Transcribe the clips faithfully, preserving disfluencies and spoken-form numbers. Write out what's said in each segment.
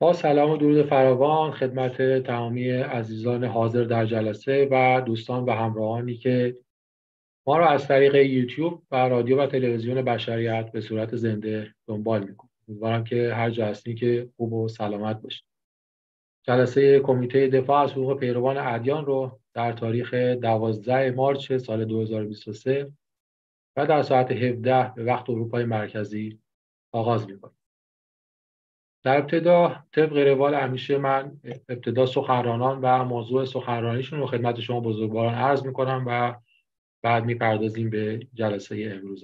با سلام و درود فراوان خدمت تمامی عزیزان حاضر در جلسه و دوستان و همراهانی که ما را از طریق یوتیوب و رادیو و تلویزیون بشریت به صورت زنده دنبال می‌کنید. امیدوارم که هر جا هستین که خوب و سلامت باشید. جلسه کمیته دفاع از حقوق پیروان ادیان رو در تاریخ دوازده مارس سال دو هزار و بیست و سه و در ساعت هفده به وقت اروپای مرکزی آغاز می‌کنیم. در ابتدا طبق روال همیشه من ابتدا سخنرانان و موضوع سخنرانیشون رو خدمت شما بزرگواران عرض میکنم و بعد میپردازیم به جلسه امروز.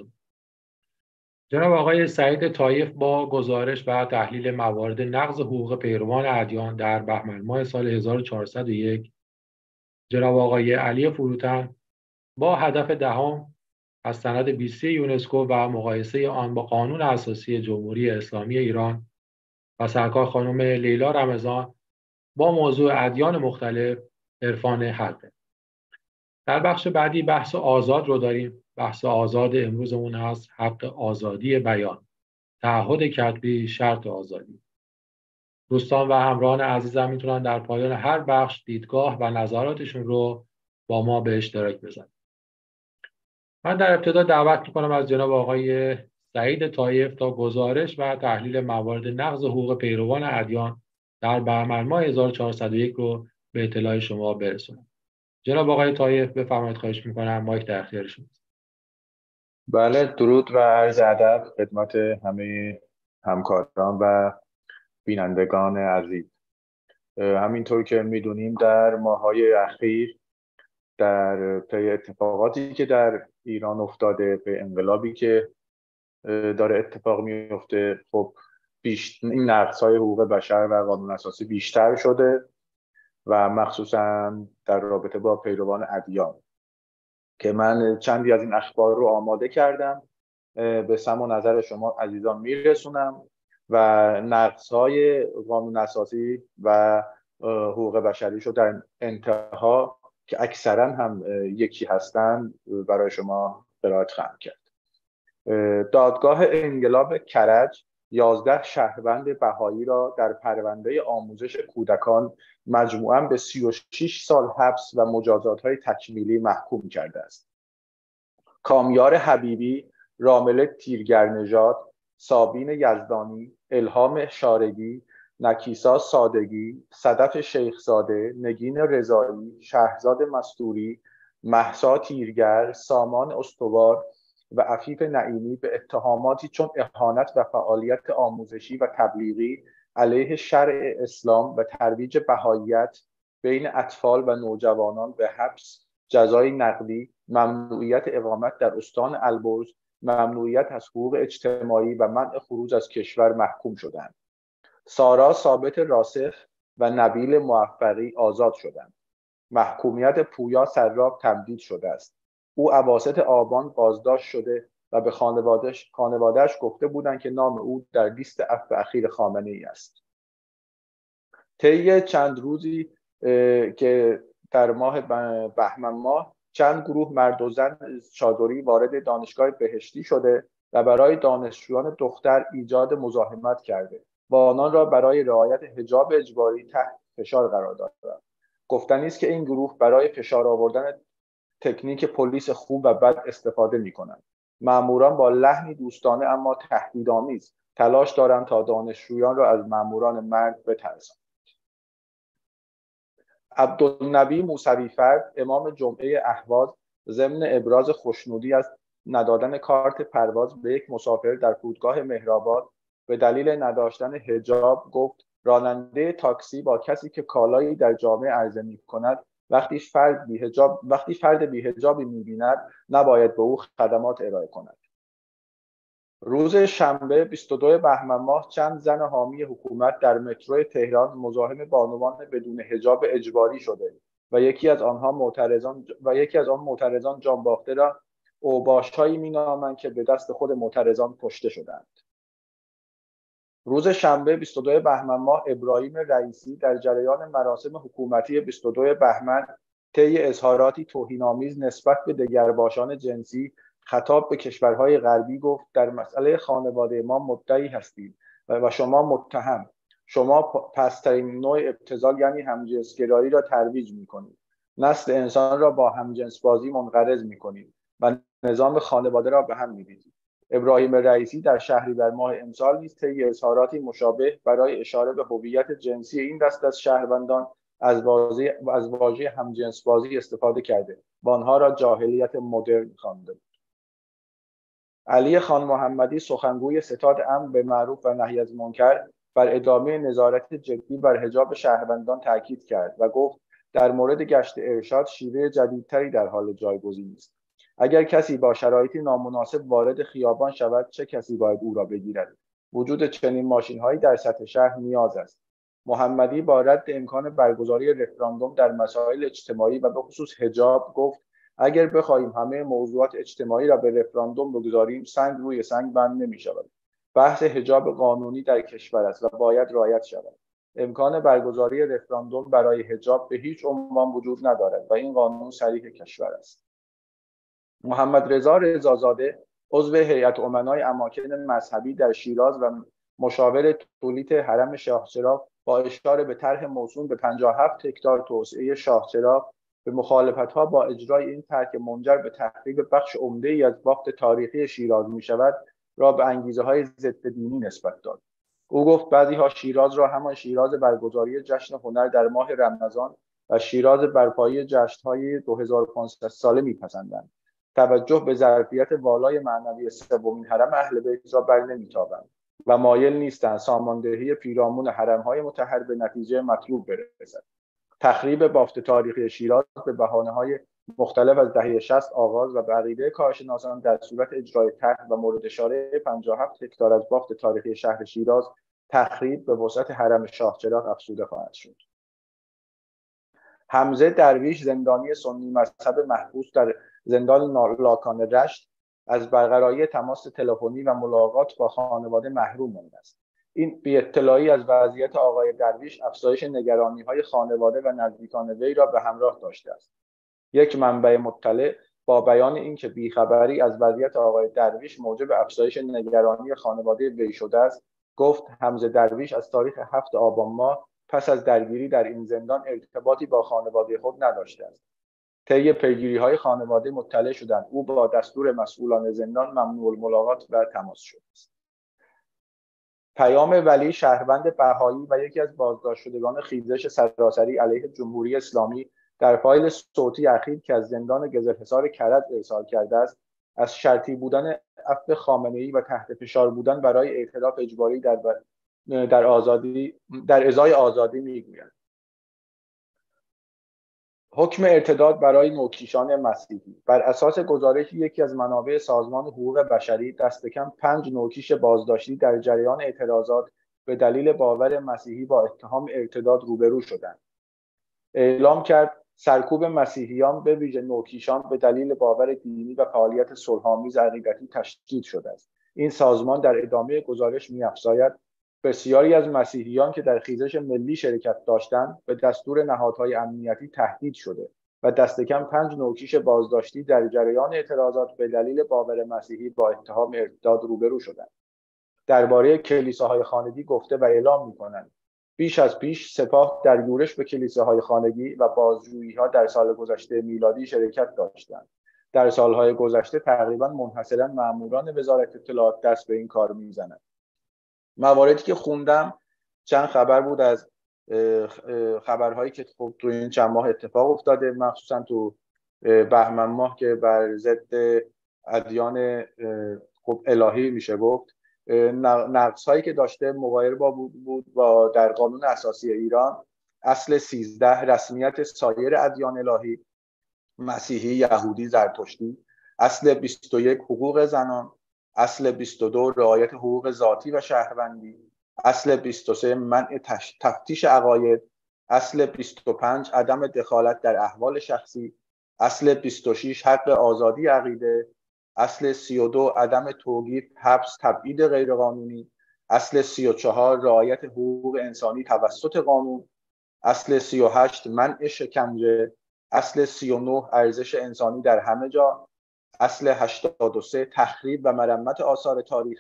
جناب آقای سعید طایف با گزارش و تحلیل موارد نقض حقوق پیروان ادیان در بهمن ماه سال هزار و چهارصد و یک، جناب آقای علی فروتن با هدف دهم از سند بیستی یونسکو و مقایسه آن با قانون اساسی جمهوری اسلامی ایران و سرکار خانم لیلا رمضان با موضوع ادیان مختلف عرفان حقه. در بخش بعدی بحث آزاد رو داریم. بحث آزاد امروزمون هست حق آزادی بیان، تعهد کتبی، شرط آزادی. دوستان و همراهان عزیزم میتونن در پایان هر بخش دیدگاه و نظراتشون رو با ما به اشتراک بذارن. من در ابتدا دعوت میکنم از جناب آقای سعید طایف تا گزارش و تحلیل موارد نقض حقوق پیروان ادیان در بهمن ماه هزار و چهارصد و یک رو به اطلاع شما برسونم. جناب آقای طایف بفرمایید، خواهش میکنم، مایک در اختیار شماست. بله، درود و عرض ادب خدمت همه همکاران و بینندگان عزیز. همینطور که میدونیم در ماه‌های اخیر در پی اتفاقاتی که در ایران افتاده، به انقلابی که داره اتفاق میفته، خب بیشتر این نقض‌های حقوق بشر و قانون اساسی بیشتر شده و مخصوصا در رابطه با پیروان ادیان که من چندی از این اخبار رو آماده کردم به سمع و نظر شما عزیزان میرسونم و نقض‌های قانون اساسی و حقوق بشری شو در انتها که اکثرا هم یکی هستند برای شما قرائت خواهم کرد. دادگاه انقلاب کرج یازده شهروند بهایی را در پرونده آموزش کودکان مجموعاً به سی و شش سال حبس و مجازات‌های تکمیلی محکوم کرده است. کامیار حبیبی، رامل تیرگرنژاد، سابین یزدانی، الهام شارگی، نکیسا صادقی، صدف شیخزاده، نگین رضایی، شهرزاد مستوری، مهسا تیرگر، سامان استوار و عفیف نعیمی به اتهاماتی چون اهانت و فعالیت آموزشی و تبلیغی علیه شرع اسلام و ترویج بهاییت بین اطفال و نوجوانان به حبس، جزای نقدی، ممنوعیت اقامت در استان البرز، ممنوعیت از حقوق اجتماعی و منع خروج از کشور محکوم شدند. سارا ثابت راسخ و نبیل موفقی آزاد شدند. محکومیت پویا سراب تمدید شده است. او اواسط آبان بازداشت شده و به خانواده‌اش خانواده‌اش گفته بودند که نام او در لیست عفو اخیر خامنه‌ای است. طی چند روزی که در ماه بهمن ماه چند گروه مرد و زن چادری وارد دانشگاه بهشتی شده و برای دانشجویان دختر ایجاد مزاحمت کرده و آنان را برای رعایت حجاب اجباری تحت فشار قرار دادند. گفتنی است که این گروه برای فشار آوردن تکنیک پلیس خوب و بد استفاده می‌کنند. ماموران با لحنی دوستانه اما تهدیدآمیز تلاش دارند تا دانشجویان را از ماموران مرد بترسانند. عبدالنبی موسوی‌فرد، امام جمعه اهواز، ضمن ابراز خوشنودی از ندادن کارت پرواز به یک مسافر در فرودگاه مهرآباد به دلیل نداشتن حجاب گفت راننده تاکسی با کسی که کالایی در جامعه عرضه می‌کند وقتی فرد بی‌حجاب وقتی فرد بی‌حجابی می‌بیند نباید به او خدمات ارائه کند. روز شنبه بیست و دو بهمن ماه چند زن حامی حکومت در مترو تهران مزاحم بانوان بدون حجاب اجباری شده و یکی از آنها معترضان و یکی از آن معترضان جانباخته را اوباش‌هایی می‌نامند که به دست خود معترضان کشته شدند. روز شنبه بیست و دو بهمن ماه ابراهیم رئیسی در جریان مراسم حکومتی بیست و دو بهمن طی اظهاراتی توهین‌آمیز نسبت به دگرباشان جنسی خطاب به کشورهای غربی گفت در مسئله خانواده ما مدعی هستید و شما متهم. شما پست‌ترین نوع ابتذال یعنی همجنسگرایی را ترویج می‌کنید. نسل انسان را با همجنس بازی منقرض می‌کنید و نظام خانواده را به هم می‌ریزید. ابراهیم رئیسی در شهریور ماه امسال نیز طی اظهاراتی مشابه برای اشاره به هویت جنسی این دست از شهروندان از واژه از واژه همجنس بازی استفاده کرده و آنها را جاهلیت مدرن خوانده. علی خان محمدی سخنگوی ستاد امر به معروف و نهی از منکر بر ادامه نظارت جدی بر حجاب شهروندان تاکید کرد و گفت در مورد گشت ارشاد شیوه جدیدتری در حال جایگزین است. اگر کسی با شرایطی نامناسب وارد خیابان شود چه کسی باید او را بگیرد؟ وجود چنین ماشین‌هایی در سطح شهر نیاز است. محمدی با رد امکان برگزاری رفراندوم در مسائل اجتماعی و به خصوص حجاب گفت اگر بخواهیم همه موضوعات اجتماعی را به رفراندوم بگذاریم سنگ روی سنگ بند نمی‌شود. بحث حجاب قانونی در کشور است و باید رعایت شود. امکان برگزاری رفراندوم برای حجاب به هیچ عنوان وجود ندارد و این قانون صریح کشور است. محمد رضا رضازاده عضو هیئت امنای اماکن مذهبی در شیراز و مشاور تولید حرم شاهچراغ با اشاره به طرح موسوم به پنجاه و هفت هکتار توسعه شاهچراغ به مخالفت‌ها با اجرای این طرح که منجر به تخریب بخش عمده‌ای از بافت تاریخی شیراز می‌شود را به انگیزه‌های ضد دینی نسبت داد. او گفت بعضی‌ها شیراز را همان شیراز برگزاری جشن هنر در ماه رمضان و شیراز برپایی جشن‌های دو هزار و پانصد ساله می‌پسندند. توجه به ظرفیت والای معنوی سومین حرم اهل بیت را بر نمی‌تابند و مایل نیستند ساماندهی پیرامون حرم‌های مطهر به نتیجه مطلوب برسد. تخریب بافت تاریخی شیراز به بهانه‌های مختلف از دهه شصت آغاز و به عقیده کارشناسان در صورت اجرای طرح و مورد اشاره پنجاه و هفت هکتار از بافت تاریخی شهر شیراز تخریب به وسعت حرم شاهچراغ افزوده خواهد شد. حمزه درویش زندانی سنی مذهب محبوس در زندان لاکان رشت از برقراری تماس تلفنی و ملاقات با خانواده محروم مانده است. این بی اطلاعی از وضعیت آقای درویش افزایش نگرانی‌های خانواده و نزدیکان وی را به همراه داشته است. یک منبع مطلع با بیان اینکه بیخبری از وضعیت آقای درویش موجب افزایش نگرانی خانواده وی شده است، گفت حمزه درویش از تاریخ هفتم آبان ماه پس از درگیری در این زندان ارتباطی با خانواده خود نداشته است. طی پیگیری‌های خانواده مطلع شدند او با دستور مسئولان زندان ممنوع الملاقات و تماس شده است. پیام ولی شهروند بهایی و یکی از بازداشت شدگان خیزش سراسری علیه جمهوری اسلامی در فایل صوتی اخیر که از زندان گزرحصار کرج ارسال کرده است، از شرطی بودن عفو خامنه‌ای و تحت فشار بودن برای اعتراف اجباری در در آزادی در ازای آزادی میگوید. حکم ارتداد برای نوکیشان مسیحی بر اساس گزارش یکی از منابع سازمان حقوق بشری دست کم پنج نوکیش بازداشتی در جریان اعتراضات به دلیل باور مسیحی با اتهام ارتداد روبرو شدند. اعلام کرد سرکوب مسیحیان به ویژه نوکیشان به دلیل باور دینی و فعالیت صلح‌آمیز عقیدتی تشدید شده است. این سازمان در ادامه گزارش می‌افزاید بسیاری از مسیحیان که در خیزش ملی شرکت داشتند به دستور نهادهای امنیتی تهدید شده و دست کم پنج نوکیش بازداشتی در جریان اعتراضات به دلیل باور مسیحی با اتهام ارتداد روبرو شدند. درباره کلیساهای خانگی گفته و اعلام می‌کنند بیش از پیش سپاه در یورش به کلیساهای خانگی و بازجویی‌ها در سال گذشته میلادی شرکت داشتند. در سالهای گذشته تقریباً منحصراً ماموران وزارت اطلاعات دست به این کار می‌زنند. مواردی که خوندم چند خبر بود از خبرهایی که خب تو این چند ماه اتفاق افتاده، مخصوصا تو بهمن ماه که بر ضد ادیان خب الهی میشه گفت نقص هایی که داشته مغایر با بود, بود با در قانون اساسی ایران اصل سیزده رسمیت سایر ادیان الهی مسیحی، یهودی، زرتشتی، اصل بیست و یک حقوق زنان، اصل بیست و دو رعایت حقوق ذاتی و شهروندی، اصل بیست و سه منع تفتیش عقاید، اصل بیست و پنج عدم دخالت در احوال شخصی، اصل بیست و شش حق آزادی عقیده، اصل سی و دو عدم توقیف حبس تبعید غیرقانونی، اصل سی و چهار رعایت حقوق انسانی توسط قانون، اصل سی و هشت منع شکنجه، اصل سی و نه ارزش انسانی در همه جا، اصل هشتاد و سه تخریب و مرمت آثار تاریخی،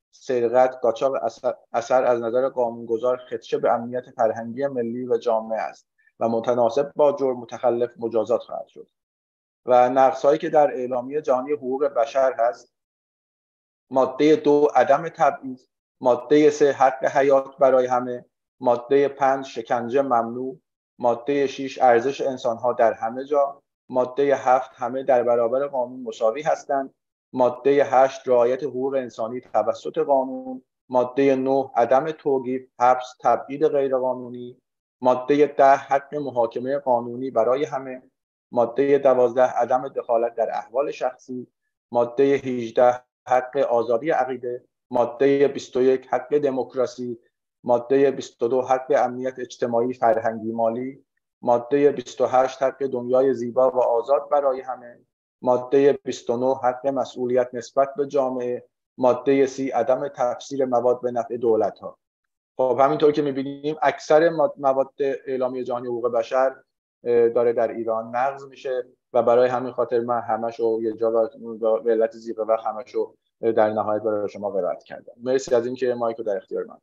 سرقت، قاچاق اثر, اثر از نظر قانونگذار خدشه به امنیت فرهنگی ملی و جامعه است و متناسب با جرم متخلف مجازات خواهد شد. و نقض‌هایی که در اعلامیه جهانی حقوق بشر هست: ماده دو عدم تبعیض، ماده سه حق حیات برای همه، ماده پنج شکنجه ممنوع، ماده شش ارزش انسان‌ها در همه جا، ماده هفت همه در برابر قانون مساوی هستند، ماده هشت رعایت حقوق انسانی توسط قانون، ماده نه عدم توقیف، حبس، تبعید غیرقانونی، ماده ده حق محاکمه قانونی برای همه، ماده دوازده عدم دخالت در احوال شخصی، ماده هجده حق آزادی عقیده، ماده بیست و یک حق دموکراسی، ماده بیست و دو حق امنیت اجتماعی فرهنگی مالی، ماده بیست و هشت حق دنیای زیبا و آزاد برای همه، ماده بیست و نه حق مسئولیت نسبت به جامعه، ماده سی عدم تفسیر مواد به نفع دولت ها. خب همینطور که میبینیم اکثر مواد اعلامیه جهانی حقوق بشر داره در ایران نقض میشه و برای همین خاطر من همشو یه جا به علت زیغ وقت همشو در نهایت برای شما قرائت کردم. مرسی از اینکه مایکو در اختیار من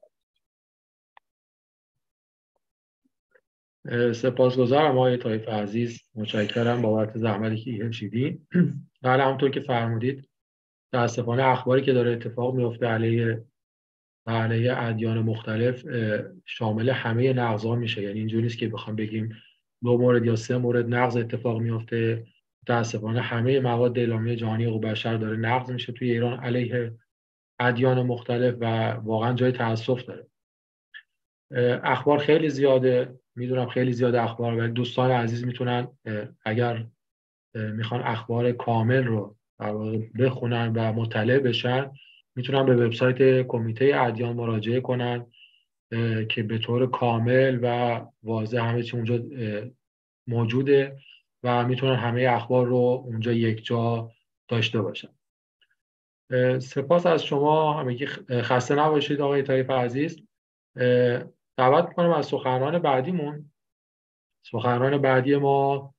دادید. سپاسگزارم آقای طایف عزیز، متشکرم بابت زحمتی که کشیدید. بله همونطور که فرمودید متاسفانه اخباری که داره اتفاق میفته علیه علیه ادیان مختلف شامل همه نقض‌ها میشه. یعنی اینجوری نیست که بخوام بگیم دو مورد یا سه مورد نقض اتفاق میفته. متاسفانه همه مواد اعلامیه جهانی حقوق بشر داره نقض میشه توی ایران علیه ادیان مختلف و واقعا جای تأسف داره. اخبار خیلی زیاده، میدونم خیلی زیاده اخبار، ولی دوستان عزیز میتونن اگر میخوان اخبار کامل رو بخونن و مطلع بشن میتونن به وبسایت کمیته ادیان مراجعه کنن که به طور کامل و واضح همه چی اونجا موجوده و میتونن همه اخبار رو اونجا یک جا داشته باشن. سپاس از شما همگی، خسته نباشید آقای طایف عزیز. دعوت میکنم از سخنران بعدیمون. سخنران بعدی ما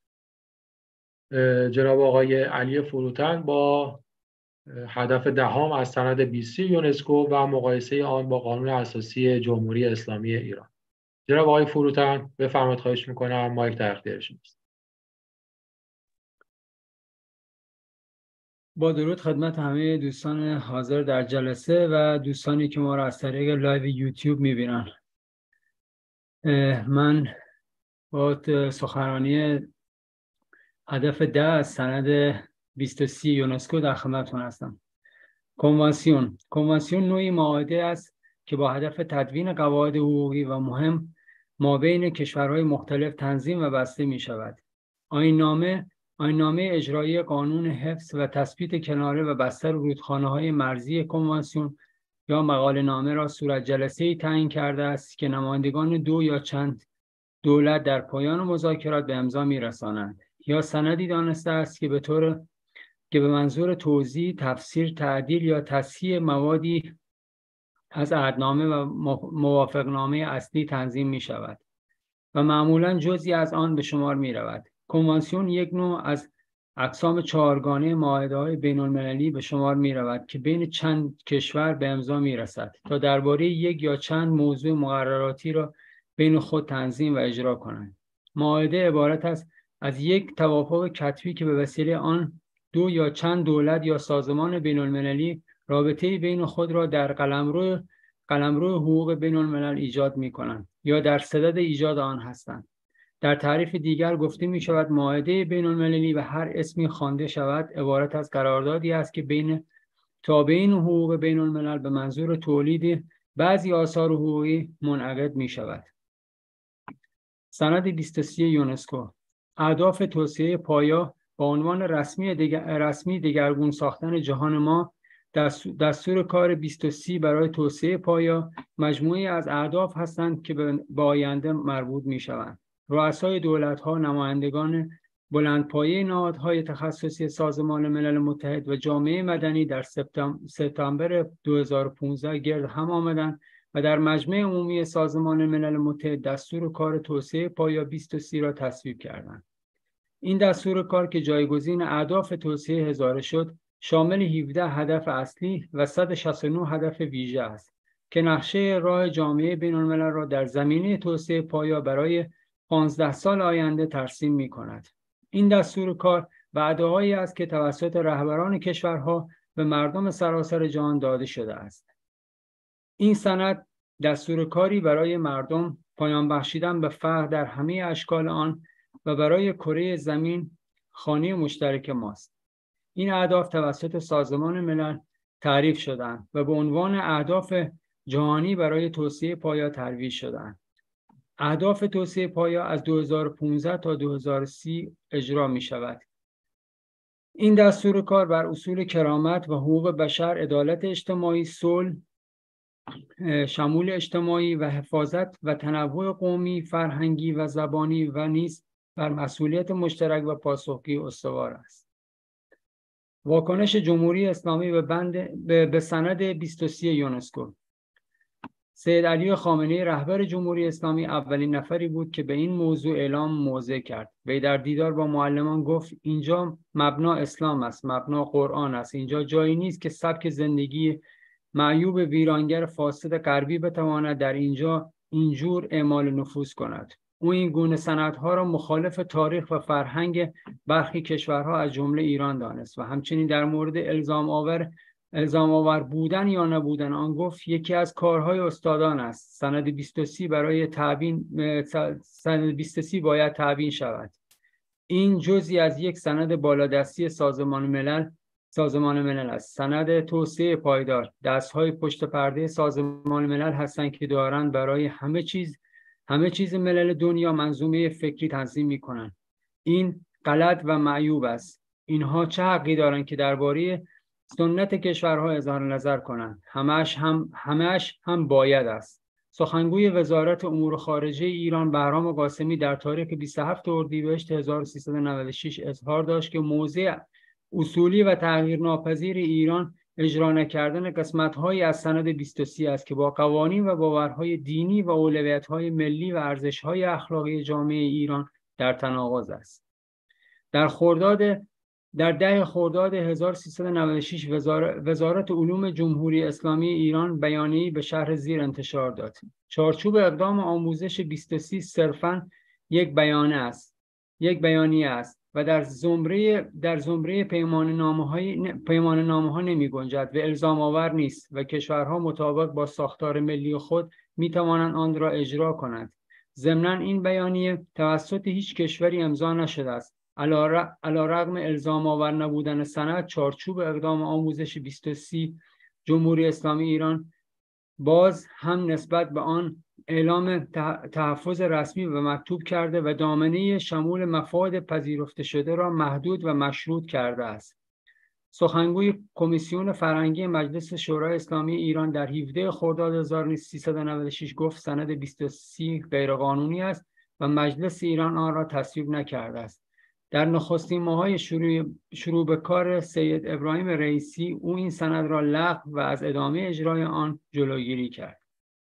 جناب آقای علی فروتن با هدف دهم از سند بیست یونسکو و مقایسه آن با قانون اساسی جمهوری اسلامی ایران. جناب آقای فروتن بفرمایید، خواهش میکنم، مایک در اختیار شماست. با درود خدمت همه دوستان حاضر در جلسه و دوستانی که ما را از طریق لایو یوتیوب میبینن. من با سخنرانی هدف ده از سند بیست و سه یونسکو در خدمتتون هستم. کنوانسیون کنوانسیون نوعی معاهده است که با هدف تدوین قواعد حقوقی و مهم مابین کشورهای مختلف تنظیم و بسته می شود. آیین‌نامه آیین‌نامه اجرایی قانون حفظ و تثبیت کناره و بستر رودخانه‌های مرزی کنوانسیون یا مقاله نامه را صورت جلسه‌ای تعیین کرده است که نمایندگان دو یا چند دولت در پایان مذاکرات به امضا می‌رسانند، یا سندی دانسته است که به طور که به منظور توضیح، تفسیر، تعدیل یا تصحیح موادی از عهدنامه و موافقنامه اصلی تنظیم می شود و معمولاً جزئی از آن به شمار می رود. کنوانسیون یک نوع از اقسام چهارگانه معاهده‌های بین‌المللی به شمار می رود که بین چند کشور به امضا می رسد تا درباره یک یا چند موضوع مقرراتی را بین خود تنظیم و اجرا کنند. معاهده عبارت است از یک توافق کتبی که به وسیله آن دو یا چند دولت یا سازمان بین‌المللی رابطه‌ای بین خود را در قلمرو قلمرو حقوق بین‌الملل ایجاد می‌کنند یا در صدد ایجاد آن هستند. در تعریف دیگر گفته می‌شود معاهده بین‌المللی و هر اسمی خوانده شود عبارت از قراردادی است که بین تابعین حقوق بین‌الملل به منظور تولید بعضی آثار حقوقی منعقد می‌شود. سند بیست و سه یونسکو. اهداف توسعه پایا با عنوان رسمی دیگر رسمی دگرگون ساختن جهان ما، دستور کار بیست و سه برای توسعه پایا مجموعی از اهداف هستند که به آینده مربوط می شوند. رؤسای دولت‌ها، نمایندگان بلندپایه نهادهای تخصصی سازمان ملل متحد و جامعه مدنی در سپتامبر دو هزار و پانزده گرد هم آمدند و در مجمع عمومی سازمان ملل متحد دستور کار توسعه پایا بیست و سه را تصویب کردند. این دستور کار که جایگزین اهداف توسعه هزاره شد، شامل هفده هدف اصلی و صد و شصت و نه هدف ویژه است که نقشه راه جامعه بین‌الملل را در زمینه توسعه پایا برای پانزده سال آینده ترسیم می‌کند. این دستور کار وعده‌هایی است که توسط رهبران کشورها به مردم سراسر جهان داده شده است. این سند دستور کاری برای مردم، پایان بخشیدن به فقر در همه اشکال آن و برای کره زمین خانه مشترک ماست. این اهداف توسط سازمان ملل تعریف شدند و به عنوان اهداف جهانی برای توسعه پایا ترویج شدند. اهداف توسعه پایا از دو هزار و پانزده تا دو هزار و سی اجرا می شود. این دستور کار بر اصول کرامت و حقوق بشر، عدالت اجتماعی، صلح، شمول اجتماعی و حفاظت و تنوع قومی، فرهنگی و زبانی و نیز بر مسئولیت مشترک و پاسخگویی استوار است. واکنش جمهوری اسلامی به بند به, به سند بیست و سه یونسکو. سید علی خامنه‌ای رهبر جمهوری اسلامی اولین نفری بود که به این موضوع اعلام موضع کرد. وی در دیدار با معلمان گفت اینجا مبنا اسلام است، مبنا قرآن است. اینجا جایی نیست که سبک زندگی معیوب ویرانگر فاسد غربی بتواند در اینجا اینجور اعمال نفوذ کند. او این گونه سندها را مخالف تاریخ و فرهنگ برخی کشورها از جمله ایران دانست و همچنین در مورد الزام آور الزام آور بودن یا نبودن آن گفت یکی از کارهای استادان است. سند بیست و سه برای تعیین سند بیست و سه باید تعیین شود. این جزئی از یک سند بالادستی سازمان ملل سازمان ملل است. سند توسعه پایدار دستهای پشت پرده سازمان ملل هستند که دارند برای همه چیز همه چیز ملل دنیا منظومه فکری تنظیم می‌کنند. این غلط و معیوب است. اینها چه حقی دارند که درباره سنت کشورها اظهار نظر کنند؟ همش هم همش هم باید است. سخنگوی وزارت امور خارجه ایران بهرام قاسمی در تاریخ بیست و هفتم اردیبهشت هزار و سیصد و نود و شش اظهار داشت که موضع اصولی و تغییرناپذیر ایران اجرا نکردن قسمت‌هایی از سند بیست و سه است که با قوانین و باورهای دینی و اولویت‌های ملی و ارزش‌های اخلاقی جامعه ایران در تناقض است. در خرداد در ده خرداد هزار و سیصد و نود و شش وزارت علوم جمهوری اسلامی ایران بیانیه‌ای به شرح زیر انتشار داد. چارچوب اقدام آموزش بیست و سه صرفاً یک بیانیه است. یک بیانیه است و در زمره در زمره پیمان نامه‌های پیمان نامه‌ها نمی‌گنجد و الزام آور نیست و کشورها مطابق با ساختار ملی خود می‌توانند آن را اجرا کنند. ضمناً این بیانیه توسط هیچ کشوری امضا نشده است. علی‌رغم الزام آور نبودن سند، چارچوب اقدام آموزش بیست و سه جمهوری اسلامی ایران باز هم نسبت به آن اعلام تحفظ رسمی و مکتوب کرده و دامنه شمول مفاد پذیرفته شده را محدود و مشروط کرده است. سخنگوی کمیسیون فرهنگی مجلس شورای اسلامی ایران در هفده خرداد هزار و سیصد و نود و شش گفت سند بیست و سه غیرقانونی است و مجلس ایران آن را تصویب نکرده است. در نخستین ماه‌های شروع شروع به کار سید ابراهیم رئیسی او این سند را لغو و از ادامه اجرای آن جلوگیری کرد.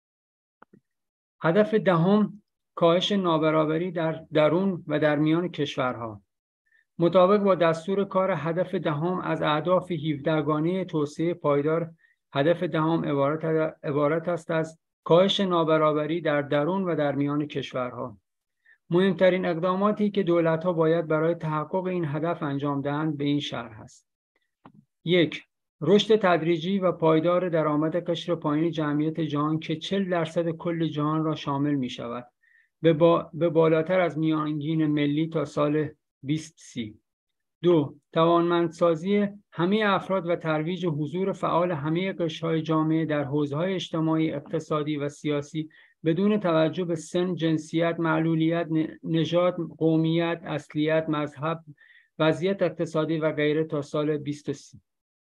هدف دهم کاهش نابرابری در درون و در میان کشورها. مطابق با دستور کار هدف دهم از اهداف هفده گانه توسعه پایدار، هدف دهم عبارت عبارت است از کاهش نابرابری در درون و در میان کشورها. مهمترین اقداماتی که دولت‌ها باید برای تحقق این هدف انجام دهند به این شرح است. یک، رشد تدریجی و پایدار درآمد قشر پایین جمعیت جهان که چهل درصد کل جهان را شامل می شود به, با... به بالاتر از میانگین ملی تا سال بیست سی. دو، توانمندسازی همه افراد و ترویج حضور فعال همه قشرهای جامعه در حوزه‌های اجتماعی، اقتصادی و سیاسی بدون توجه به سن، جنسیت، معلولیت، نژاد، قومیت، اصلیت، مذهب، وضعیت اقتصادی و غیره تا سال بیست و سی.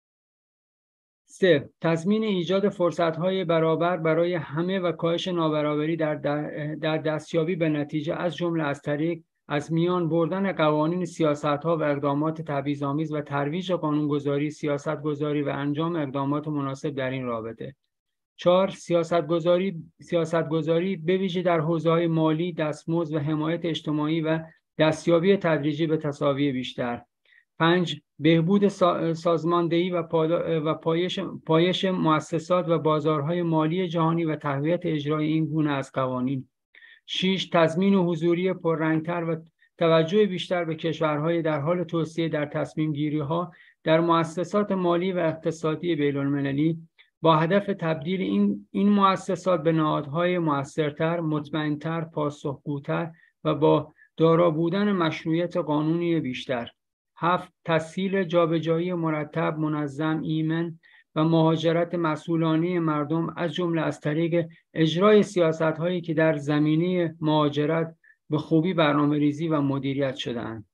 سه، تضمین ایجاد فرصت‌های برابر برای همه و کاهش نابرابری در در دستیابی به نتیجه از جمله از طریق از میان بردن قوانین، سیاست‌ها و اقدامات تبعیض‌آمیز و ترویج قانونگذاری، سیاست‌گذاری و انجام اقدامات مناسب در این رابطه. چهار، سیاست‌گذاری سیاست‌گذاری به ویژه در حوزه‌های مالی، دستمزد و حمایت اجتماعی و دستیابی تدریجی به تساوی بیشتر. پنج، بهبود سازماندهی و و پایش پایش مؤسسات و بازارهای مالی جهانی و تقویت اجرای این گونه از قوانین. شش، تضمین حضوری پررنگتر و توجه بیشتر به کشورهای در حال توسعه در تصمیم گیری ها در مؤسسات مالی و اقتصادی بین المللی با هدف تبدیل این این مؤسسات به نهادهای مؤثرتر، مطمئنتر، پاسخگوتر و با دارا بودن مشروعیت قانونی بیشتر. هفت، تسهیل جابجایی مرتب، منظم، ایمن و مهاجرت مسئولانه مردم از جمله از طریق اجرای سیاست‌هایی که در زمینه مهاجرت به خوبی برنامه‌ریزی و مدیریت شده‌اند.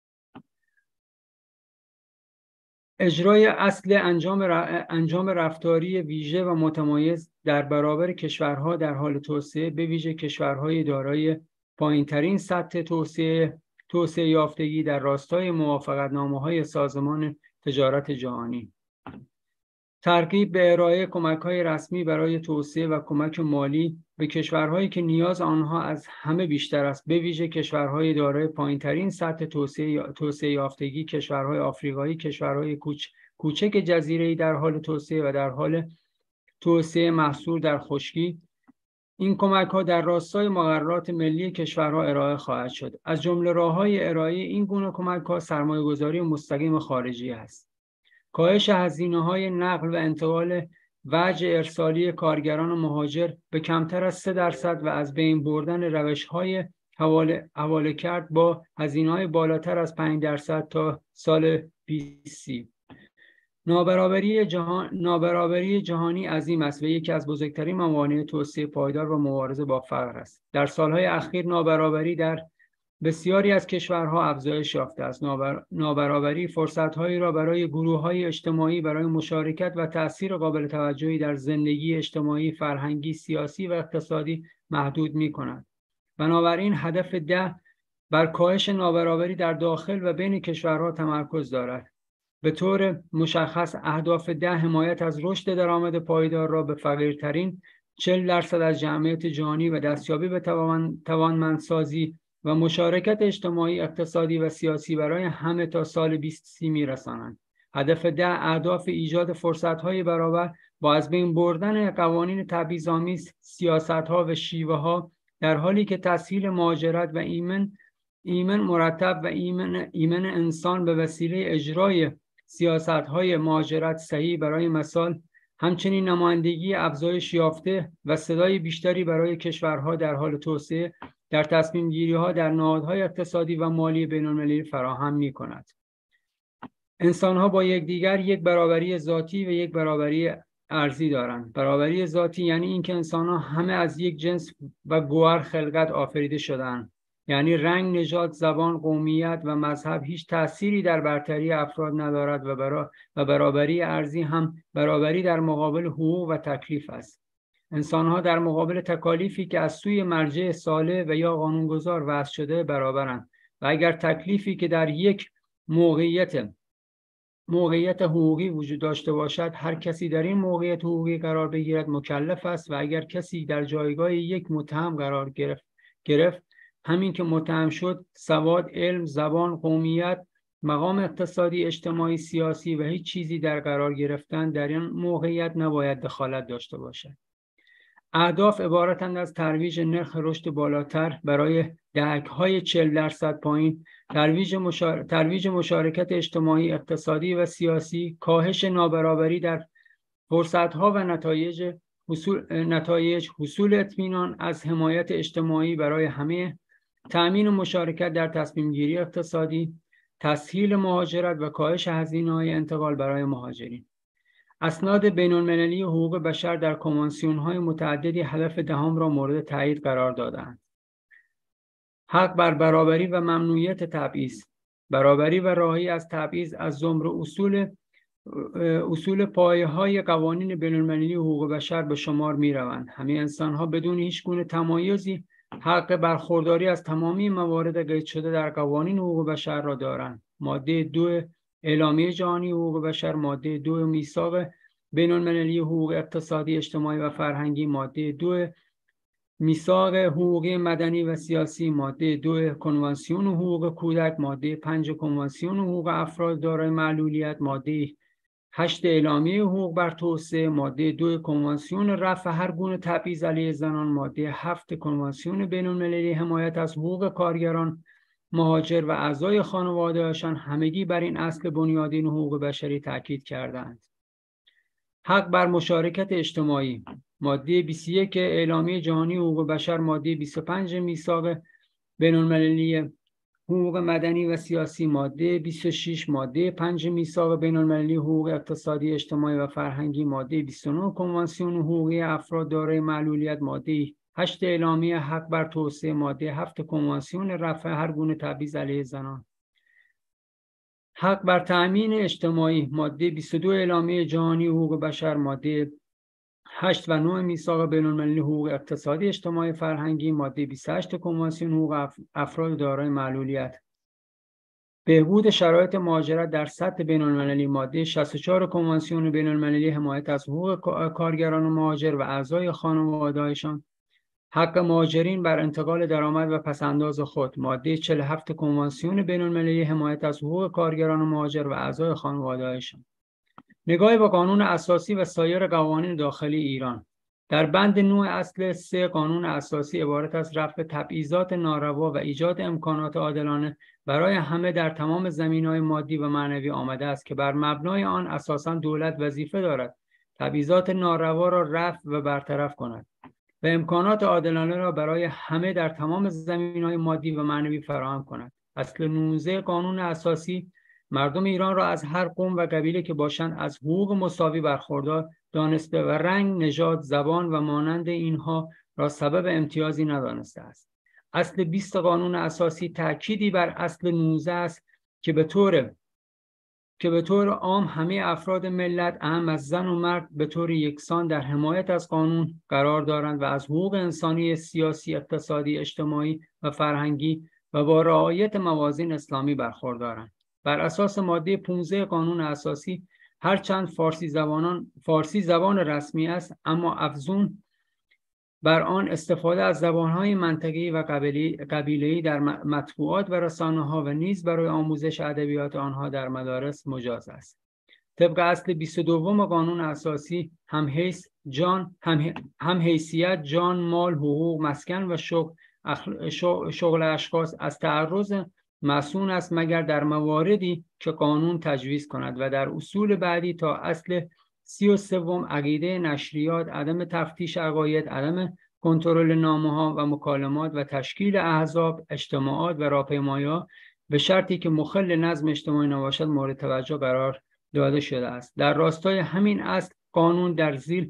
اجرای اصل انجام انجام رفتاری ویژه و متمایز در برابر کشورها در حال توسعه، به ویژه کشورهای دارای پایین‌ترین سطح توسعه توسعه یافتگی در راستای موافقتنامه‌های سازمان تجارت جهانی. ترغیب به ارائه کمک‌های رسمی برای توسعه و کمک مالی به کشورهایی که نیاز آنها از همه بیشتر است، به ویژه کشورهای دارای پایین‌ترین سطح توسعه توسعه یافتگی، کشورهای آفریقایی، کشورهای کوچ کوچک جزیره‌ای در حال توسعه و در حال توسعه محصور در خشکی. این کمک‌ها در راستای مقررات ملی کشورها ارائه خواهد شد. از جمله راه‌های ارائه این گونه کمک‌ها سرمایه‌گذاری مستقیم خارجی است. کاهش هزینه‌های نقل و انتقال وجه ارسالی کارگران مهاجر به کمتر از سه درصد و از بین بردن روش‌های حواله حواله کرد با هزینه‌های بالاتر از پنج درصد تا سال بیست سی. نابرابری جهان نابرابری جهانی عظیم است و یکی از بزرگترین موانع توسعه پایدار و مبارزه با فقر است. در سالهای اخیر نابرابری در بسیاری از کشورها افزایش یافته است. نابر... نابرابری فرصت‌هایی را برای گروه‌های اجتماعی برای مشارکت و تأثیر قابل توجهی در زندگی اجتماعی، فرهنگی، سیاسی و اقتصادی محدود می‌کند. بنابراین هدف ده بر کاهش نابرابری در داخل و بین کشورها تمرکز دارد. به طور مشخص اهداف ده حمایت از رشد درآمد پایدار را به فقیرترین چهل درصد از جمعیت جهانی و دستیابی به توان... توانمندسازی و مشارکت اجتماعی، اقتصادی و سیاسی برای همه تا سال بیست سی می‌رسانند. هدف ده اهداف ایجاد فرصت‌های برابر با از بین بردن قوانین تبعیض‌آمیز، سیاست‌ها و شیوه‌ها در حالی که تسهیل مهاجرت و ایمن ایمن مرتب و ایمن ایمن انسان به وسیله اجرای سیاست‌های مهاجرت صحیح برای مثال، همچنین نمایندگی افزایش یافته و صدای بیشتری برای کشورها در حال توسعه در تصمیم گیری ها در نهادهای اقتصادی و مالی بین المللی فراهم می کند. انسان ها با یکدیگر یک برابری ذاتی و یک برابری ارزی دارند. برابری ذاتی یعنی اینکه انسان ها همه از یک جنس و گوهر خلقت آفریده شدند. یعنی رنگ، نژاد، زبان، قومیت و مذهب هیچ تأثیری در برتری افراد ندارد و برا و برابری ارزی هم برابری در مقابل حقوق و تکلیف است. انسان‌ها در مقابل تکالیفی که از سوی مرجع صالح و یا قانونگذار وضع شده برابرند و اگر تکلیفی که در یک موقعیت موقعیت حقوقی وجود داشته باشد، هر کسی در این موقعیت حقوقی قرار بگیرد مکلف است و اگر کسی در جایگاه یک متهم قرار گرفت گرفت همین که متهم شد، سواد، علم، زبان، قومیت، مقام اقتصادی، اجتماعی، سیاسی و هیچ چیزی در قرار گرفتن در این موقعیت نباید دخالت داشته باشد. اهداف عبارتند از ترویج نرخ رشد بالاتر برای دهک‌های چهل درصد پایین، ترویج مشار... ترویج مشارکت اجتماعی، اقتصادی و سیاسی، کاهش نابرابری در فرصت‌ها و نتایج حصول نتایج حصول اطمینان از حمایت اجتماعی برای همه، تأمین مشارکت در تصمیم گیری اقتصادی، تسهیل مهاجرت و کاهش هزینه‌های انتقال برای مهاجرین. اسناد بین‌المللی حقوق بشر در کنوانسیون‌های متعددی هدف دهم را مورد تایید قرار دادند. حق بر برابری و ممنوعیت تبعیض. برابری و رهایی از تبعیض از زمره اصول اصول پایه‌های قوانین بین‌المللی حقوق بشر به شمار می‌روند. همه انسان‌ها بدون هیچ گونه تمایزی حق برخورداری از تمامی موارد قید شده در قوانین حقوق بشر را دارند. ماده دو اعلامیه جهانی حقوق بشر، ماده دو میثاق بین‌المللی حقوق اقتصادی، اجتماعی و فرهنگی، ماده دو میثاق حقوقی مدنی و سیاسی، ماده دو کنوانسیون حقوق کودک، ماده پنج کنوانسیون حقوق افراد دارای معلولیت، ماده هشت اعلامیه حقوق بر توسعه، ماده دو کنوانسیون رفع هر گونه تبعیض علیه زنان، ماده هفت کنوانسیون بین المللی حمایت از حقوق کارگران مهاجر و اعضای خانواده‌هاشان همگی بر این اصل بنیادین حقوق بشری تاکید کردند. حق بر مشارکت اجتماعی، ماده بیست و یک اعلامیه جهانی حقوق بشر، ماده بیست و پنج میثاق بین المللی حقوق مدنی و سیاسی، ماده بیست و شش ماده پنج میثاق بین المللی حقوق اقتصادی اجتماعی و فرهنگی، ماده بیست و نه کنوانسیون حقوقی افراد دارای معلولیت، ماده هشت اعلامیه حق بر توسعه، ماده هفت کنوانسیون رفع هر گونه تبعیض علیه زنان. حق بر تأمین اجتماعی، ماده بیست و دو اعلامیه جهانی حقوق بشر، ماده هشت و نه میثاق بین المللی حقوق اقتصادی اجتماعی فرهنگی، ماده بیست و هشت کنوانسیون حقوق افراد دارای معلولیت. بهبود شرایط مهاجرت در سطح بین المللی، ماده شصت و چهار کنوانسیون بین المللی حمایت از حقوق کارگران مهاجر و اعضای خانواده‌هایشان. حق مهاجرین بر انتقال درآمد و پسنداز خود، ماده چهل و هفت کنوانسیون بین المللی حمایت از حقوق کارگران مهاجر و اعضای خانواده‌هایشان. نگاهی به قانون اساسی و سایر قوانین داخلی ایران. در بند نه اصل سه قانون اساسی عبارت از رفع تبعیضات ناروا و ایجاد امکانات عادلانه برای همه در تمام زمینه‌های مادی و معنوی آمده است که بر مبنای آن اساساً دولت وظیفه دارد تبعیضات ناروا را رفع و برطرف کند و امکانات عادلانه را برای همه در تمام زمینه‌های مادی و معنوی فراهم کند. اصل نوزده قانون اساسی مردم ایران را از هر قوم و قبیله که باشند از حقوق مساوی برخوردار دانسته و رنگ، نژاد، زبان و مانند اینها را سبب امتیازی ندانسته است. اصل بیست قانون اساسی تأکیدی بر اصل نوزده است که به طور که به طور عام همه افراد ملت، اهم از زن و مرد، به طور یکسان در حمایت از قانون قرار دارند و از حقوق انسانی، سیاسی، اقتصادی، اجتماعی و فرهنگی و با رعایت موازین اسلامی برخوردارند. بر اساس ماده پانزده قانون اساسی هرچند فارسی زبانان فارسی زبان رسمی است، اما افزون بر آن استفاده از زبانهای منطقه‌ای و قبیله‌ای در مطبوعات و رسانه‌ها و نیز برای آموزش ادبیات آنها در مدارس مجاز است. طبق اصل بیست و دو قانون اساسی هم حیث جان هم, هم حیثیت جان، مال، حقوق، مسکن و شغل شغل اشخاص از تعرض مصون است مگر در مواردی که قانون تجویز کند و در اصول بعدی تا اصل سی و سوم عقیده نشریات، عدم تفتیش عقاید، عدم کنترل نامه‌ها و مکالمات و تشکیل احزاب، اجتماعات و راهپیمایی‌ها به شرطی که مخل نظم اجتماعی نباشد مورد توجه قرار داده شده است. در راستای همین اصل قانون در زیر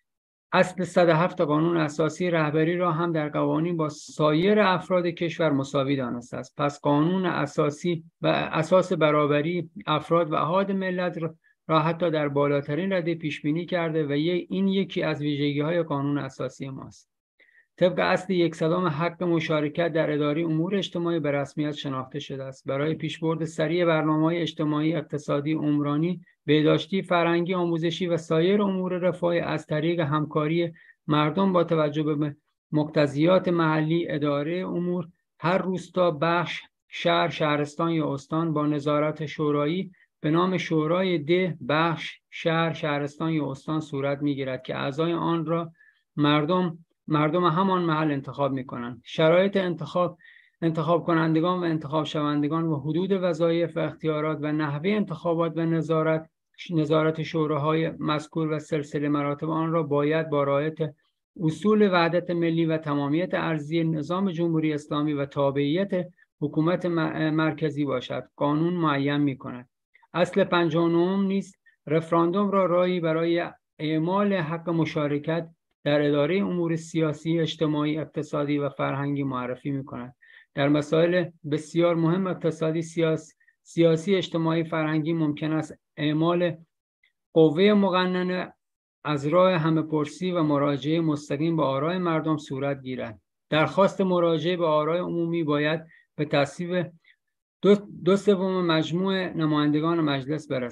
اصل صد و هفت قانون اساسی رهبری را هم در قوانین با سایر افراد کشور مساوی دانسته است. پس قانون اساسی و اساس برابری افراد و احاد ملت را حتی در بالاترین رده پیش بینی کرده و این یکی از ویژگی‌های قانون اساسی ماست. طبق اصل صدم حق مشارکت در اداره امور اجتماعی به رسمیت شناخته شده است. برای پیشبرد سریع برنامه‌های اجتماعی، اقتصادی، عمرانی، بهداشتی، فرهنگی، آموزشی و سایر امور رفاهی از طریق همکاری مردم با توجه به مقتضیات محلی، اداره امور هر روستا، بخش، شهر، شهرستان یا استان با نظارت شورایی به نام شورای ده، بخش، شهر، شهرستان یا استان صورت می‌گیرد که اعضای آن را مردم مردم همان محل انتخاب می‌کنند. شرایط انتخاب انتخاب کنندگان و انتخاب شوندگان و حدود وظایف و اختیارات و نحوه انتخابات و نظارت نظارت شوراهای مذکور و سلسله مراتب آن را باید با رعایت اصول وحدت ملی و تمامیت ارضی نظام جمهوری اسلامی و تابعیت حکومت مرکزی باشد. قانون معین می‌کند. اصل پنجاه و نه نیز رفراندوم را راهی برای اعمال حق مشارکت در اداره امور سیاسی، اجتماعی، اقتصادی و فرهنگی معرفی می‌کند. در مسائل بسیار مهم اقتصادی، سیاسی، سیاسی، اجتماعی، فرهنگی ممکن است اعمال قوه مقننه از راه همه‌پرسی و مراجعه مستقیم به آرای مردم صورت گیرد. درخواست مراجعه به آرای عمومی باید به تصویب دو, دو سوم مجموع نمایندگان مجلس برسد.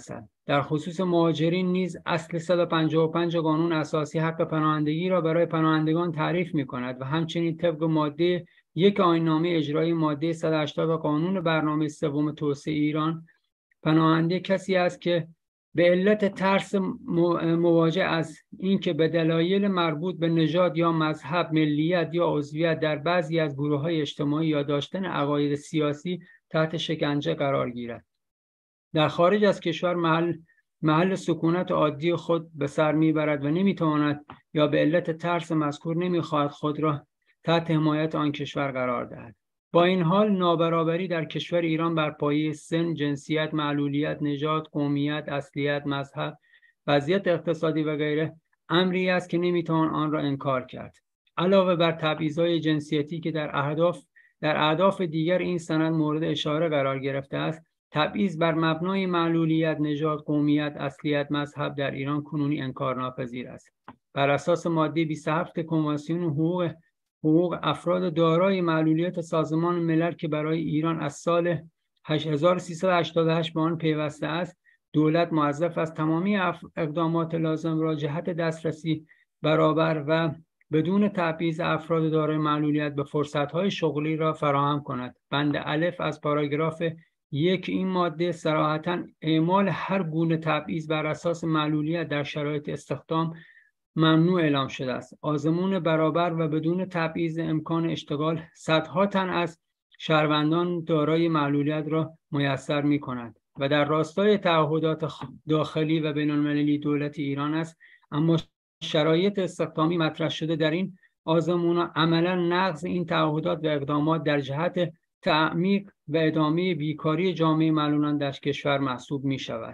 در خصوص مهاجرین نیز اصل صد و پنجاه و پنج قانون اساسی حق پناهندگی را برای پناهندگان تعریف می‌کند و همچنین طبق ماده یک آیین‌نامه اجرایی ماده صد و هشتاد قانون برنامه سوم توسعه ایران، پناهنده کسی است که به علت ترس مواجه از اینکه به دلایل مربوط به نژاد یا مذهب، ملیت یا عضویت در بعضی از گروه‌های اجتماعی یا داشتن عقاید سیاسی تحت شکنجه قرار گیرد. در خارج از کشور محل محل سکونت عادی خود به سر میبرد و نمیتواند یا به علت ترس مذکور نمیخواهد خود را تحت حمایت آن کشور قرار دهد. با این حال نابرابری در کشور ایران بر پایه سن، جنسیت، معلولیت، نژاد، قومیت، اصلیت، مذهب، وضعیت اقتصادی و غیره امری است که نمیتوان آن را انکار کرد. علاوه بر تبعیض‌های جنسیتی که در اهداف در اهداف دیگر این سند مورد اشاره قرار گرفته است، تبعیض بر مبنای معلولیت، نژاد، قومیت، اصلیت، مذهب در ایران کنونی انکارناپذیر است. بر اساس ماده بیست و هفت کنوانسیون حقوق حقوق افراد دارای معلولیت سازمان ملل که برای ایران از سال هزار و سیصد و هشتاد و هشت به آن پیوسته است، دولت موظف است تمامی اقدامات لازم را جهت دسترسی برابر و بدون تبعیض افراد دارای معلولیت به فرصت‌های شغلی را فراهم کند. بند الف از پاراگراف یک این ماده صراحتاً اعمال هر گونه تبعیض بر اساس معلولیت در شرایط استخدام ممنوع اعلام شده است. آزمون برابر و بدون تبعیض امکان اشتغال صدها تن از شهروندان دارای معلولیت را میسر می کند و در راستای تعهدات داخلی و بین المللی دولت ایران است، اما شرایط استخدامی مطرح شده در این آزمون عملا نقض این تعهدات و اقدامات در جهت تعمیق و ادامه بیکاری جامعه معلولان در کشور محسوب می شود.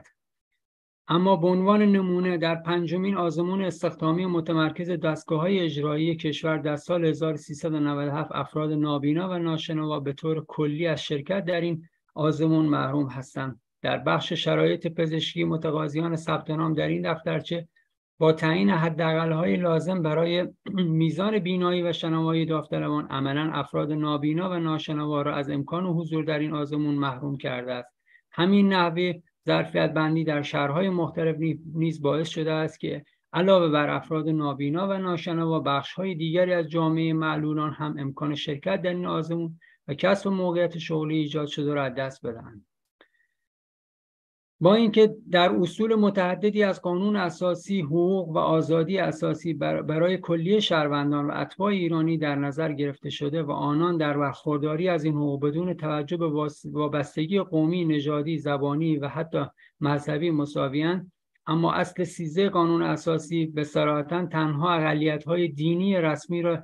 اما به عنوان نمونه در پنجمین آزمون استخدامی متمرکز دستگاه‌های اجرایی کشور در سال هزار و سیصد و نود و هفت افراد نابینا و ناشنوا به طور کلی از شرکت در این آزمون محروم هستند. در بخش شرایط پزشکی متقاضیان ثبت نام در این دفترچه با تعیین حداقل‌های لازم برای میزان بینایی و شنوایی داوطلبان عملاً افراد نابینا و ناشنوا را از امکان حضور در این آزمون محروم کرده است. همین نحوه ظرفیت بندی در شهرهای مختلف نیز باعث شده است که علاوه بر افراد نابینا و ناشنوا بخش‌های دیگری از جامعه معلولان هم امکان شرکت در این آزمون و کسب موقعیت شغلی ایجاد شده را از دست بدهند. با اینکه در اصول متعددی از قانون اساسی حقوق و آزادی اساسی برای کلیه شهروندان و اتباع ایرانی در نظر گرفته شده و آنان در برخورداری از این حقوق بدون توجه به وابستگی قومی، نژادی، زبانی و حتی مذهبی مساوی‌اند، اما اصل سیزده قانون اساسی به صراحت تنها اقلیت‌های دینی رسمی را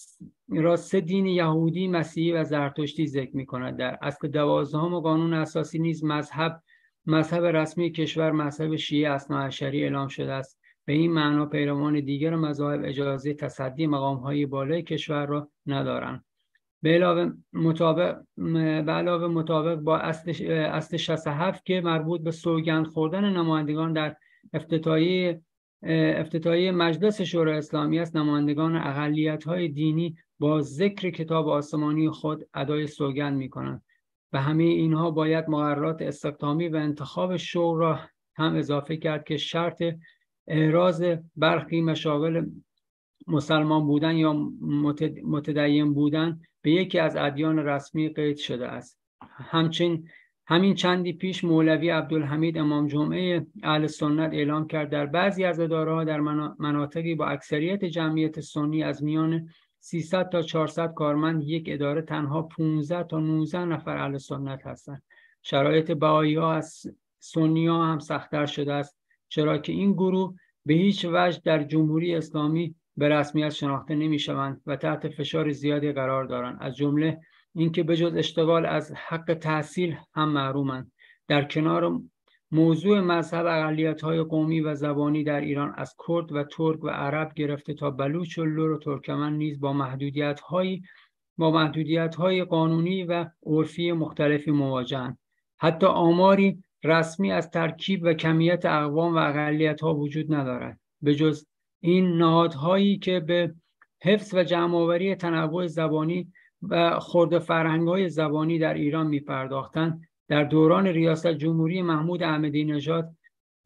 را سه دین یهودی، مسیحی و زرتشتی ذکر می‌کند. در اصل دوازدهم قانون اساسی نیز مذهب مذهب رسمی کشور مذهب شیعه اثناعشری اعلام شده است. به این معنا پیروان دیگر مذاهب اجازه تصدی مقام‌های بالای کشور را ندارند. به علاوه مطابق به علاوه مطابق با اصل اصل شصت و هفت که مربوط به سوگند خوردن نمایندگان در افتتاحیه افتتاحیه مجلس شورای اسلامی است، نمایندگان اقلیت‌های دینی با ذکر کتاب آسمانی خود ادای سوگند می‌کنند. و همه اینها باید مقررات استخدامی و انتخاب شغل را هم اضافه کرد که شرط احراز برخی مشاغل مسلمان بودن یا متدین بودن به یکی از ادیان رسمی قید شده است. همچنین همین چندی پیش مولوی عبدالحمید امام جمعه اهل سنت اعلام کرد در بعضی از اداره‌ها در مناطقی با اکثریت جمعیت سنی از میان سیصد تا چهارصد کارمند یک اداره تنها پانزده تا نوزده نفر اهل سنت هستند. شرایط بهائی‌ها از سنی‌ها هم سخت‌تر شده است، چرا که این گروه به هیچ وجه در جمهوری اسلامی به رسمیت شناخته نمی‌شوند و تحت فشار زیادی قرار دارند، از جمله اینکه به جز اشتغال از حق تحصیل هم محرومند. در کنار موضوع مذهب، اقلیت‌های قومی و زبانی در ایران از کرد و ترک و عرب گرفته تا بلوچ و لر و ترکمن نیز با محدودیت‌های با محدودیت‌های قانونی و عرفی مختلفی مواجه‌اند. حتی آماری رسمی از ترکیب و کمیت اقوام و اقلیت‌ها وجود ندارد. به جز این نهادهایی که به حفظ و جمع‌آوری تنوع زبانی و خرد فرهنگ‌های زبانی در ایران می‌پرداختند، در دوران ریاست جمهوری محمود احمدی نژاد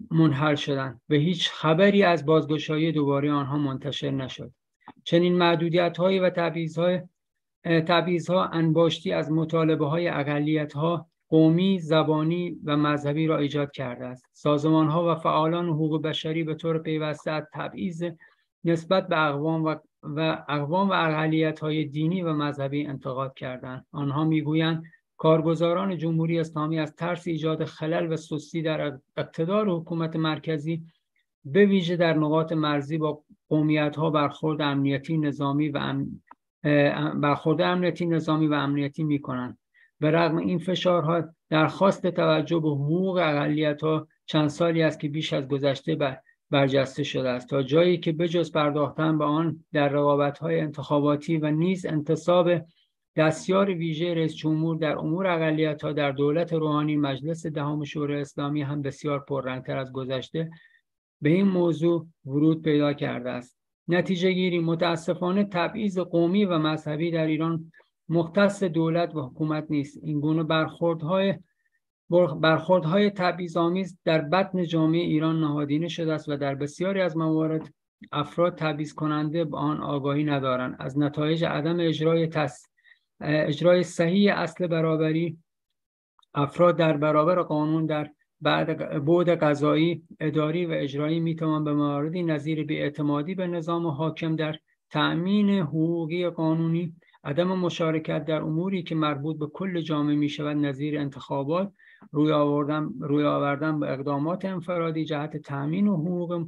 منحل شدند و هیچ خبری از بازگشایی دوباره آنها منتشر نشد. چنین محدودیت‌های و تبعیض‌های تبعیض‌ها انباشتی از مطالبه‌های اقلیت‌ها قومی، زبانی و مذهبی را ایجاد کرده است. سازمان‌ها و فعالان حقوق بشری به طور پیوسته از تبعیض نسبت به اقوام و و اقوام و اقلیت‌های دینی و مذهبی انتقاد کردند. آنها می‌گویند کارگزاران جمهوری اسلامی از ترس ایجاد خلل و سستی در اقتدار حکومت مرکزی به ویژه در نقاط مرزی با قومیت‌ها برخورد امنیتی نظامی و ام... برخورد امنیتی نظامی و امنیتی می‌کنند. به رغم این فشارها درخواست توجه به حقوق اقلیت‌ها چند سالی است که بیش از گذشته بر برجسته شده است، تا جایی که بجز پرداختن به آن در رقابت‌های انتخاباتی و نیز انتصاب دستیار ویژه رئیس جمهور در امور اقلیت‌ها در دولت روحانی، مجلس دهم شورای اسلامی هم بسیار پررنگ‌تر از گذشته به این موضوع ورود پیدا کرده است. نتیجه گیری متاسفانه تبعیض قومی و مذهبی در ایران مختص دولت و حکومت نیست. این گونه برخوردهای برخوردهای تبعیض‌آمیز در بطن جامعه ایران نهادینه شده است و در بسیاری از موارد افراد تبعیض کننده به آن آگاهی ندارند. از نتایج عدم اجرای تس... اجرای صحیح اصل برابری افراد در برابر قانون در بعد بعد قضایی، اداری و اجرایی میتوان به مواردی نظیر بی‌اعتمادی به نظام حاکم در تأمین حقوقی قانونی، عدم مشارکت در اموری که مربوط به کل جامعه میشود نظیر انتخابات، روی آوردن روی آوردن به اقدامات انفرادی جهت تأمین حقوق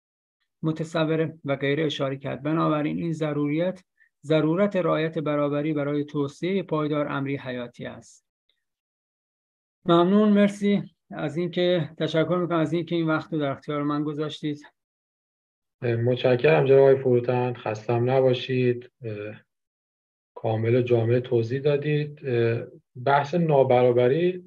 متصوره و غیره اشاره کرد. بنابراین این ضروریت ضرورت رعایت برابری برای توسعه پایدار امری حیاتی است. ممنون، مرسی از اینکه تشکر میکنم از اینکه این وقت رو در اختیار من گذاشتید. متشکرم جناب آقای فروتن، خستم نباشید، کامل و جامع توضیح دادید. بحث نابرابری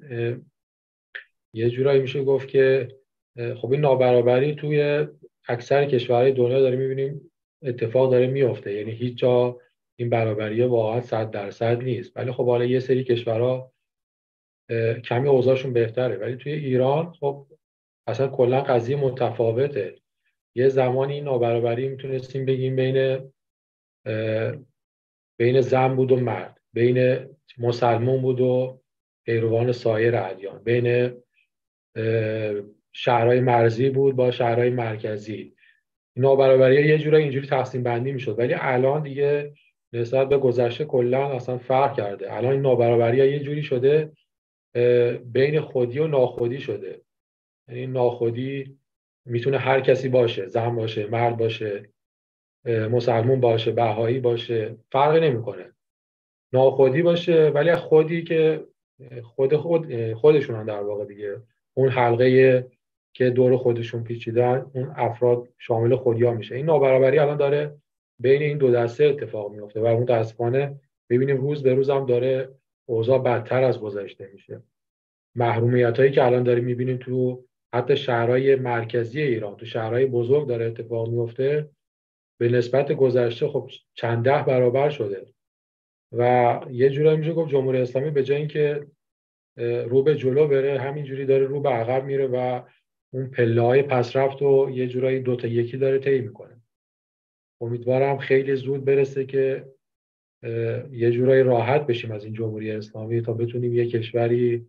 یه جورایی میشه گفت که خب این نابرابری توی اکثر کشورهای دنیا داریم میبینیم اتفاق داره میفته، یعنی هیچ جا این برابری واقعا صد درصد نیست، ولی خب حالا یه سری کشورها کمی اوضاعشون بهتره، ولی توی ایران خب اصلا کلا قضیه متفاوته. یه زمانی این نابرابری میتونستیم بگیم بین بین زن بود و مرد، بین مسلمان بود و پیروان سایر ادیان، بین شهرهای مرزی بود با شهرهای مرکزی. نابرابری یه جورایی اینجوری تقسیم بندی میشد، ولی الان دیگه نسبت به گذشته کلا اصلا فرق کرده. الان این نابرابری یه جوری شده بین خودی و ناخودی شده، یعنی ناخودی میتونه هر کسی باشه، زن باشه، مرد باشه، مسلمان باشه، بهایی باشه، فرقی نمیکنه، ناخودی باشه، ولی خودی که خود خود خودشون در واقع دیگه اون حلقه که دور خودشون پیچیدن اون افراد شامل خودیا میشه. این نابرابری الان داره بین این دو دسته اتفاق میفته و اون متاسفانه ببینیم روز به روز هم داره اوضاع بدتر از گذشته میشه. محرومیتایی که الان داریم میبینیم تو حتی شهرهای مرکزی ایران، تو شهرهای بزرگ داره اتفاق میفته، به نسبت گذشته خب چند ده برابر شده و یه جورایی میشه گفت جمهوری اسلامی به جای اینکه رو به جلو بره همینجوری داره رو به عقب میره و اون پله‌های پسرفت و یه جورایی دو تا یکی داره طی میکنه. امیدوارم خیلی زود برسه که یه جورایی راحت بشیم از این جمهوری اسلامی تا بتونیم یه کشوری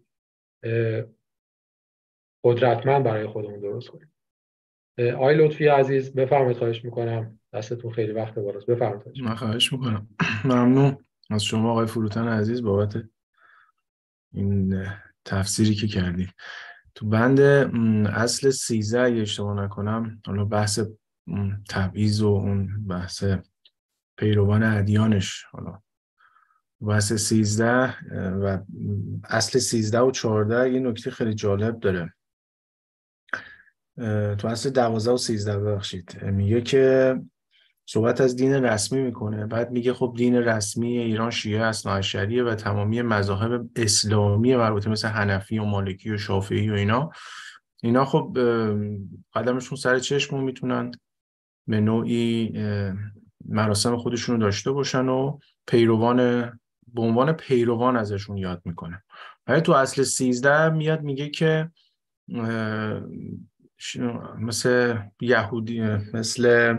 قدرتمند برای خودمون درست کنیم. آقای لطفی عزیز بفرمایید، خواهش میکنم، دستتون خیلی وقت بالاست، بفرمایید. من خواهش میکنم. ممنون از شما آقای فروتن عزیز بابت این تفسیری که کردی. تو بند اصل سیزده اگه اشتباه نکنم، حالا بحث تبعیض و اون بحث پیروان ادیانش، حالا بحث سیزده و اصل سیزده و چهارده یه نکته خیلی جالب داره. تو اصل دوازده و سیزده ببخشید میگه که صحبت از دین رسمی میکنه، بعد میگه خب دین رسمی ایران شیعه اثنا عشریه و تمامی مذاهب اسلامی مربوطه مثل حنفی و مالکی و شافعی و اینا اینا خب قدمشون سر چشم میتونن به نوعی مراسم خودشون رو داشته باشن و پیروان به عنوان پیروان ازشون یاد میکنه. ولی تو اصل سیزده میاد میگه که مثل یهودی، مثل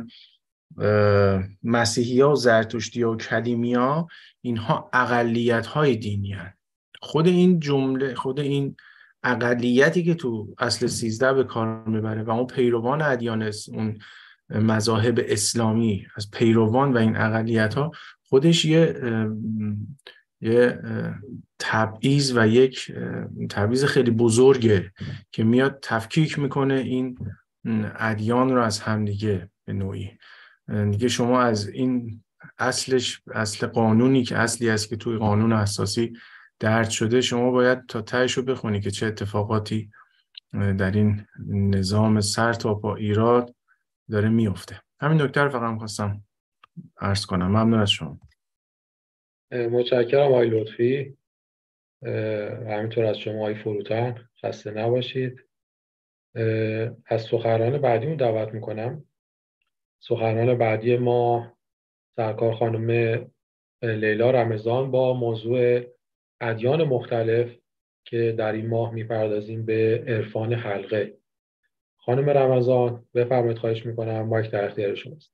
مسیحی ها و زرتشتی ها و کلیمی ها، اینها اقلیت های دینی هستند. خود این جمله، خود این اقلیتی که تو اصل سیزده به کار میبره و اون پیروان ادیان، اون مذاهب اسلامی از پیروان و این اقلیت ها، خودش یه یه تبعیض و یک تبعیض خیلی بزرگه که میاد تفکیک میکنه این ادیان رو از همدیگه به نوعی. دیگه شما از این اصلش، اصل قانونی که اصلی است که توی قانون اساسی درج شده، شما باید تا تهش رو بخونی که چه اتفاقاتی در این نظام سر تا پا ایراد داره میفته. همین نکته رو فقط خواستم عرض کنم. ممنون از شما. متشکرم آقای لطفی و همینطور از شما آقای فروتن. خسته نباشید. از سخنران بعدیمون دعوت میکنم. سخنران بعدی ما سرکار خانم لیلا رمضان با موضوع ادیان مختلف که در این ماه میپردازیم به عرفان حلقه. خانم رمضان بفرمایید، خواهش میکنم، مایک در اختیار شماست.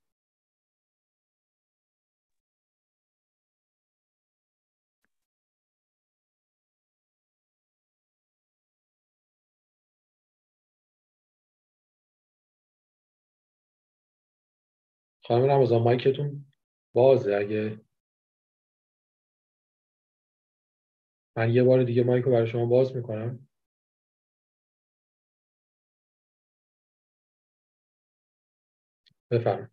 خانم رمضان مایکتون بازه. اگه من یه بار دیگه مایک رو برای شما باز میکنم. بفرمایید.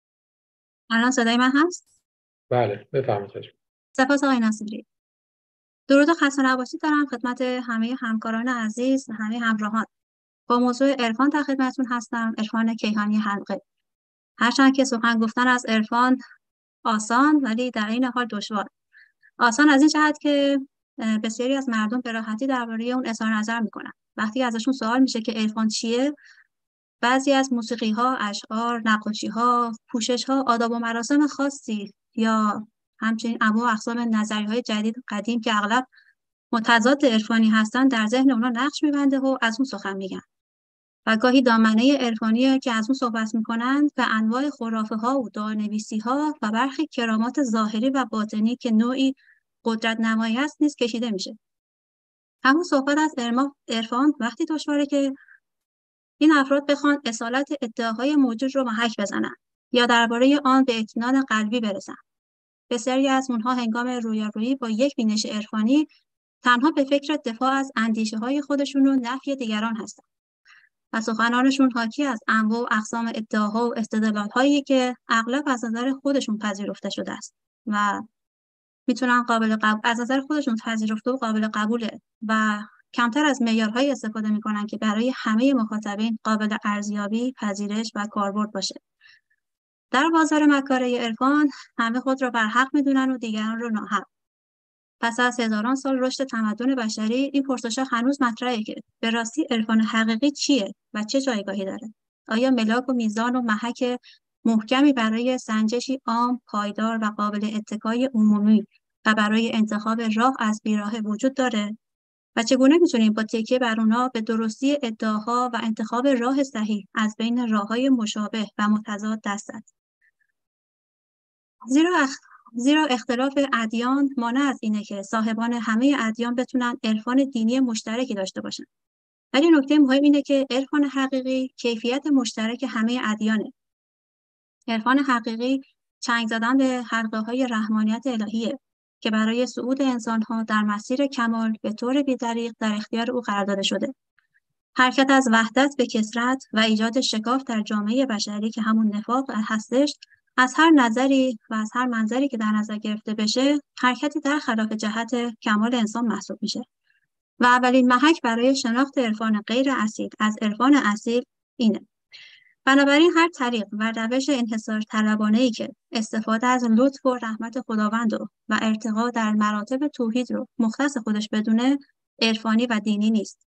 الان صدای من هست؟ بله بفرمایید. سپاس آقای ناصری. درود و خسته نباشید دارم خدمت همه همکاران عزیز و همه همراهان. با موضوع عرفان در خدمتتون هستم، عرفان کیهانی حلقه. هرچند که سخن گفتن از عرفان آسان ولی در این حال دشوار. آسان از این جهت که بسیاری از مردم به راحتی درباره اون اظهار نظر میکنن. وقتی ازشون سوال میشه که عرفان چیه، بعضی از موسیقی ها، اشعار، نقاشی ها، پوشش ها، آداب و مراسم خاصی یا همچنین انواع و اقسام نظریه های جدید قدیم که اغلب متضاد عرفانی هستن در ذهن اونا نقش میبنده و از اون سخن میگن. و گاهی دامنه عرفانی که از اون صحبت میکنند و انواع خرافه ها و دارنویسی ها و برخی کرامات ظاهری و باطنی که نوعی قدرت نمایی است نیز کشیده میشه. همون صحبت از عرفان وقتی دشواره که این افراد بخوان اصالت ادعاهای موجود رو محک بزنن یا درباره آن به اطمینان قلبی برسن. بسیاری از اونها هنگام رویارویی با یک بینش عرفانی تنها به فکر دفاع از اندیشه های خودشون و نفی دیگران هستند و سخنانشون حاکی از انواع و اقسام ادعاها و استدلال‌هایی که اغلب از نظر خودشون پذیرفته شده است و میتونن قابل قبول از نظر خودشون پذیرفته و قابل قبوله و کمتر از معیارهایی استفاده میکنن که برای همه مخاطبین قابل ارزیابی، پذیرش و کاربرد باشه. در بازار مکاره عرفان همه خود را بر حق میدونن و دیگران رو ناحق. پس از هزاران سال رشد تمدن بشری این پرسش‌ها هنوز مطرحه که به راستی عرفان حقیقی چیه و چه جایگاهی داره؟ آیا ملاک و میزان و محک محکمی برای سنجشی عام، پایدار و قابل اتکای عمومی و برای انتخاب راه از بیراه وجود داره؟ و چگونه میتونیم با تکیه بر اونا به درستی ادعاها و انتخاب راه صحیح از بین راه‌های مشابه و متضاد دست زد؟ زیرا اخ... زیرا اختلاف ادیان مانع از اینه که صاحبان همه ادیان بتونن عرفان دینی مشترکی داشته باشن. ولی نکته مهم اینه که عرفان حقیقی کیفیت مشترک همه ادیانه. عرفان حقیقی چنگ زدن به حلقه‌های رحمانیت الهیه که برای صعود انسان‌ها در مسیر کمال به طور بی‌دریغ در اختیار او قرار داده شده. حرکت از وحدت به کثرت و ایجاد شکاف در جامعه بشری که همون نفاق هستش، از هر نظری و از هر منظری که در نظر گرفته بشه، حرکتی در خلاف جهت کمال انسان محسوب میشه. و اولین محک برای شناخت عرفان غیر اصیل از عرفان اصیل اینه. بنابراین هر طریق و روش انحصار طلبانه‌ای که استفاده از لطف و رحمت خداوند و ارتقا در مراتب توحید رو مختص خودش بدونه، عرفانی و دینی نیست.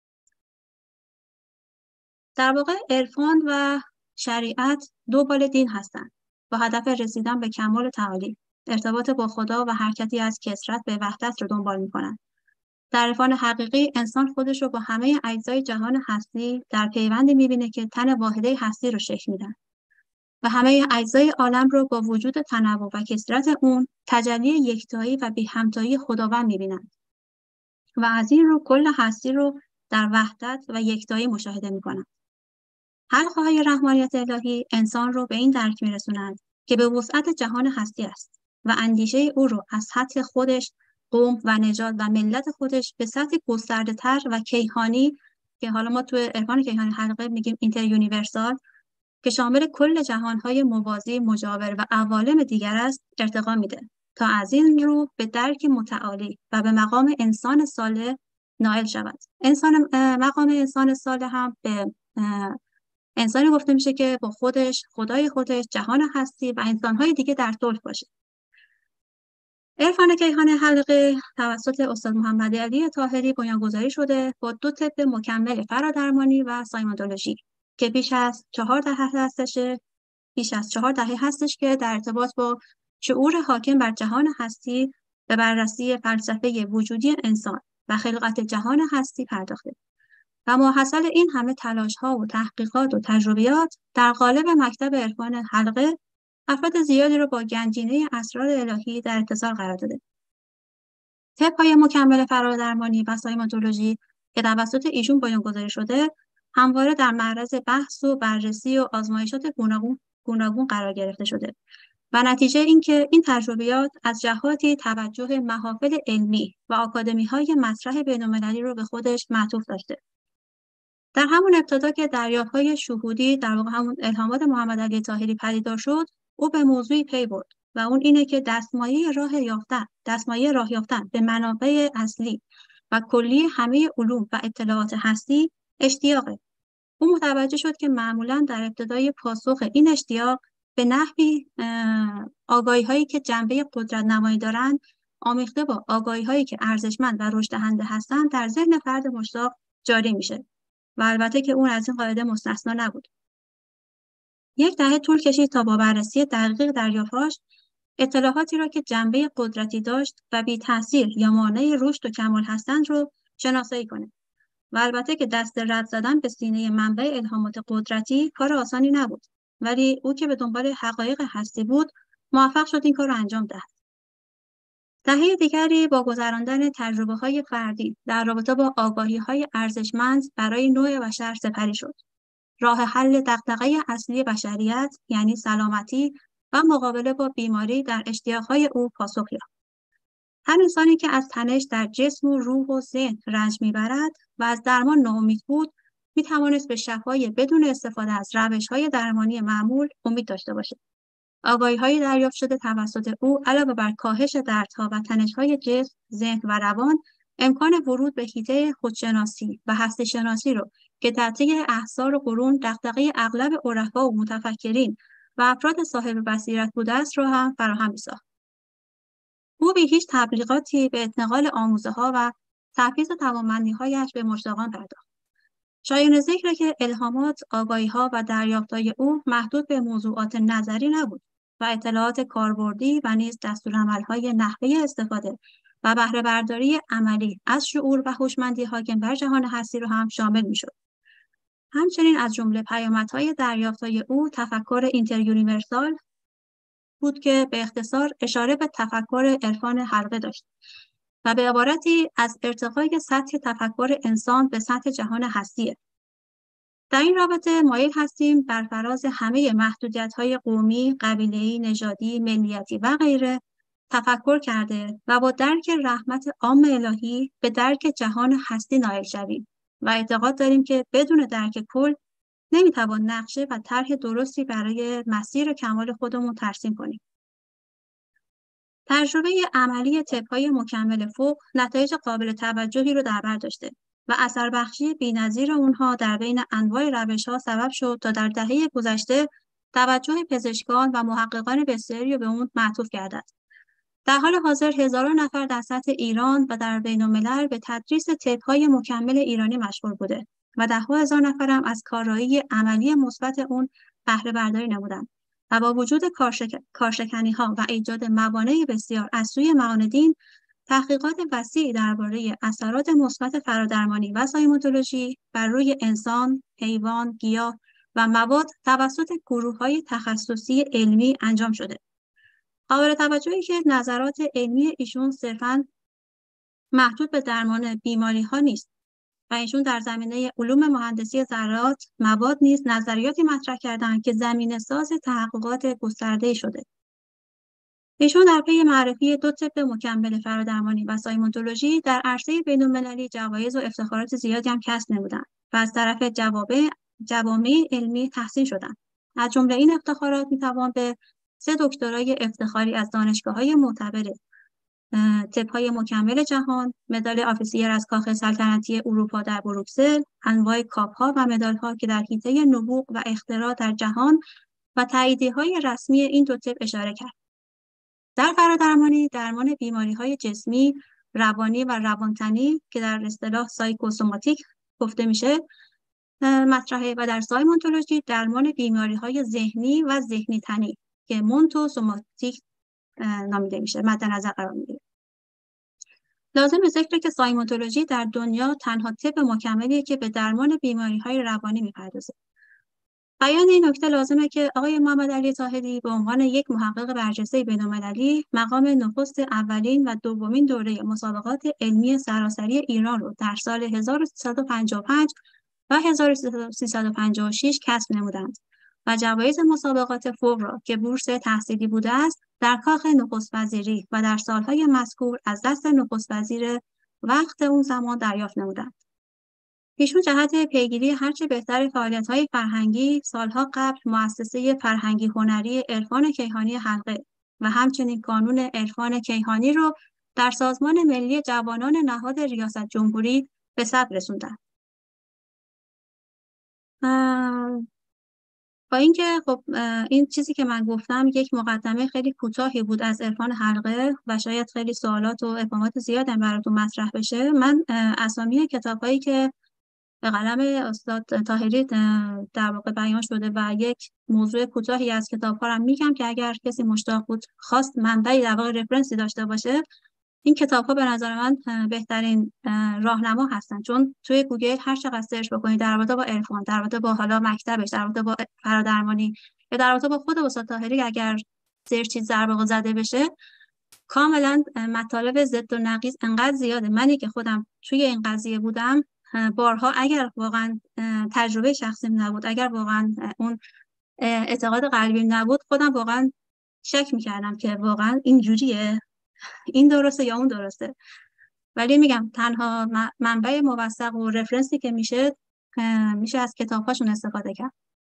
در واقع عرفان و شریعت دو بال دین هستند با هدف رسیدن به کمال تعالی. ارتباط با خدا و حرکتی از کثرت به وحدت رو دنبال می‌کنند. در عرفان حقیقی انسان خودش رو با همه اجزای جهان هستی در پیوندی می‌بینه که تن واحده هستی رو شکل میدن و همه اجزای عالم رو با وجود تنوع و کثرت اون تجلی یکتایی و بی همتایی خداوند می‌بینن و از این رو کل هستی رو در وحدت و یکتایی مشاهده می‌کنن. حلقه‌های رحمانیت الهی انسان رو به این درک می‌رسونند که به وسعت جهان هستی است و اندیشه او رو از سطح خودش، قوم و نژاد و ملت خودش به سطح گسترده‌تر و کیهانی که حالا ما تو عرفان کیهانی حلقه میگیم اینتر یونیورسال که شامل کل جهان‌های موازی، مجاور و عوالم دیگر است ارتقا میده تا از این رو به درک متعالی و به مقام انسان صالح نائل شود. انسان مقام انسان صالح هم به انسانی گفته میشه که با خودش، خدای خودش، جهان هستی و انسان‌های دیگه در صلح باشه. عرفان کیهان حلقه توسط استاد محمد علی طاهری بنیانگذاری شده با دو طب مکمل فرادرمانی و سایمونتولوژی که بیش از چهار دهه هستشه بیش از چهار دهه هستش که در ارتباط با شعور حاکم بر جهان هستی به بررسی فلسفه وجودی انسان و خلقت جهان هستی پرداخته و ماحصل این همه تلاش‌ها و تحقیقات و تجربیات در قالب مکتب عرفان حلقه افراد زیادی رو با گنجینه اسرار الهی در اتصال قرار داده. طب‌های مکمل فرادرمانی و سایمونتولوژی که توسط ایشون بنیانگذاری شده همواره در معرض بحث و بررسی و آزمایشات گوناگون گوناگون قرار گرفته شده و نتیجه این که این تجربیات از جهاتی توجه محافل علمی و آکادمی‌های مطرح بین‌المللی رو به خودش معطوف داشته. در همون ابتدا که دریافت‌های شهودی در واقع همون الهامات محمد علی طاهری پدیدار شد، او به موضوعی پی برد و اون اینه که دستمایه راه یافتن، دستمایه راه یافتن به منابع اصلی و کلی همه علوم و اطلاعات هستی اشتیاقه. او متوجه شد که معمولاً در ابتدای پاسخ این اشتیاق به نحوی آگاهی‌هایی که جنبه قدرت نمایی دارند آمیخته با آگاهی‌هایی که ارزشمند و رشددهنده هستند در ذهن فرد مشتاق جاری میشه و البته که اون از این قاعده مستثنا نبود. یک دهه طول کشید تا با بررسی دقیق دریافت‌هاش اطلاعاتی را که جنبه قدرتی داشت و بی تاثیر یا مانع رشد و کمال هستند رو شناسایی کنه. و البته که دست رد زدن به سینه منبع الهامات قدرتی کار آسانی نبود، ولی او که به دنبال حقایق هستی بود موفق شد این کار را انجام دهد. دهه دیگری با گذراندن تجربه‌های فردی در رابطه با آگاهی‌های ارزشمند برای نوع بشر سپری شد. راه حل دغدغه اصلی بشریت یعنی سلامتی و مقابله با بیماری در اشتیاق‌های او پاسخ یافت. هر انسانی که از تنش در جسم و روح و ذهن رنج میبرد و از درمان ناامید بود میتوانست به شفای بدون استفاده از روش‌های درمانی معمول امید داشته باشد. آگاهی‌های دریافت شده توسط او علاوه بر کاهش دردها و تنش‌های جسم، ذهن و روان امکان ورود به حیطه خودشناسی و هستی شناسی رو که در طی احصار و قرون دغدغه اغلب عرفا و متفکرین و افراد صاحب بصیرت بوده است را هم فراهم می‌ساخت. او بی هیچ تبلیغاتی به انتقال آموزه‌ها و تحفیظ توانمندی‌هایش به مشتاقان پرداخت. شایان ذکر که الهامات، آگاهی‌ها و دریافت‌های او محدود به موضوعات نظری نبود و اطلاعات کاربردی و نیز دستورالعمل‌های نحوه استفاده و بهره برداری عملی از شعور و هوشمندی حاکم بر جهان هستی را هم شامل می‌شد. همچنین از جمله پیامدهای دریافت‌های او تفکر اینتر یونیورسال بود که به اختصار اشاره به تفکر عرفان حلقه داشت و به عبارتی از ارتقای سطح تفکر انسان به سطح جهان هستیه. در این رابطه مایل هستیم بر فراز همه محدودیت‌های قومی، قبیله‌ای، نژادی، ملیتی و غیره تفکر کرده و با درک رحمت عام الهی به درک جهان هستی نائل شویم و اعتقاد داریم که بدون درک کل نمیتوان نقشه و طرح درستی برای مسیر کمال خودمون ترسیم کنیم. تجربه عملی طب‌های مکمل فوق نتایج قابل توجهی رو در بر داشته و اثر بخشی بی‌نظیر اونها در بین انواع روش‌ها سبب شد تا در دهه گذشته توجه پزشکان و محققان بسیاری رو به اون معطوف گردد. در حال حاضر هزاران نفر در سطح ایران و در بین‌الملل به تدریس طب‌های مکمل ایرانی مشغول بوده و ده‌ها هزار نفر هم از کارایی عملی مثبت اون بهره برداری نمودند و با وجود کارشک... کارشکنی‌ها و ایجاد موانع بسیار از سوی معاندین تحقیقات وسیعی درباره اثرات مثبت فرادرمانی و سایمونتولوژی بر روی انسان، حیوان، گیاه و مواد توسط گروه‌های تخصصی علمی انجام شده. قابل توجهی که نظرات علمی ایشون صرفاً محدود به درمان بیماری‌ها نیست و ایشون در زمینه علوم مهندسی ذرات، مواد نیز نظریاتی مطرح کردند که زمینه‌ساز تحققات گسترده‌ای شده. ایشون در پی معرفی دو طب مکمل فرادرمانی و سایمونتولوژی در عرصه بین‌المللی جوایز و افتخارات زیادی هم کسب نمودند و از طرف جوامع جوامع علمی تحسین شدند. از جمله این افتخارات میتوان به سه دکترای افتخاری از دانشگاه‌های معتبر طب‌های مکمل جهان، مدال آفیسیر از کاخ سلطنتی اروپا در بروکسل، انواع کاپ‌ها و مدال‌ها که در حیطه نبوغ و اختراع در جهان و تاییدیه‌های رسمی این دو طب اشاره کرد. در فرادرمانی، درمان بیماری‌های جسمی، روانی و روانتنی که در اصطلاح سایکوسوماتیک گفته میشه مطرحه و در سایمونتولوژی درمان بیماری‌های ذهنی و ذهنی تنی که مونتوسوماتیک نامیده میشه مد نظر قرار میگیره. لازم ذکره که سایمونتولوژی در دنیا تنها طب مکملیه که به درمان بیماری‌های روانی میپردازه. بیان این نکته لازمه که آقای محمد علی طاهری به عنوان یک محقق برجسته بین‌المللی مقام نخست اولین و دومین دوره مسابقات علمی سراسری ایران رو در سال هزار و سیصد و پنجاه و پنج و هزار و سیصد و پنجاه و شش کسب نمودند و جوایز مسابقات فوق را که بورس تحصیلی بوده است در کاخ نخست وزیری و در سالهای مذکور از دست نخست وزیر وقت اون زمان دریافت نمودند. ایشون جهت پیگیری هرچه بهتر فعالیت‌های فرهنگی سالها قبل مؤسسه فرهنگی هنری عرفان کیهانی حلقه و همچنین کانون عرفان کیهانی رو در سازمان ملی جوانان نهاد ریاست جمهوری به ثبت رسوندند. با اینکه خب این چیزی که من گفتم یک مقدمه خیلی کوتاهی بود از عرفان حلقه و شاید خیلی سوالات و ابهامات زیادی براتون مطرح بشه، من اسامی کتاب‌هایی که به قلم استاد طاهری در واقع بیان شده و یک موضوع کوتاهی از کتاب‌ها رو میگم که اگر کسی مشتاق بود خواست منبعی در واقع رفرنسی داشته باشه، این کتاب‌ها به نظر من بهترین راهنما هستن، چون توی گوگل هر چقدر سرچ بکنید در رابطه با عرفان، در رابطه با حالا مکتبش، در رابطه با فرادرمانی یا در رابطه با خود استاد طاهری اگر سرچ ضربه زده بشه، کاملا مطالب ضد و نقیض انقدر زیاده. منی که خودم توی این قضیه بودم بارها اگر واقعا تجربه شخصیم نبود، اگر واقعا اون اعتقاد قلبی نبود، خودم واقعا شک می‌کردم که واقعا این جوریه، این درسته یا اون درسته. ولی میگم تنها منبع موثق و رفرنسی که میشه میشه از کتاب‌هاشون استفاده کرد.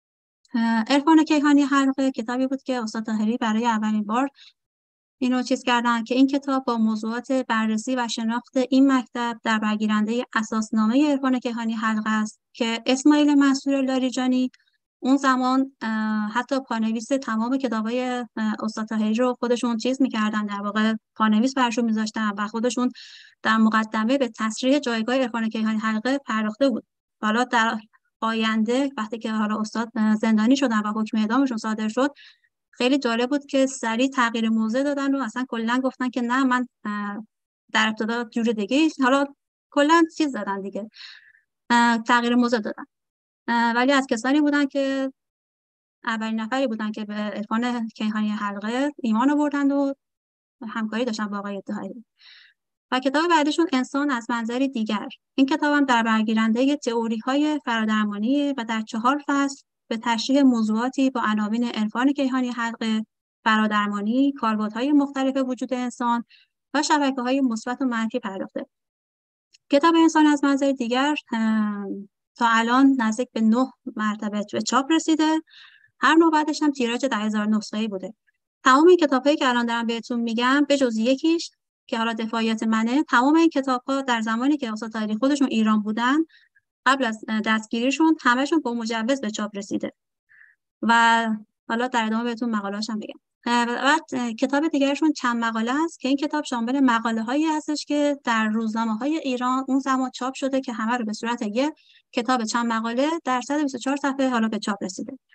عرفان کیهانی حلقه کتابی بود که استاد طاهری برای اولین بار اینو چیز کردن که این کتاب با موضوعات بررسی و شناخت این مکتب در برگیرنده اساسنامه عرفان کیهانی حلقه است که اسماعیل منصور لاریجانی اون زمان حتی پانویس تمام کتابای استاد طاهری رو خودشون چیز میکردن، در واقع پانویس برشون میذاشتن و خودشون در مقدمه به تصریح جایگاه عرفان کیهانی حلقه پرداخته بود. حالا در آینده وقتی که حالا استاد زندانی شدن و حکم اعدامشون صادر شد، خیلی جالب بود که سریع تغییر موضع دادن و اصلا کلا گفتن که نه من در ابتدا جور دیگه، حالا کلا چیز دادن دیگه، تغییر موضع دادن. ولی از کسانی بودن که اولین نفری بودن که به عرفان کیهانی حلقه ایمان آوردند و همکاری داشتن با آقای طاهری. و کتاب بعدشون انسان از منظری دیگر. این کتاب هم در برگیرنده تئوری‌های فرادرمانی و در چهار فصل به تشریح موضوعاتی با عناوین عرفان کیهانی حلقه، فرادرمانی، کاربردهای مختلف وجود انسان و شبکه‌های مثبت و منفی پرداخته. کتاب انسان از منظر دیگر تا الان نزدیک به نه مرتبه به چاپ رسیده. هر نوبتش هم تیراژ ده هزار نسخه‌ای بوده. تمام این کتاب‌هایی که الان دارم بهتون میگم به جز یکیش که حالا دفاعیت منه، تمام این کتاب‌ها در زمانی که استاد طاهری خودشون ایران بودن قبل از دستگیریشون همشون با مجوز به چاپ رسیده و حالا در ادامه بهتون مقاله‌اش هم بگم. بعد کتاب دیگرشون چند مقاله است که این کتاب شامل مقاله‌هایی هستش که در روزنامه‌های ایران اون زمان چاپ شده که همه رو به صورت یک کتاب چند مقاله در صد و بیست و چهار صفحه حالا به چاپ رسیده.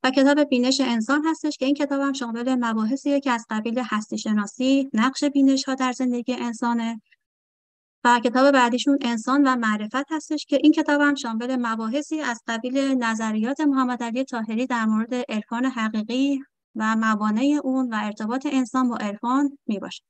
و کتاب بینش انسان هستش که این کتاب هم شامل مباحثیه که از قبیل هستی شناسی، نقش بینش ها در زندگی انسانه. و کتاب بعدیشون انسان و معرفت هستش که این کتاب هم شامل مباحثی از قبیل نظریات محمد علی طاهری در مورد عرفان حقیقی و موانع اون و ارتباط انسان با عرفان می باشه.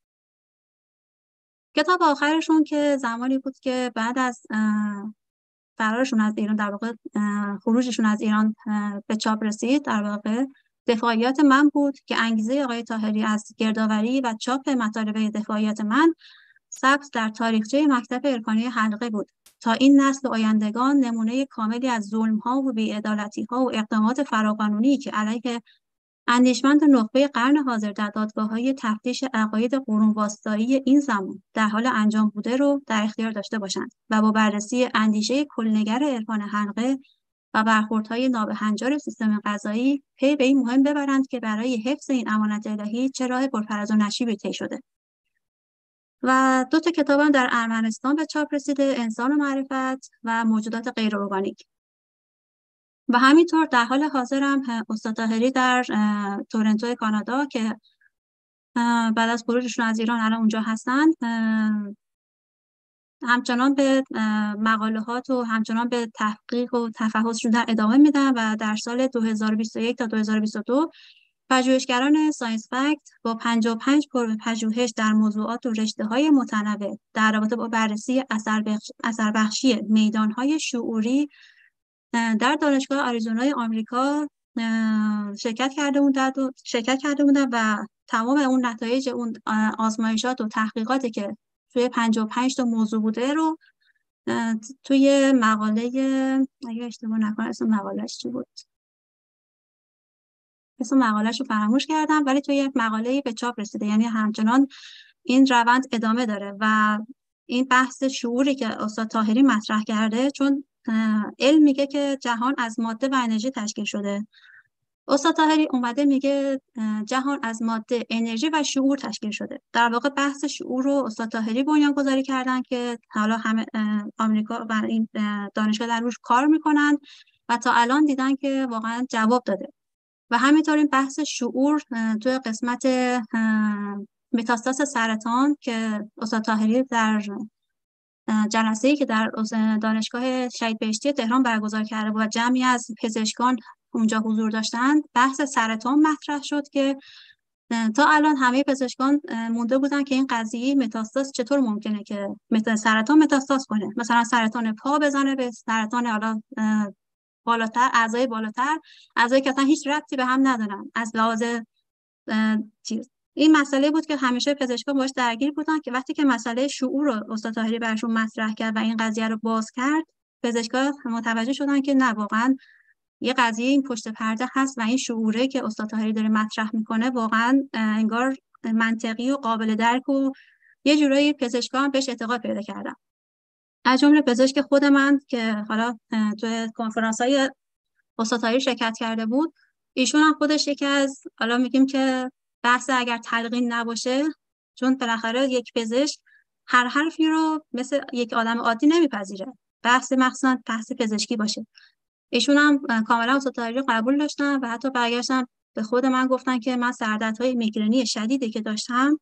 کتاب آخرشون که زمانی بود که بعد از فرارشون از ایران، در واقع خروجشون از ایران به چاپ رسید، در واقع دفاعیات من بود که انگیزه آقای طاهری از گردآوری و چاپ مطالب دفاعیات من ثبت در تاریخچه مکتب عرفانی حلقه بود تا این نسل آیندگان نمونه کاملی از ظلم‌ها و بی‌عدالتی‌ها و اقدامات فراقانونی که علیه اندیشمند نخبه قرن حاضر در دادگاه‌های تفتیش عقاید قرون وسطایی این زمان در حال انجام بوده رو در اختیار داشته باشند و با بررسی اندیشه کلنگر عرفان حلقه و برخوردهای نابهنجار سیستم قضایی پی به این مهم ببرند که برای حفظ این امانت الهی چه راه پرفراز و نشیبی طی شده. و دو تا کتابم در ارمنستان به چاپ رسیده، انسان و معرفت و موجودات غیر ارگانیک. و همینطور در حال حاضرم استاد طاهری در تورنتو کانادا که بعد از خروجشون از ایران الان اونجا هستن، همچنان به مقالهات و همچنان به تحقیق و تفحصشون در ادامه میدن و در سال دو هزار و بیست و یک تا دو هزار و بیست و دو پژوهشگران ساینس فکت با پنجاه و پنج پرو پژوهش در موضوعات و رشته‌های متنوع در رابطه با بررسی اثربخشی میدان‌های شعوری در دانشگاه آریزونای آمریکا شرکت کرده بودند و شرکت کرده بودند و تمام اون نتایج اون آزمایشات و تحقیقاتی که توی پنجاه و پنج تا موضوع بوده رو توی مقاله، اگه اشتباه نکنم اسم مقالهش چی بود؟ اسم مقالهش رو فراموش کردم، ولی توی مقاله به چاپ رسیده. یعنی همچنان این روند ادامه داره و این بحث شعوری که استاد طاهری مطرح کرده، چون علم میگه که جهان از ماده و انرژی تشکیل شده، استاد طاهری اومده میگه جهان از ماده، انرژی و شعور تشکیل شده. در واقع بحث شعور رو استاد طاهری بنیانگذاری کردن که حالا همه آمریکا و این دانشگاه در روش کار میکنن و تا الان دیدن که واقعا جواب داده. و همینطور این بحث شعور توی قسمت متاستاز سرطان که استاد طاهری در جلسه‌ای که در دانشگاه شهید بهشتی تهران برگزار کرده بود و جمعی از پزشکان اونجا حضور داشتند، بحث سرطان مطرح شد که تا الان همه پزشکان مونده بودن که این قضیه متاستاز چطور ممکنه که سرطان متاستاز کنه، مثلا سرطان پا بزنه به سرطان حالا بالاتر، اعضای بالاتر، اعضایی که اصلا هیچ ربطی به هم ندارن از لحاظ چیز. این مسئله بود که همیشه پزشکان باش درگیر بودن که وقتی که مسئله شعور رو استاد طاهری براشون مطرح کرد و این قضیه رو باز کرد، پزشکان متوجه شدن که نه، واقعا یه قضیه این پشت پرده هست و این شعوره که استاد طاهری داره مطرح میکنه واقعا انگار منطقی و قابل درک و یه جورایی پزشکان بهش اعتقاد پیدا کردن. از جمله پزشک خود من که حالا تو کنفرانس‌های استاد طاهری شرکت کرده بود، ایشون هم خودش یکی از، حالا میگیم که بحث اگر تلقین نباشه، چون بالاخره یک پزشک هر حرفی رو مثل یک آدم عادی نمیپذیره، بحث مخصوصا بحث پزشکی باشه. ایشون هم کاملا استاد طاهری رو قبول داشتن و حتی برگشتن به خود من گفتن که من سردردهای میگرنی شدیدی که داشتم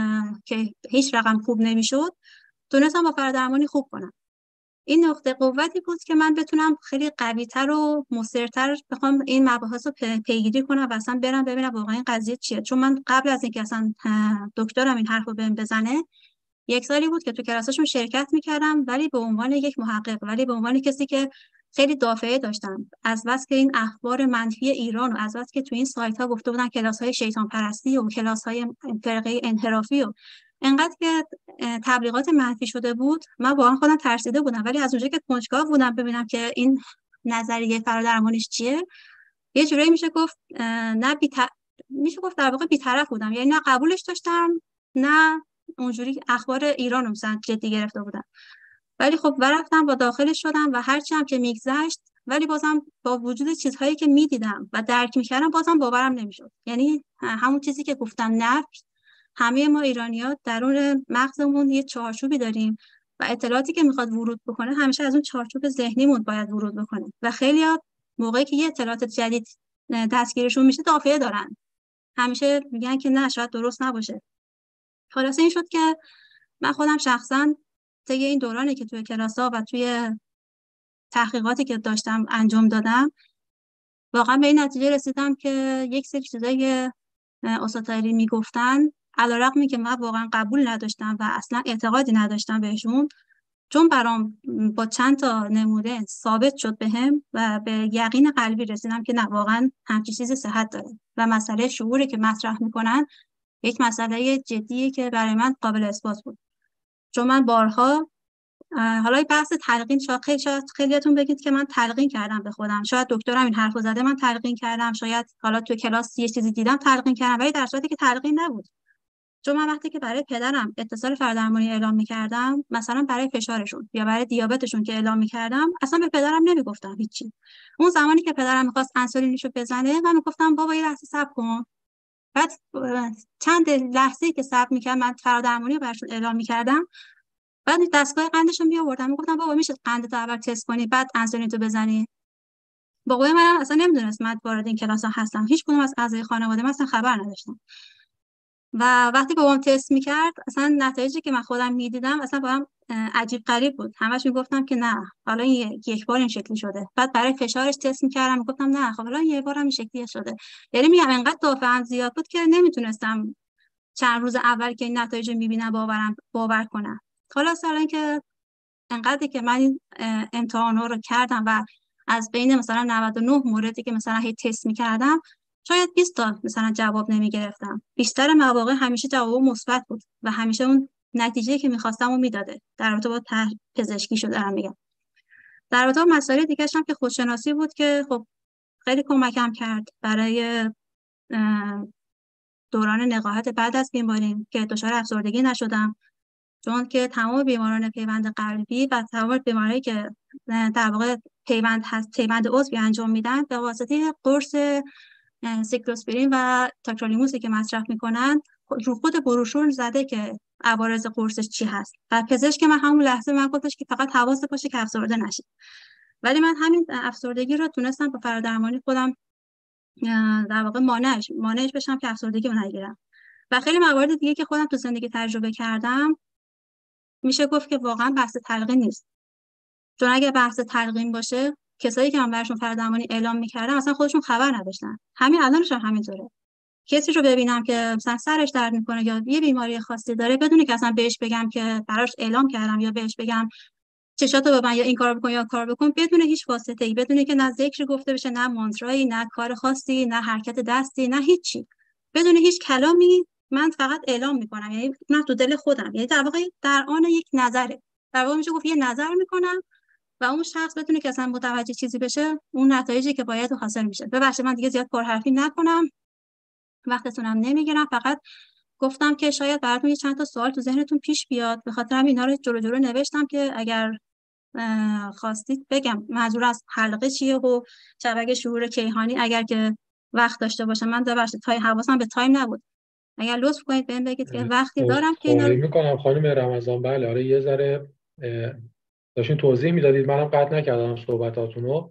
که هیچ رقم خوب نمیشد، تونستم با فرادرمانی خوب کنم. این نقطه قوتی بود که من بتونم خیلی قوی‌تر و مصرتر بخوام این مباحث رو پیگیری کنم و اصلا برم ببینم واقعا این قضیه چیه. چون من قبل از اینکه اصلا دکترم این حرفو بهم بزنه، یک سالی بود که تو کلاساشون شرکت میکردم، ولی به عنوان یک محقق، ولی به عنوان کسی که خیلی دافعه داشتم از بس که این اخبار منفی ایران و از بس که تو این سایت ها گفته بودن کلاس‌های شیطان پرستی و کلاس‌های فرقه انحرافی و انقدر که تبلیغات منفی شده بود، من واقعا خودم ترسیده بودم. ولی از اونجایی که کنجکاو بودم ببینم که این نظریه فرادرمانیش چیه، یه جورایی میشه گفت نه بی ت... میشه گفت در واقع بی‌طرف بودم. یعنی نه قبولش داشتم، نه اونجوری اخبار ایران رو مثلا جدی گرفته بودم. ولی خب رفتم با داخلش شدم و هرچی هم که میگذشت، ولی بازم با وجود چیزهایی که میدیدم و درک میکردم بازم باورم نمیشد. یعنی همون چیزی که گفتم، نفس همه ما ایرانی‌ها درون مغزمون یه چارچوبی داریم و اطلاعاتی که میخواد ورود بکنه همیشه از اون چارچوب ذهنیمون باید ورود بکنه و خیلی‌ها موقعی که یه اطلاعات جدید دستگیرشون میشه دافعه دارن، همیشه میگن که نه شاید درست نباشه. خلاصه این شد که من خودم شخصا طی این دورانی که توی کلاس‌ها و توی تحقیقاتی که داشتم انجام دادم واقعا به این نتیجه رسیدم که یک سری چیزایی که استاد طاهری میگفتن علیرغمی که من واقعا قبول نداشتم و اصلا اعتقادی نداشتم بهشون، چون برام با چند تا نمونه ثابت شد بهم و به یقین قلبی رسیدم که نه واقعا همچین چیزی صحت داره و مسئله شعوری که مطرح میکنن یک مسئله جدیه که برای من قابل اثبات بود. چون من بارها حالا بحث تلقین شاید خیلی شاید خیلیاتون بگید که من تلقین کردم به خودم، شاید دکترم این حرفو زده من تلقین کردم، شاید حالا تو کلاس یه چیزی دیدم تلقین کردم، ولی در صورتی که تلقین نبود. چون من وقتی که برای پدرم اتصال فردرمانی اعلام می‌کردم، مثلا برای فشارشون یا برای دیابتشون که اعلام می‌کردم، اصلا به پدرم نمیگفتم هیچی. اون زمانی که پدرم می‌خواست انسولینشو بزنه من میگفتم بابا یه لحظه صبر کن. بعد چند لحظه‌ای که صبر می‌کردم من فردرمانی رو براشون اعلام می‌کردم، بعد دستگاه قندشون میآوردم میگفتم بابا میشه قندتو اول تست کنی بعد انسولینتو بزنی. بابای من اصلا نمیدونست من وارد این کلاس هستم، هیچ کدوم از اعضای خانواده من اصلا خبر نداشتم. و وقتی بابام تست میکرد اصلا نتایجی که من خودم میدیدم اصلا با عجیب غریب بود. همش میگفتم که نه حالا این یک بار این شکلی شده، بعد برای فشارش تست میکردم میگفتم نه خب حالا یک بار هم این شکلی شده. یعنی میگم انقدر دافعم زیاد بود که نمیتونستم چند روز اول که این نتایج میبینم باورم باور کنم. خلاص الان که انقدری که من این امتحانا رو کردم و از بین مثلا نود و نه موردی که مثلا هی تست میکردم شاید بیست تا مثلا جواب نمیگرفتم، بیشتر مواقع همیشه جواب مثبت بود و همیشه اون نتیجه که میخواستم رو میداده. در رابطه با پزشکی شده دارم میگم. در رابطه با مسائل دیگه هم که خودشناسی بود که خب خیلی کمکم کرد برای دوران نقاهت بعد از بیماریم که دچار افسردگی نشدم، چون که تمام بیماران پیوند قلبی و تمام بیماری که در واقع پیوند هست پیوند عضوی انجام میدن به واسطه قرص سیکلوسپرین و تاکرولیموسی که مصرف میکنن رو خود بروشور زده که عوارض قرصش چی هست و پزشک من همون لحظه من گفتش که فقط حواست باشه که افسرده نشید. ولی من همین افسردگی رو تونستم با فرادرمانی خودم در واقع مانعش مانعش بشم که افسردگی رو نگیرم. و خیلی موارد دیگه که خودم تو زندگی تجربه کردم میشه گفت که واقعا بحث تلقین نیست. چون اگه بحث تلقین باشه کسایی که من براشون فردرمانی اعلام میکردم اصلا خودشون خبر نداشتن. همین الانش هم همینطوره. کسی رو ببینم که مثلا سرش درد میکنه یا یه بیماری خاصی داره بدون که اصلا بهش بگم که براش اعلام کردم یا بهش بگم چشاتو ببند یا این کارو بکن یا کارو بکن، بدون هیچ واسطه‌ای، بدون که نه ذکر گفته بشه، نه مانترایی، نه کار خاصی، نه حرکت دستی، نه هیچی، بدون هیچ کلامی من فقط اعلام میکنم. یعنی من تو دل خودم، یعنی در واقع در آن یک نظره، در واقع میشه گفت یه نظر میکنم و اون شخص بدونه که اصلا متوجه چیزی بشه اون نتایجی که باید حاصل میشه. ببخشید من دیگه زیاد پرحرفی نکنم، وقتتونم نمیگیرم، فقط گفتم که شاید براتون یه چند تا سوال تو ذهنتون پیش بیاد، به خاطر همین اینا رو جلو جلو نوشتم که اگر خواستید بگم منظور از حلقه چیه و شبکه شعور کیهانی اگر که وقت داشته باشم. من ببخشید تای حواسم به تایم نبود، اگر لطف کنید بهم بگید که وقتی دارم که اینا رو میکنم. خانم رمضان بله آره یه ذره داشتین توضیح میدادید منم قطع نکردم صحبتاتون رو،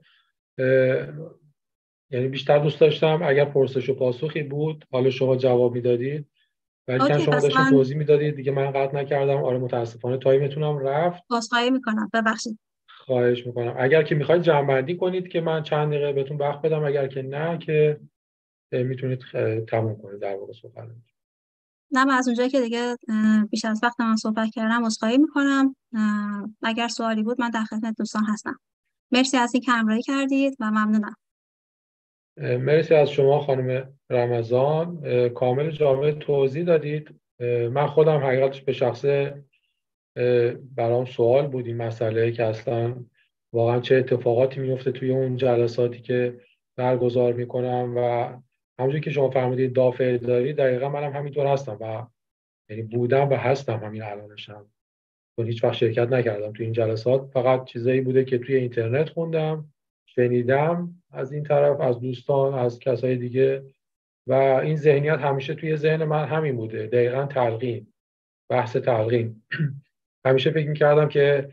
یعنی بیشتر دوست داشتم اگر پرسش و پاسخی بود حالا شما جواب میدادید، ولی که شما داشتین من... توضیح میدادید دیگه من قطع نکردم. آره متاسفانه تایمتونم رفت. عذرخواهی میکنم ببخشید. خواهش میکنم اگر که میخواید جمع‌بندی کنید که من چند دقیقه بهتون وقت بدم، اگر که نه که میتونید تموم کنید در واقع صحبت. نه من از اونجایی که دیگه بیش از وقت من صحبت کردم عذرخواهی میکنم. اگر سوالی بود من در خدمت دوستان هستم. مرسی از این که همراهی کردید و ممنونم. مرسی از شما خانم رمضان، کامل جامع توضیح دادید. من خودم حقیقتش به شخصه برام سوال بود این مسئله که اصلا واقعا چه اتفاقاتی میفته توی اون جلساتی که برگزار میکنم و همونجوری که شما فرمودید دافع داری دقیقا منم همینطور هستم و یعنی بودم و هستم همین الانشم، چون هیچ وقت شرکت نکردم توی این جلسات، فقط چیزایی بوده که توی اینترنت خوندم شنیدم از این طرف از دوستان از کسای دیگه و این ذهنیت همیشه توی ذهن من همین بوده، دقیقاً تلقین، بحث تلقین. همیشه فکر می‌کردم که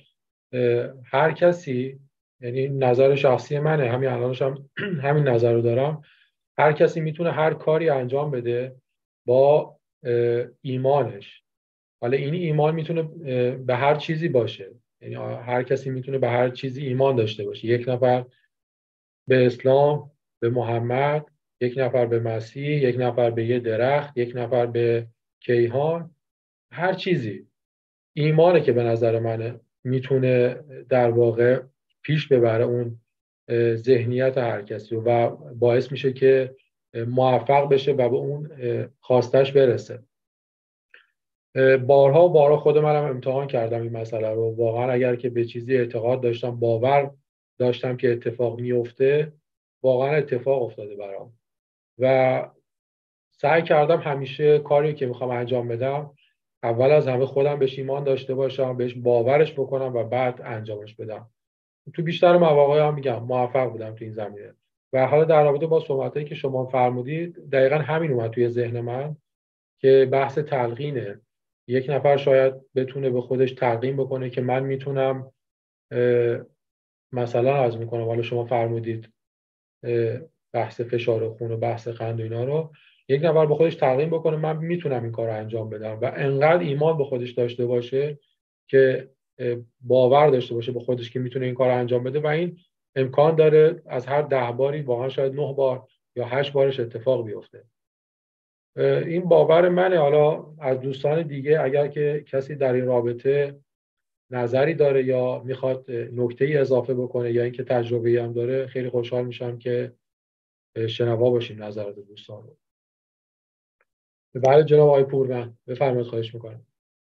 هر کسی، یعنی نظر شخصی منه، همین الانش هم همین نظر رو دارم، هر کسی میتونه هر کاری انجام بده با ایمانش. حالا این ایمان میتونه به هر چیزی باشه، یعنی هر کسی میتونه به هر چیزی ایمان داشته باشه. یک نفر به اسلام، به محمد، یک نفر به مسیح، یک نفر به یه درخت، یک نفر به کیهان، هر چیزی. ایمانه که به نظر منه میتونه در واقع پیش ببره اون ذهنیت هر کسی و باعث میشه که موفق بشه و به اون خواستش برسه. بارها و بارها خود منم امتحان کردم این مسئله رو. واقعا اگر که به چیزی اعتقاد داشتم، باور داشتم که اتفاق میفته، واقعا اتفاق افتاده برام و سعی کردم همیشه کاری که میخوام انجام بدم اول از همه خودم بهش ایمان داشته باشم، بهش باورش بکنم و بعد انجامش بدم. تو بیشتر مواقع هم میگم موفق بودم تو این زمینه. و حالا در رابطه با صحبتایی که شما فرمودید دقیقاً همین اومد توی ذهن من که بحث تلقینه. یک نفر شاید بتونه به خودش تلقین بکنه که من میتونم مثلا عرض میکنم، حالا شما فرمودید بحث فشار خون و بحث قند و اینا رو، یک نفر به خودش تلقین بکنه من میتونم این کار رو انجام بدم و انقدر ایمان به خودش داشته باشه که باور داشته باشه به خودش که میتونه این کار رو انجام بده و این امکان داره از هر ده باری واقعا شاید نه بار یا هشت بارش اتفاق بیفته. این باور منه. حالا از دوستان دیگه اگر که کسی در این رابطه نظری داره یا میخواد نکته‌ای اضافه بکنه یا اینکه تجربه‌ای هم داره، خیلی خوشحال میشم که شنوا باشیم نظرات دوستان رو. بله جناب آقای پورمن بفرمایید، خواهش میکنم.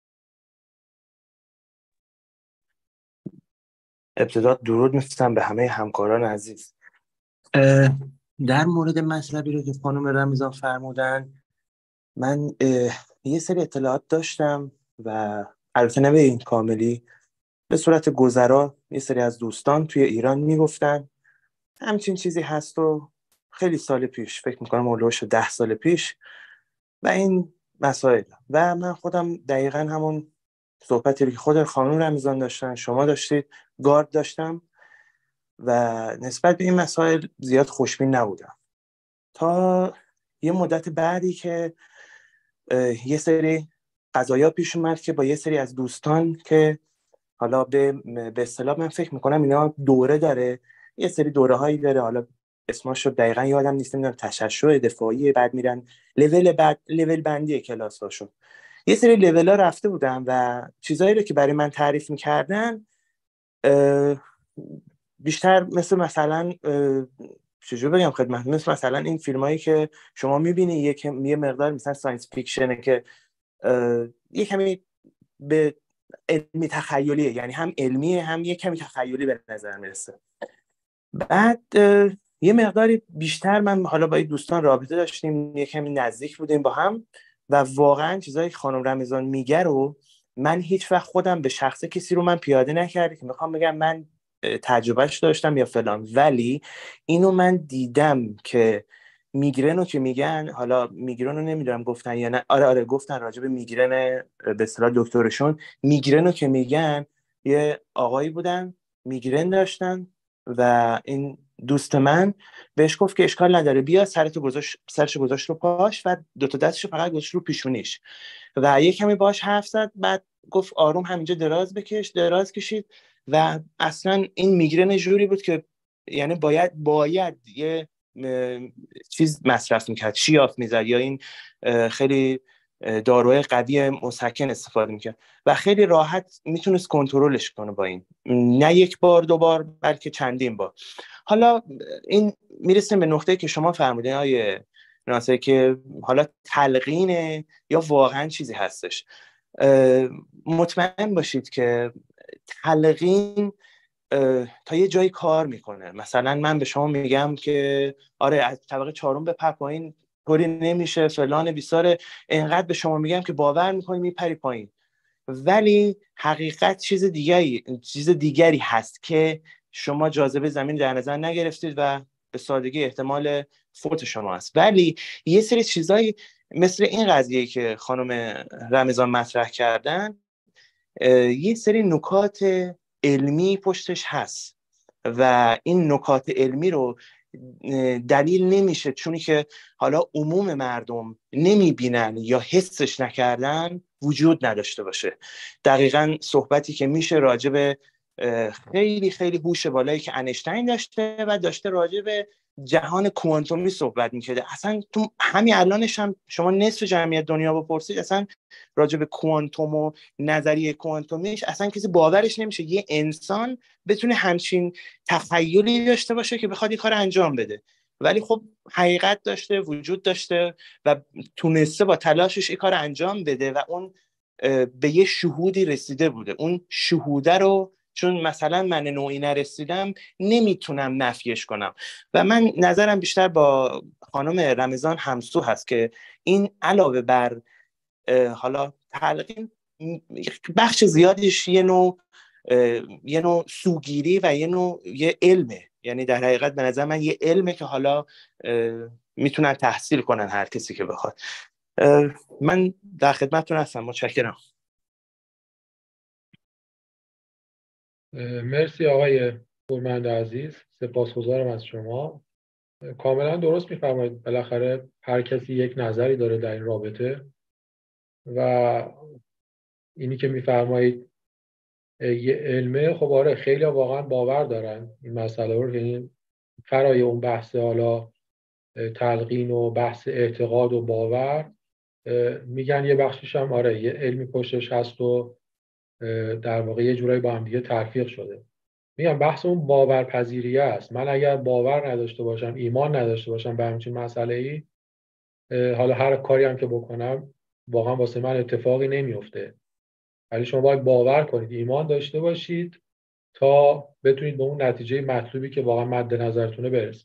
ابتدا درود میفرستم به همه همکاران عزیز. در مورد مطلبی رو که خانم رمضان فرمودن، من یه سری اطلاعات داشتم و البته نه به این کاملی، به صورت گذرا یه سری از دوستان توی ایران میگفتن همچین چیزی هست و خیلی سال پیش، فکر میکنم اولوش ده سال پیش و این مسائل، و من خودم دقیقا همون صحبتی که خود خانم رمضان داشتن شما داشتید گارد داشتم و نسبت به این مسائل زیاد خوشبین نبودم تا یه مدت بعدی که یه سری قضایا پیش اومد که با یه سری از دوستان که حالا به به اصطلاح من فکر میکنم اینا دوره داره، یه سری دوره هایی داره، حالا اسماشو دقیقا یادم نیست، نمیدونم تشعشع دفاعی، بعد میرن لول بعد لول بندی کلاساشون، یه سری لول ها رفته بودم و چیزایی رو که برای من تعریف میکردن بیشتر مثل مثلا چجور بگم خدمت، مثل مثلا این فیلم هایی که شما میبینی یک یه مقدار مثلا ساینس فیکشنه که یه کمی به علمی تخیلیه، یعنی هم علمیه هم یه کمی تخیلی به نظر میرسه. بعد یه مقداری بیشتر من حالا با دوستان رابطه داشتیم، یه کمی نزدیک بودیم با هم و واقعا چیزایی که خانم رمضان میگه رو من هیچ وقت خودم به شخصه کسی رو من پیاده نکردم که میخوام بگم من تجربهش داشتم یا فلان، ولی اینو من دیدم که میگرنو که میگن، حالا میگرنو نمیدونم گفتن یا نه، آره آره گفتن راجع به میگرن به اصطلاح دکترشون، میگرنو که میگن یه آقایی بودن میگرن داشتن و این دوست من بهش گفت که اشکال نداره بیا سرتو گذاشت، سرش گذاشت رو پاش و دو تا دستشو فقط گذاشت رو پیشونیش و یه کمی باهاش حرف زد، بعد گفت آروم همینجا دراز بکش، دراز کشید و اصلا این میگرن جوری بود که یعنی باید باید یه چیز مصرف میکرد، شیاف میزد یا این خیلی داروی قوی مسکن استفاده میکرد و خیلی راحت میتونست کنترلش کنه با این، نه یک بار دو بار بلکه چندین بار. حالا این میرسیم به نقطه‌ای که شما فرمودین آیه ناصر که حالا تلقینه یا واقعا چیزی هستش. مطمئن باشید که تلقین تا یه جایی کار میکنه. مثلا من به شما میگم که آره از طبقه چهارم بپر پایین طوری نمیشه فلان بیساره، اینقدر به شما میگم که باور میکنی میپری پایین، ولی حقیقت چیز دیگری چیز دیگری هست که شما جاذبه زمین در نظر نگرفتید و به سادگی احتمال فوت شما است. ولی یه سری چیزایی مثل این قضیه که خانم رمضان مطرح کردن یه سری نکات علمی پشتش هست و این نکات علمی رو دلیل نمیشه چونی که حالا عموم مردم نمیبینن یا حسش نکردن وجود نداشته باشه. دقیقاً صحبتی که میشه راجع به خیلی خیلی هوش بالایی که انیشتین داشته و داشته راجع به جهان کوانتومی صحبت میکرده. اصلا تو همین الانش هم شما نصف جمعیت دنیا بپرسید اصلا راجع به کوانتوم و نظریه کوانتومیش اصلا کسی باورش نمیشه یه انسان بتونه همچین تخیلی داشته باشه که بخواد این کار انجام بده. ولی خب حقیقت داشته، وجود داشته و تونسته با تلاشش این کار انجام بده و اون به یه شهودی رسیده بوده. اون شهوده رو چون مثلا من نوعی نرسیدم نمیتونم نفیش کنم و من نظرم بیشتر با خانم رمضان همسو هست که این علاوه بر حالا تلقین بخش زیادش یه نوع یه نوع سوگیری و یه نوع یه علمه. یعنی در حقیقت به نظر من یه علمه که حالا میتونن تحصیل کنن هر کسی که بخواد. من در خدمتتون هستم. متشکرم. مرسی آقای پورمند عزیز، سپاسگزارم از شما. کاملا درست میفرمایید، بالاخره هر کسی یک نظری داره در این رابطه و اینی که میفرمایید یه علمه، خب آره خیلی واقعا باور دارن این مسئله رو، یعنی فرای اون بحث حالا تلقین و بحث اعتقاد و باور میگن یه بخشش هم آره یه علمی پشتش هست و در واقع یه جورایی با هم دیگه تلفیق شده. میگم بحث اون باورپذیریه است. من اگر باور نداشته باشم، ایمان نداشته باشم به همچین مسئله‌ای، حالا هر کاری هم که بکنم واقعا واسه من اتفاقی نمیفته. ولی شما باید باور کنید، ایمان داشته باشید تا بتونید به اون نتیجه مطلوبی که واقعا مد نظرتونه برسید.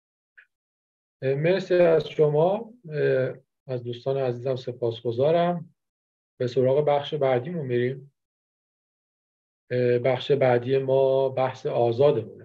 مرسی از شما، از دوستان عزیزم سپاسگزارم. به سراغ بخش بعدیمون میریم. بخش بعدی ما بحث آزادمونه.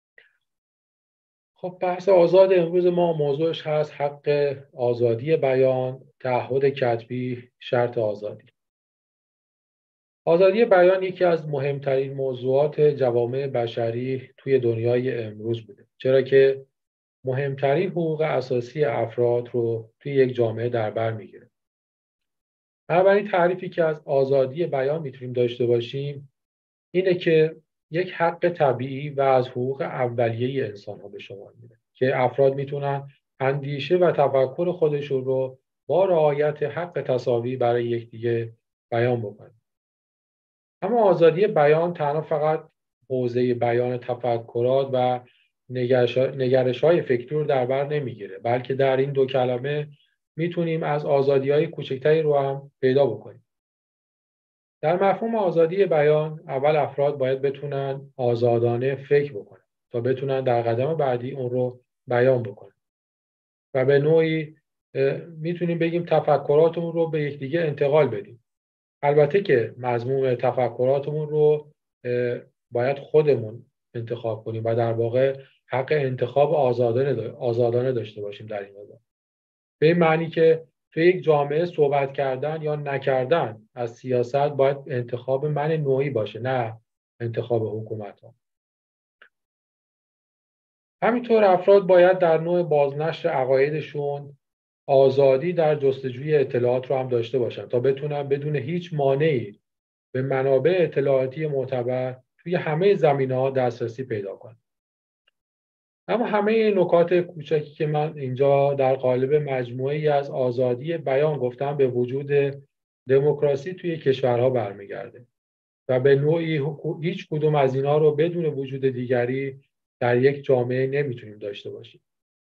خب بحث آزاد امروز ما موضوعش هست حق آزادی بیان، تعهد کتبی، شرط آزادی. آزادی بیان یکی از مهمترین موضوعات جوامع بشری توی دنیای امروز بوده، چرا که مهمترین حقوق اساسی افراد رو توی یک جامعه در بر میگیره. اولین تعریفی که از آزادی بیان میتونیم داشته باشیم اینه که یک حق طبیعی و از حقوق اولیه انسان ها به شمار میره که افراد میتونن اندیشه و تفکر خودشون رو با رعایت حق تساوی برای یکدیگه بیان بکنن. اما آزادی بیان تنها فقط حوزه بیان تفکرات و نگرش های فکری رو در بر نمیگیره، بلکه در این دو کلمه میتونیم از آزادی های کوچکتری رو هم پیدا بکنیم. در مفهوم آزادی بیان، اول افراد باید بتونن آزادانه فکر بکنن تا بتونن در قدم بعدی اون رو بیان بکنن و به نوعی میتونیم بگیم تفکراتمون رو به یکدیگه انتقال بدیم. البته که مضمون تفکراتمون رو باید خودمون انتخاب کنیم و در واقع حق انتخاب آزادانه آزادانه داشته باشیم در این موضوع. به این معنی که توی یک جامعه صحبت کردن یا نکردن از سیاست باید انتخاب من نوعی باشه، نه انتخاب حکومت ها. همینطور افراد باید در نوع بازنشر عقایدشون آزادی در جستجوی اطلاعات رو هم داشته باشن تا بتونن بدون هیچ مانعی به منابع اطلاعاتی معتبر توی همه زمینه‌ها دسترسی پیدا کنن. اما همه این نکات کوچکی که من اینجا در قالب مجموعه‌ای از آزادی بیان گفتم به وجود دموکراسی توی کشورها برمیگرده و به نوعی هیچ کدوم از اینا رو بدون وجود دیگری در یک جامعه نمیتونیم داشته باشیم.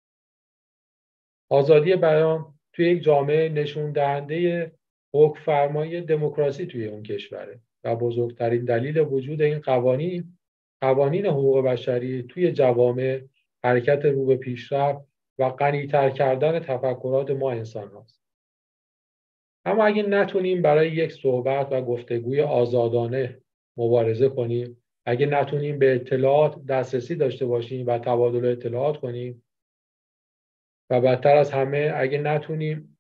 آزادی بیان توی یک جامعه نشون دهنده حکم فرمایی دموکراسی توی اون کشوره و بزرگترین دلیل وجود این قوانین قوانین حقوق بشری توی جوامع حرکت رو به پیشرفت و غنی‌تر کردن تفکرات ما انسان هاست. اما اگه نتونیم برای یک صحبت و گفتگوی آزادانه مبارزه کنیم، اگه نتونیم به اطلاعات دسترسی داشته باشیم و تبادل اطلاعات کنیم و بدتر از همه اگه نتونیم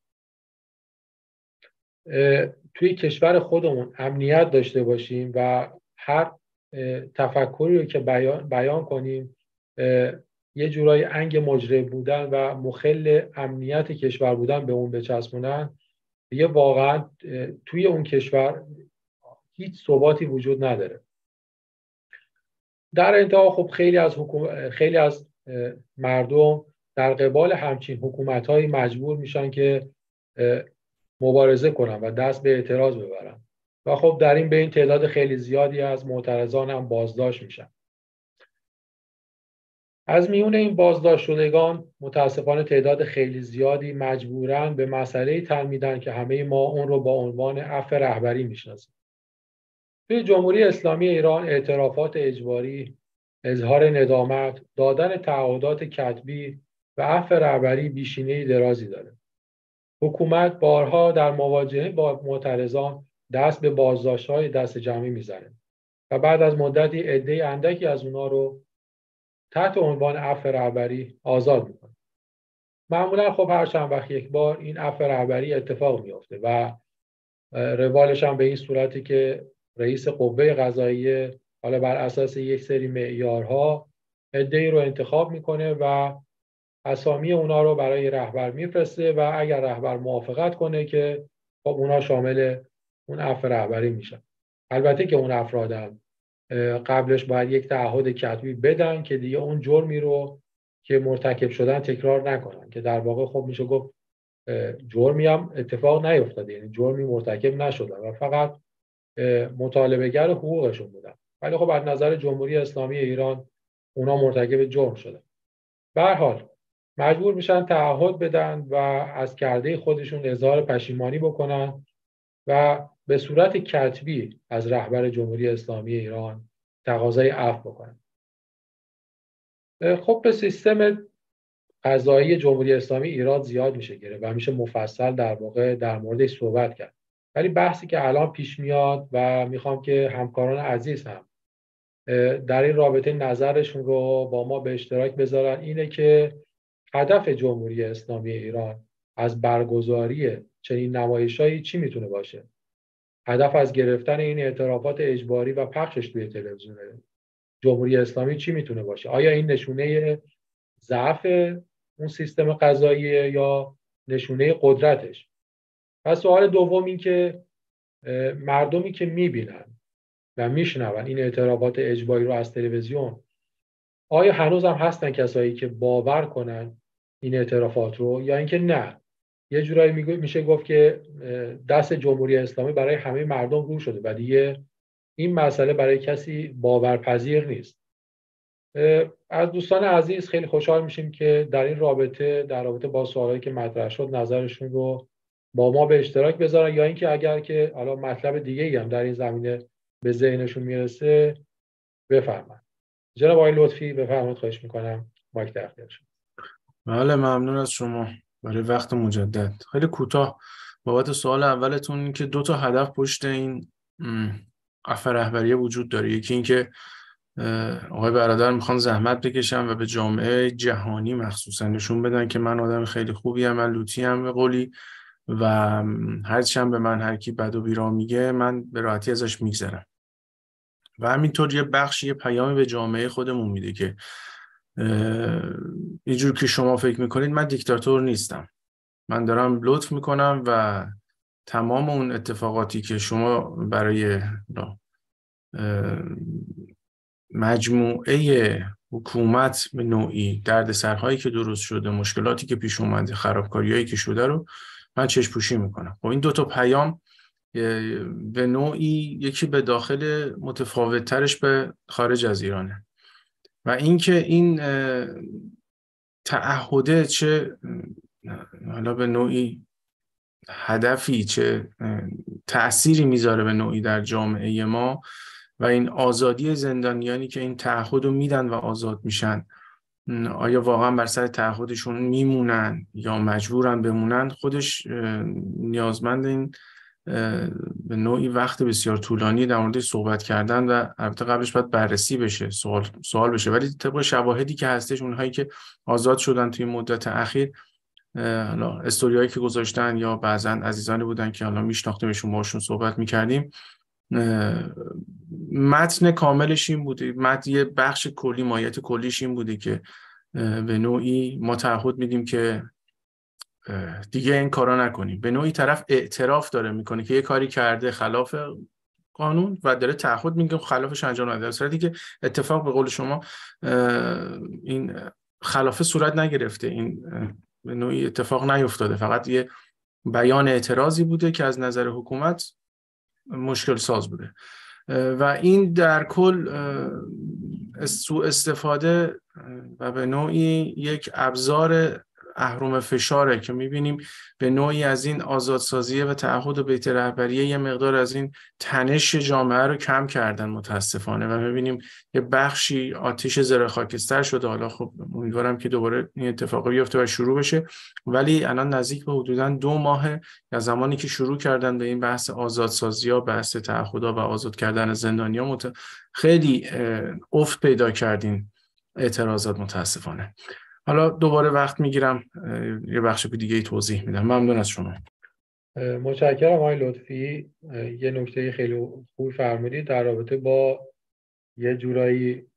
توی کشور خودمون امنیت داشته باشیم و هر تفکری رو که بیان, بیان کنیم یه جورایی انگ مجرم بودن و مخل امنیت کشور بودن به اون بچسبونن، دیگه واقعا توی اون کشور هیچ ثباتی وجود نداره. در انتها خب خیلی از حکوم... خیلی از مردم در قبال همچین حکومت‌هایی مجبور میشن که مبارزه کنن و دست به اعتراض ببرن و خب در این بین تعداد خیلی زیادی از معترضان هم بازداشت میشن. از میون این بازداشت شدگان متاسفانه تعداد خیلی زیادی مجبورن به مسئله تن میدن که همه ما اون رو با عنوان عفو رهبری میشناسیم. توی جمهوری اسلامی ایران اعترافات اجباری، اظهار ندامت، دادن تعهدات کتبی و عفو رهبری پیشینه‌ای درازی داره. حکومت بارها در مواجهه با معترضان دست به بازداشت‌های دست جمعی میزنه و بعد از مدتی عده اندکی از اونها رو تحت عنوان عفو رهبری آزاد میکنه. معمولا خب هر چند وقت یک بار این عفو رهبری اتفاق میفته و روالش هم به این صورتی که رئیس قوه قضاییه حالا بر اساس یک سری معیارها عده‌ای رو انتخاب میکنه و اسامی اونا رو برای رهبر میفرسته و اگر رهبر موافقت کنه که خب اونا شامل اون عفو رهبری میشن. البته که اون افرادم قبلش باید یک تعهد کتبی بدن که دیگه اون جرمی رو که مرتکب شدن تکرار نکنن، که در واقع خب میشه گفت جرمی هم اتفاق نیفتاده، یعنی جرمی مرتکب نشدن و فقط مطالبه‌گر حقوقشون بودن، ولی خب از نظر جمهوری اسلامی ایران اونا مرتکب جرم شدن. به هر حال مجبور میشن تعهد بدن و از کرده خودشون اظهار پشیمانی بکنن و به صورت کتبی از رهبر جمهوری اسلامی ایران تقاضای عفو بکنن. خب به سیستم قضایی جمهوری اسلامی ایران زیاد میشه گرفت و میشه مفصل در واقع در موردش صحبت کرد، ولی بحثی که الان پیش میاد و میخوام که همکاران عزیز هم در این رابطه نظرشون رو با ما به اشتراک بذارن اینه که هدف جمهوری اسلامی ایران از برگزاری چنین نمایشایی چی میتونه باشه؟ هدف از گرفتن این اعترافات اجباری و پخشش توی تلویزیون جمهوری اسلامی چی میتونه باشه؟ آیا این نشونه ضعف اون سیستم قضاییه یا نشونه قدرتش؟ و سوال دوم این که مردمی که میبینن و میشنون این اعترافات اجباری رو از تلویزیون، آیا هنوز هم هستن کسایی که باور کنن این اعترافات رو یا اینکه نه، یه جورایی میشه گفت که دست جمهوری اسلامی برای همه مردم رو شده و دیگه این مسئله برای کسی باورپذیر نیست. از دوستان عزیز خیلی خوشحال میشیم که در این رابطه در رابطه با سوالایی که مطرح شد نظرشون رو با ما به اشتراک بذارن، یا اینکه اگر که حالا مطلب دیگه‌ای هم در این زمینه به ذهنشون میرسه بفرمایید. جناب آقای لطفی بفرمایید، خواهش میکنم، مایک در اختیار شما. بله ممنون از شما برای وقت مجدد. خیلی کوتاه بابت سوال اولتون که دو تا هدف پشت این عفو رهبری وجود داره. یکی این که آقای برادر میخوان زحمت بکشن و به جامعه جهانی مخصوصا نشون بدن که من آدم خیلی خوبی ام، من لوتی ام به قولی و هرچند به من هر کی بد و بیرا میگه من به راحتی ازش میگذرم و همینطور یه بخشی یه پیامی به جامعه خودمون میده که اینجور که شما فکر میکنید من دیکتاتور نیستم، من دارم لطف میکنم و تمام اون اتفاقاتی که شما برای مجموعه حکومت به نوعی دردسرهایی که درست شده، مشکلاتی که پیش اومده، خرابکاریایی که شده رو من چشم پوشی میکنم. خب این دو تا پیام به نوعی یکی به داخل متفاوت ترش به خارج از ایرانه و اینکه این تعهده چه حالا به نوعی هدفی چه تأثیری میذاره به نوعی در جامعه ما و این آزادی زندانیانی که این تعهد رو میدن و آزاد میشن، آیا واقعا بر سر تعهدشون میمونن یا مجبورن بمونن، خودش نیازمند این به نوعی وقت بسیار طولانی در موردش صحبت کردن و البته قبلش باید بررسی بشه، سوال سوال بشه. ولی طبق شواهدی که هستش، اونهایی که آزاد شدن توی مدت اخیر، حالا استوریایی که گذاشتن یا بعضا عزیزانی بودن که حالا میشناختیمشون باشون صحبت میکردیم، متن کاملش این بوده، متن یه بخش کلی، مایت کلیش این بوده که به نوعی ما تعهد میدیم که دیگه این کارا نکنیم. به نوعی طرف اعتراف داره میکنه که یه کاری کرده خلاف قانون و داره تعهد میگه خلافش انجام نده، در صورتی که اتفاق به قول شما این خلافه صورت نگرفته، این به نوعی اتفاق نیفتاده، فقط یه بیان اعتراضی بوده که از نظر حکومت مشکل ساز بوده و این در کل سوء استفاده و به نوعی یک ابزار اهرم فشاره که میبینیم به نوعی از این آزادسازی و تعهد و بیت رهبریه یه مقدار از این تنش جامعه رو کم کردن متاسفانه و میبینیم یه بخشی آتش زره خاکستر شده. حالا خب امیدوارم که دوباره این اتفاق بیفته و شروع بشه، ولی الان نزدیک به حدوداً دو ماه از زمانی که شروع کردن به این بحث آزادسازی ها، بحث تعهدها و آزاد کردن زندانیان مت... خیلی افت پیدا کردین اعتراضات متاسفانه. حالا دوباره وقت میگیرم یه بخش دیگه ای توضیح میدم. ممنون از شما. متشکرم آقای لطفی. یه نکته خیلی خوب فرمودید در رابطه با یه جورایی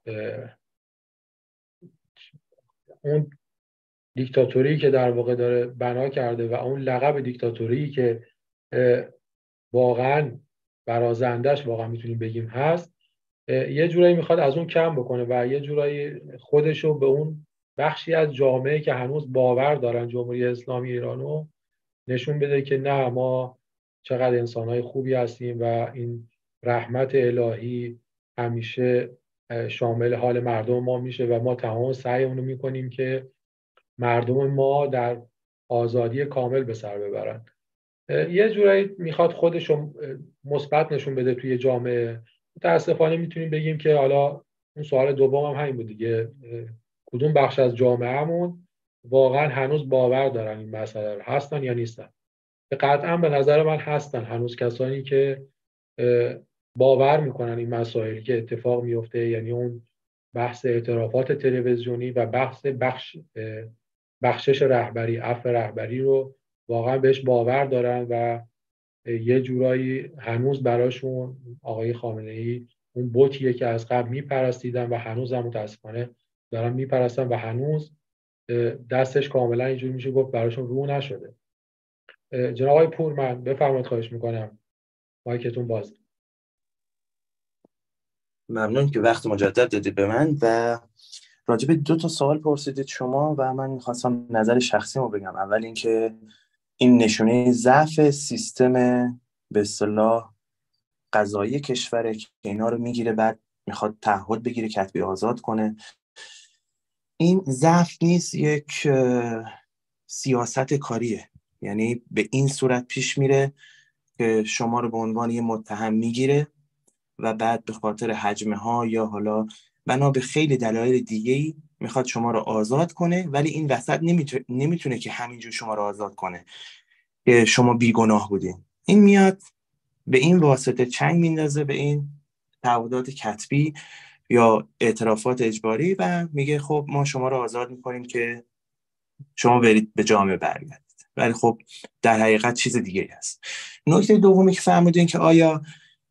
اون دیکتاتوری که در واقع داره بنا کرده و اون لقب دیکتاتوری که واقعا برازندش واقعا میتونیم بگیم هست، یه جورایی میخواد از اون کم بکنه و یه جورایی خودشو به اون بخشی از جامعه که هنوز باور دارن جمهوری اسلامی ایرانو نشون بده که نه، ما چقدر انسانهای خوبی هستیم و این رحمت الهی همیشه شامل حال مردم ما میشه و ما تمام سعیمون رو میکنیم که مردم ما در آزادی کامل به سر ببرن. یه جورایی میخواد خودشو مثبت نشون بده توی جامعه. متاسفانه میتونیم بگیم که حالا اون سوال دوم هم همین بود دیگه، کدوم بخش از جامعهمون واقعا هنوز باور دارن این مسئله رو، هستن یا نیستن؟ قطعا به نظر من هستن هنوز کسانی که باور میکنن این مسائلی که اتفاق میفته، یعنی اون بحث اعترافات تلویزیونی و بحث بخش بخشش رهبری، عفو رهبری رو واقعا بهش باور دارن و یه جورایی هنوز براشون آقای خامنه‌ای اون بتیه که از قبل میپرستیدن و هنوز هم متاسفانه دارن میپرستن و هنوز دستش کاملا اینجوری میشه گفت براشون رو نشده. جناب آقای پورمن بفرمایید، خواهش میکنم، مایکتون باز. ممنون که وقت مجدد دادید به من و راجع به دو تا سوال پرسیدید شما و من میخواستم نظر شخصی رو بگم. اول اینکه این نشونه ضعف سیستم به اصطلاح قضایی کشوره که اینا رو میگیره بعد میخواد تعهد بگیره کتبی آزاد کنه. این ضعف نیست، یک سیاست کاریه، یعنی به این صورت پیش میره که شما رو به عنوان یه متهم میگیره و بعد به خاطر حجمه ها یا حالا بنا به خیلی دلایل دیگه‌ای میخواد شما رو آزاد کنه، ولی این وسط نمیتونه, نمیتونه که همینجور شما رو آزاد کنه که شما بیگناه بودین. این میاد به این واسطه چنگ میندازه به این تعهدات کتبی یا اعترافات اجباری و میگه خب ما شما رو آزاد میکنیم که شما برید به جامعه برگردید، ولی خب در حقیقت چیز دیگه هست. نکته دومی که فهمیدین که آیا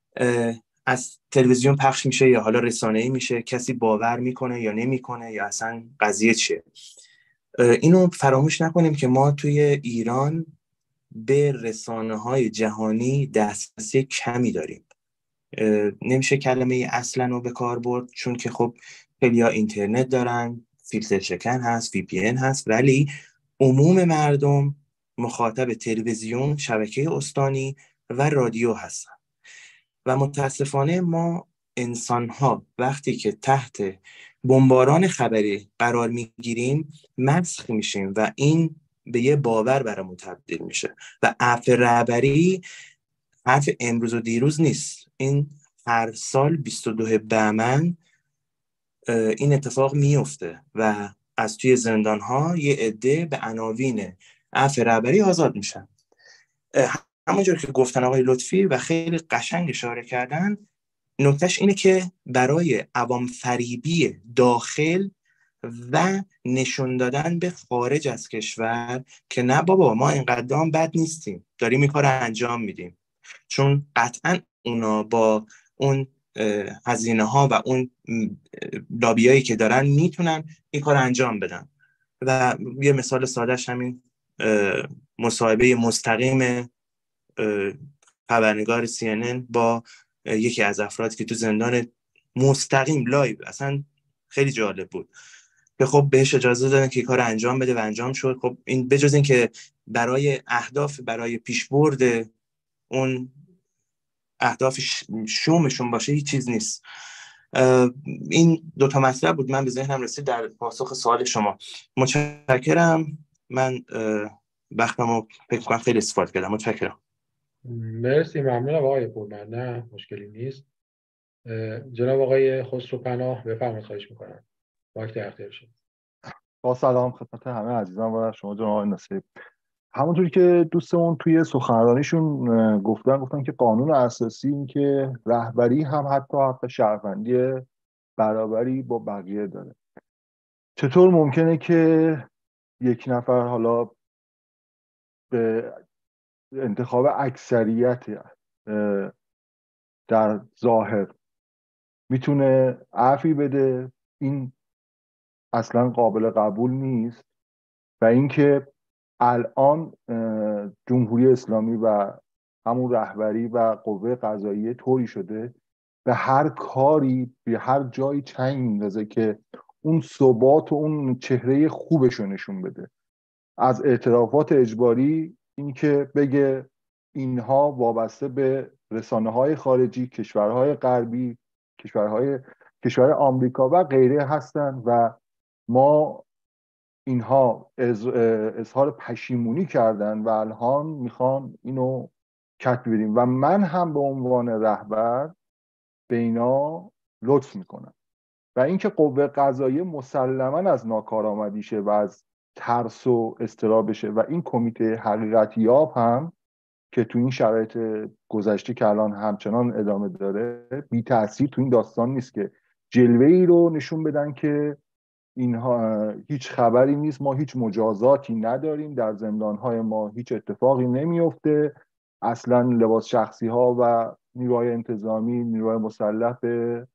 از تلویزیون پخش میشه یا حالا رسانه‌ای میشه، کسی باور میکنه یا نمیکنه یا اصلا قضیه چیه؟ اینو فراموش نکنیم که ما توی ایران به رسانه‌های جهانی دسترسی کمی داریم. نمیشه کلمه اصلا رو به کار برد چون که خب خیلی‌ها اینترنت دارن، فیلتر شکن هست، وی پی ان هست، ولی عموم مردم مخاطب تلویزیون، شبکه استانی و رادیو هستن و متاسفانه ما انسان‌ها وقتی که تحت بمباران خبری قرار میگیریم مسخ میشیم و این به یه باور برامون تبدیل میشه و عفو رهبری حرف امروز و دیروز نیست. این هر سال بیست و دو بهمن این اتفاق میفته و از توی زندان‌ها یه عده به عناوین عفو رهبری آزاد میشن. همونجور که گفتن آقای لطفی و خیلی قشنگ اشاره کردن، نکتهش اینه که برای عوام فریبی داخل و نشون دادن به خارج از کشور که نه بابا ما اینقدر هم بد نیستیم، داریم این کار رو انجام میدیم، چون قطعا اونا با اون هزینه ها و اون لابیایی که دارن میتونن این کار انجام بدن. و یه مثال سادهش همین مصاحبه مستقیم خبرنگار سی ان ان با یکی از افرادی که تو زندان مستقیم لایو، اصلا خیلی جالب بود که خب بهش اجازه دادن که کار انجام بده و انجام شد. خب این بجز این که برای اهداف برای پیشبرد اون اهداف شومشون باشه هیچ چیز نیست. این دو تا مطلب بود من به ذهنم رسید در پاسخ سوال شما. متشکرم. من وقتمو فکر کنم خیلی استفاده کردم. متشکرم. مرسی، ممنونم آقای پورمن. نه مشکلی نیست. جناب آقای خسروپناه بفرمایید، خواهش میکنم. وقت در اختیار شما. با سلام خدمت همه عزیزان و شما جناب آقای ناصری. همونطوری که دوستمون توی سخنرانیشون گفتن گفتن که قانون اساسی این که رهبری هم حتی حق شهروندی برابری با بقیه داره. چطور ممکنه که یک نفر حالا به انتخاب اکثریت در ظاهر میتونه عفی بده؟ این اصلا قابل قبول نیست. و اینکه الان جمهوری اسلامی و همون رهبری و قوه قضاییه طوری شده به هر کاری به هر جایی چنگ میندازه که اون ثبات و اون چهره خوبش رو نشون بده. از اعترافات اجباری، اینکه بگه اینها وابسته به رسانه‌های خارجی، کشورهای غربی، کشورهای کشور آمریکا و غیره هستن و ما اینها از اظهار پشیمونی کردن و الان میخوان اینو کت بدیم و من هم به عنوان رهبر به اینا لطف میکنم. و اینکه قوه قضاییه مسلما از ناکارآمدیشه و از ترس و اضطرابشه و این کمیته حقیقتیاب هم که تو این شرایط گذشته که الان همچنان ادامه داره بی تأثیر تو این داستان نیست که جلوه ای رو نشون بدن که اینها هیچ خبری نیست، ما هیچ مجازاتی نداریم، در زندانهای ما هیچ اتفاقی نمیفته، اصلا لباس شخصی ها و نیروهای انتظامی نیروهای مسلح به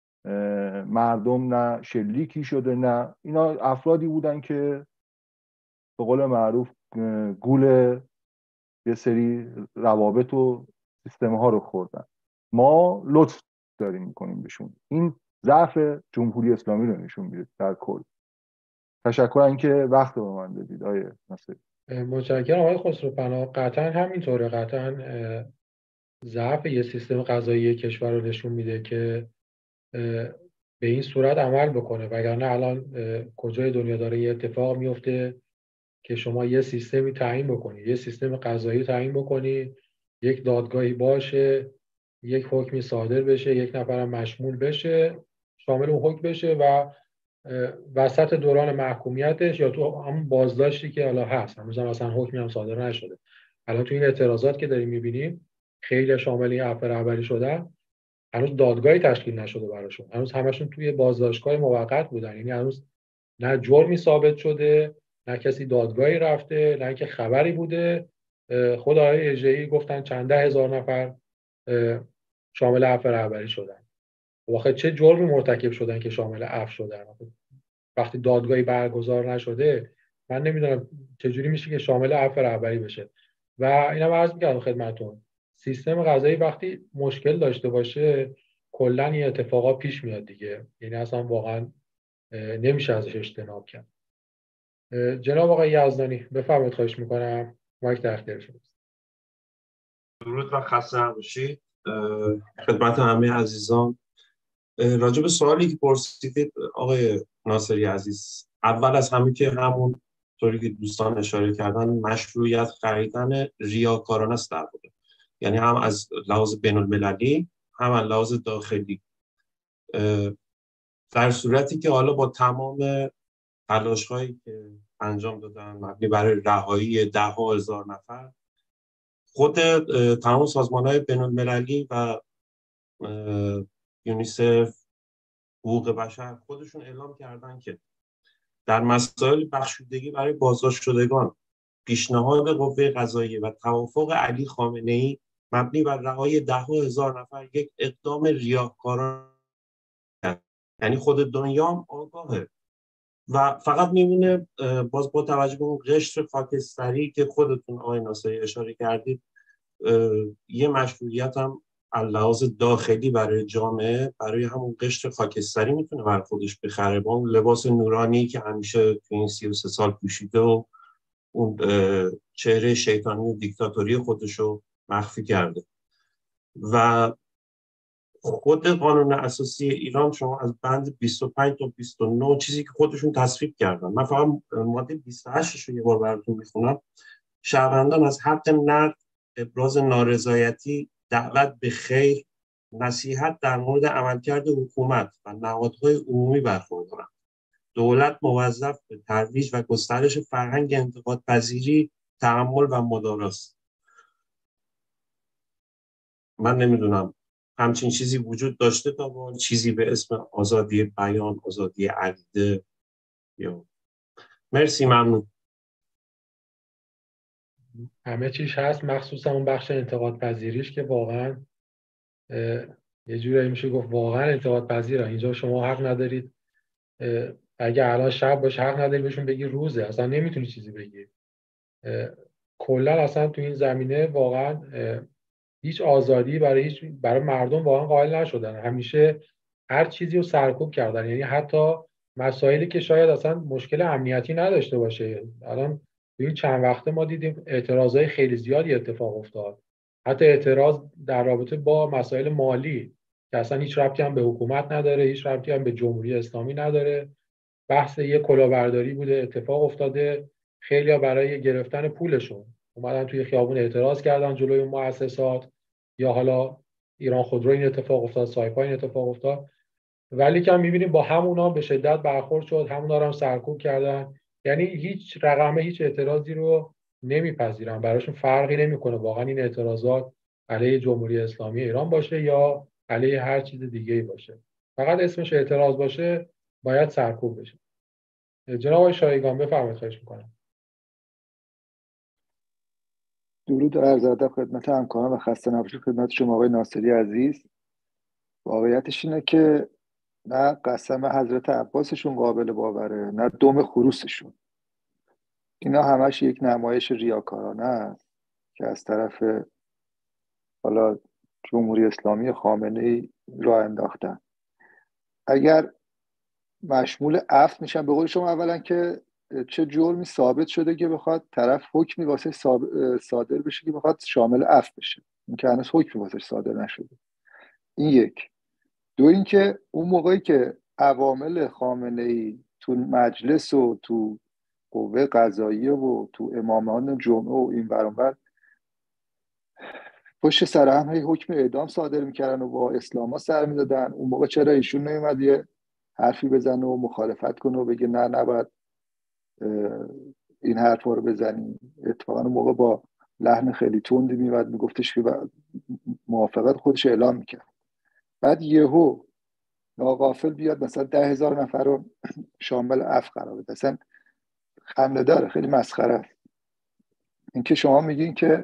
مردم نه شلیکی شده، نه. اینا افرادی بودن که به قول معروف گول یه سری روابط و سیستم ها رو خوردن. ما لطف داریم میکنیم بهشون. این ضعف جمهوری اسلامی رو نشون میده در کل. تشکر اینکه وقت به من دادید آقای ناصری. متشکرم آقای خسروپناه. قطعا همینطوره. قطعا ضعف یه سیستم قضایی کشور رو نشون میده که به این صورت عمل بکنه، وگرنه الان کجای دنیا داره یه اتفاق میفته که شما یه سیستمی تعیین بکنی، یه سیستم قضایی تعیین بکنی، یک دادگاهی باشه، یک حکمی صادر بشه، یک نفرم مشمول بشه، شامل اون حکم بشه و وسط دوران محکومیتش یا تو همون بازداشتی که حالا هست، هنوز هم اصلا حکمی هم صادر نشده، الان تو این اعتراضات که داریم میبینیم خیلی شامل این عفو رهبری شدن، هنوز دادگاهی تشکیل نشده براشون، هنوز همشون توی بازداشتگاه موقت بودن. یعنی هنوز نه جرمی ثابت شده، نه کسی دادگاهی رفته، نه اینکه خبری بوده. خود آقای اژه‌ای گفتن چند ده هزار نفر شامل عفو رهبری شدن. واقعا چه جرمی مرتکب شدن که شامل عفو شدن؟ وقتی دادگاهی برگزار نشده من نمیدونم چجوری میشه که شامل عفو رهبری بشه. و اینم عرض می‌کردم خدمتتون، سیستم قضایی وقتی مشکل داشته باشه کلا این اتفاقا پیش میاد دیگه. یعنی اصلا واقعا نمیشه ازش اجتناب کرد. جناب آقای یزدانی بفرمایید، خواهش میکنم، مایک در اختیار شماست. درود و خسته نباشید خدمت همه عزیزان. راجع به سوالی که پرسیدید آقای ناصری عزیز، اول از همه که همون طوری که دوستان اشاره کردن مشروعیت خریدن ریاکارانه است در واقع، یعنی هم از لحاظ بین المللی هم از لحاظ داخلی. در صورتی که حالا با تمام تلاش هایی که انجام دادن مبنی برای رهایی ده ها هزار نفر، خود تمام سازمان های بین المللی و یونیسف، حقوق بشر خودشون اعلام کردن که در مسائل بخشودگی برای بازداشت شدگان پیشنهاد قوه قضاییه و توافق علی خامنه‌ای مبنی بر رهایی ده ها هزار نفر یک اقدام ریاکارانه یعنی خود دنیا هم آگاهه و فقط میمونه باز با توجه به اون قشر خاکستری که خودتون آقای ناصری اشاره کردید، یه مشروعیت هم لحاظ داخلی برای جامعه، برای همون قشر خاکستری میتونه بر خودش بخره با اون لباس نورانی که همیشه تو این سی و سه سال پوشیده و اون چهره شیطانی و دیکتاتوری خودشو مخفی کرده. و خود قانون اساسی ایران شما از بند بیست و پنج تا بیست و نه چیزی که خودشون تصویب کردن، من فقط ماده بیست و هشت رو یه بار براتون میخونم. شهروندان از حق نقد، ابراز نارضایتی، دعوت به خیر، نصیحت در مورد عملکرد حکومت و نهادهای عمومی برخوردارند. دولت موظف به ترویج و گسترش فرهنگ انتقاد پذیری، تحمل و مدارا است. من نمیدونم همچین چیزی وجود داشته تا با چیزی به اسم آزادی بیان، آزادی عقیده یا مرسی. ممنون. همه چیش هست، مخصوصا اون بخش انتقاد پذیریش که واقعا یه جورایی میشه گفت واقعا انتقاد پذیره. اینجا شما حق ندارید اگه الان شب باشه حق نداری بهشون بگی روزه، اصلا نمیتونی چیزی بگی. کلا اصلا تو این زمینه واقعا هیچ آزادی برای هیچ برای مردم واقعا قائل نشدن. همیشه هر چیزی رو سرکوب کردن، یعنی حتی مسائلی که شاید اصلا مشکل امنیتی نداشته باشه. الان تو این چند وقته ما دیدیم اعتراضای خیلی زیادی اتفاق افتاد، حتی اعتراض در رابطه با مسائل مالی که اصلا هیچ ربطی هم به حکومت نداره، هیچ ربطی هم به جمهوری اسلامی نداره. بحث یه کلاهبرداری بوده، اتفاق افتاده، خیلی‌ها برای گرفتن پولشون اومدن توی خیابون اعتراض کردن جلوی اون مؤسسات، یا حالا ایران خودرو این اتفاق افتاد، سایپا این اتفاق افتاد، ولی که می‌بینیم با همونا به شدت برخورد شد، همونا رو هم سرکوب کردن. یعنی هیچ رقمه هیچ اعتراضی رو نمیپذیرن، براشون فرقی نمیکنه واقعا این اعتراضات علیه جمهوری اسلامی ایران باشه یا علیه هر چیز دیگه‌ای باشه، فقط اسمش اعتراض باشه باید سرکوب بشه. جناب آقای شایگان بفرمایید، خواهش می‌کنم. درود و عرض ادب خدمت همکاران و خسته نباشید خدمت شما آقای ناصری عزیز. واقعیتش اینه که نه قسم حضرت عباسشون قابل باوره، نه دم خروسشون. اینا همش یک نمایش ریاکارانه است که از طرف حالا جمهوری اسلامی خامنه‌ای راه انداختن. اگر مشمول عفو میشن، به قول شما اولا که چه جرمی ثابت شده که بخواد طرف حکمی واسه صادر بشه که بخواد شامل عفو بشه؟ این که هنوز حکمی واسه صادر نشده. این یک. دو اینکه اون موقعی که عوامل خامنه‌ای تو مجلس و تو قوه قضاییه و تو امامان جمعه و این ور اون ور پشت سر هم هی حکم اعدام صادر میکردن و با اسلاما سر میدادن، اون موقع چرا ایشون نمیومد یه حرفی بزنه و مخالفت کنه و بگه نه نباید این حرفا رو بزنی؟ اتفاقا اون موقع با لحن خیلی تندی میومد میگفتش که موافقت خودش اعلام میکرد. بعد یهو ناغافل بیاد مثلا ده هزار نفر رو شامل عفو قرار بده. اصلا خنده داره، خیلی مسخره است. اینکه شما میگین که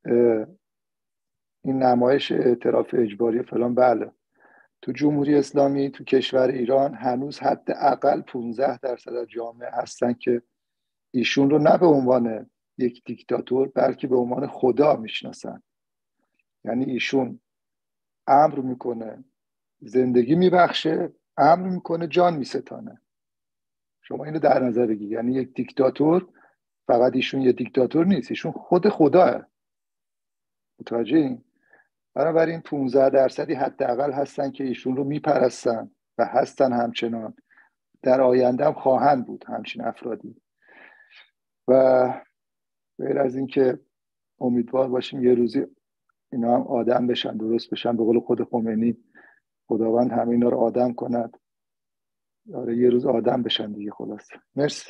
این نمایش اعتراف اجباری فلان، بله تو جمهوری اسلامی تو کشور ایران هنوز حداقل پانزده درصد از جامعه هستن که ایشون رو نه به عنوان یک دیکتاتور بلکه به عنوان خدا میشناسن. یعنی ایشون امر میکنه زندگی میبخشه، امر میکنه جان میستانه. شما اینو در نظر بگید. یعنی یک دیکتاتور فقط ایشون یه دیکتاتور نیست، ایشون خود خداه. متوجه این؟ بنابراین پانزده درصدی حداقل هستن که ایشون رو میپرستن و هستن، همچنان در آینده هم خواهند بود همچین افرادی. و غیر از این که امیدوار باشیم یه روزی اینا هم آدم بشن، درست بشن. به قول خود خمینی خداوند همه اینا رو آدم کند. آره یه روز آدم بشن دیگه. خلاص مرسی.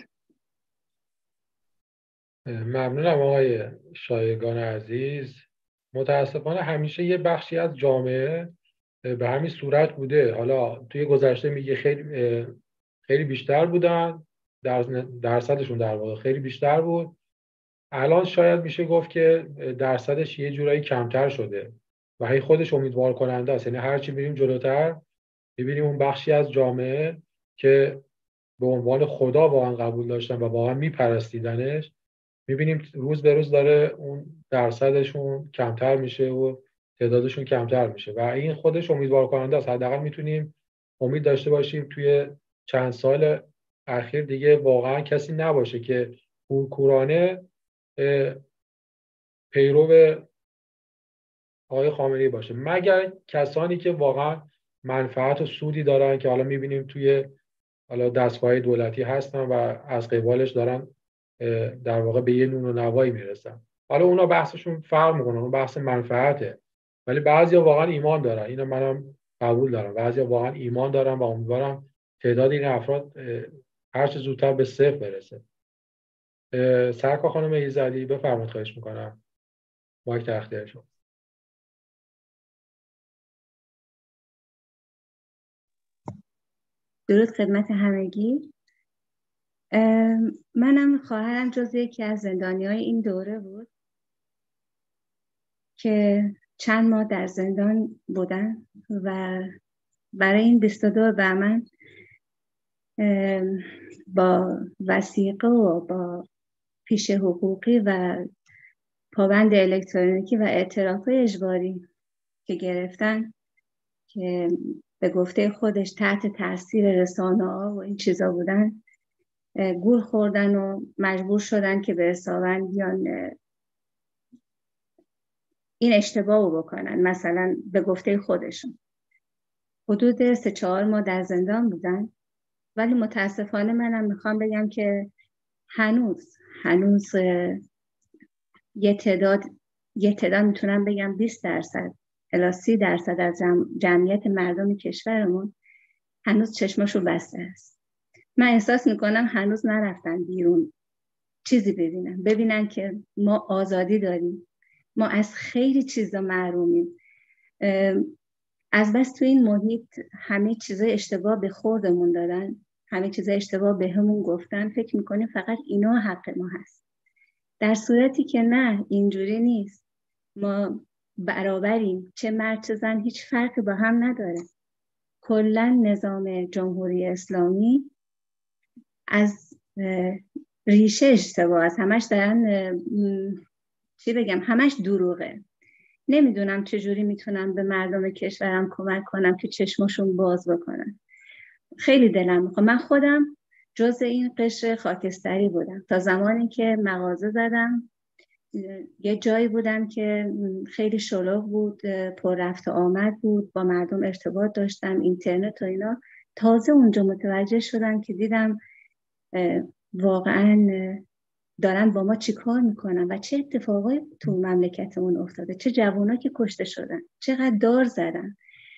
ممنونم آقای شایگان عزیز. متاسفانه همیشه یه بخشی از جامعه به همین صورت بوده. حالا توی گذشته میگه خیلی خیلی بیشتر بودن، در درصدشون در واقع خیلی بیشتر بود. الان شاید میشه گفت که درصدش یه جورایی کمتر شده و هی خودش امیدوار کننده است. یعنی هرچی بریم جلوتر میبینیم اون بخشی از جامعه که به عنوان خدا واقعا قبول داشتن و واقعا میپرستیدنش، میبینیم روز به روز داره اون درصدشون کمتر میشه و تعدادشون کمتر میشه و این خودش امیدوار کننده است. حداقل میتونیم امید داشته باشیم توی چند سال اخیر دیگه واقعا کسی نباشه که کورکورانه پیرو آقای خامنه‌ای باشه، مگر کسانی که واقعا منفعت و سودی دارن که حالا میبینیم توی حالا دستگاه دولتی هستن و از قبالش دارن در واقع به یه نون و نوایی میرسن. حالا اونا بحثشون فرق میکنه، اون بحث منفعته، ولی بعضیا واقعا ایمان دارن، اینو منم قبول دارم، بعضیا واقعا ایمان دارن و امیدوارم تعداد این افراد هر چه زودتر به صفر برسه. سرکار خانم ایزدی بفرمایید، خواهش میکنم، مایک در اختیار شما. درود خدمت همگی. منم خواهرم جز یکی از زندانیای این دوره بود که چند ماه در زندان بودن و برای این بیست و دو بهمن با وثیقه و با پیش حقوقی و پابند الکترونیکی و اعتراف اجباری که گرفتن که به گفته خودش تحت تاثیر رسانه‌ها و این چیزا بودن، گول خوردن و مجبور شدن که به حسابن بیان این اشتباه رو بکنن. مثلا به گفته خودشون حدود سه چهار ماه در زندان بودن، ولی متاسفانه منم میخوام بگم که هنوز هنوز یه تعداد یه تعداد میتونم بگم بیست درصد الی سی درصد از جمعیت مردم کشورمون هنوز چشماشو بسته است. من احساس میکنم هنوز نرفتن بیرون چیزی ببینن ببینن که ما آزادی داریم، ما از خیلی چیزا محرومیم. از بس تو این محیط همه چیزای اشتباه به خوردمون دادن، همه چیزای اشتباه به همون گفتن، فکر میکنیم فقط اینا حق ما هست، در صورتی که نه، اینجوری نیست. ما برابریم، چه مرد چه زن، هیچ فرقی با هم نداره. کلا نظام جمهوری اسلامی از ریشه اشتباه است، همش دارن چی بگم همش دروغه. نمیدونم چجوری میتونم به مردم کشورم کمک کنم که چشمشون باز بکنن. خیلی دلم میخواد. من خودم جز این قشر خاکستری بودم تا زمانی که مغازه زدم. یه جایی بودم که خیلی شلوغ بود، پر رفت و آمد بود، با مردم ارتباط داشتم، اینترنت و اینا. تازه اونجا متوجه شدم که دیدم واقعا دارن با ما چی کار میکنن و چه اتفاقایی تو مملکتمون افتاده، چه جوانا که کشته شدن، چقدر دار زدن.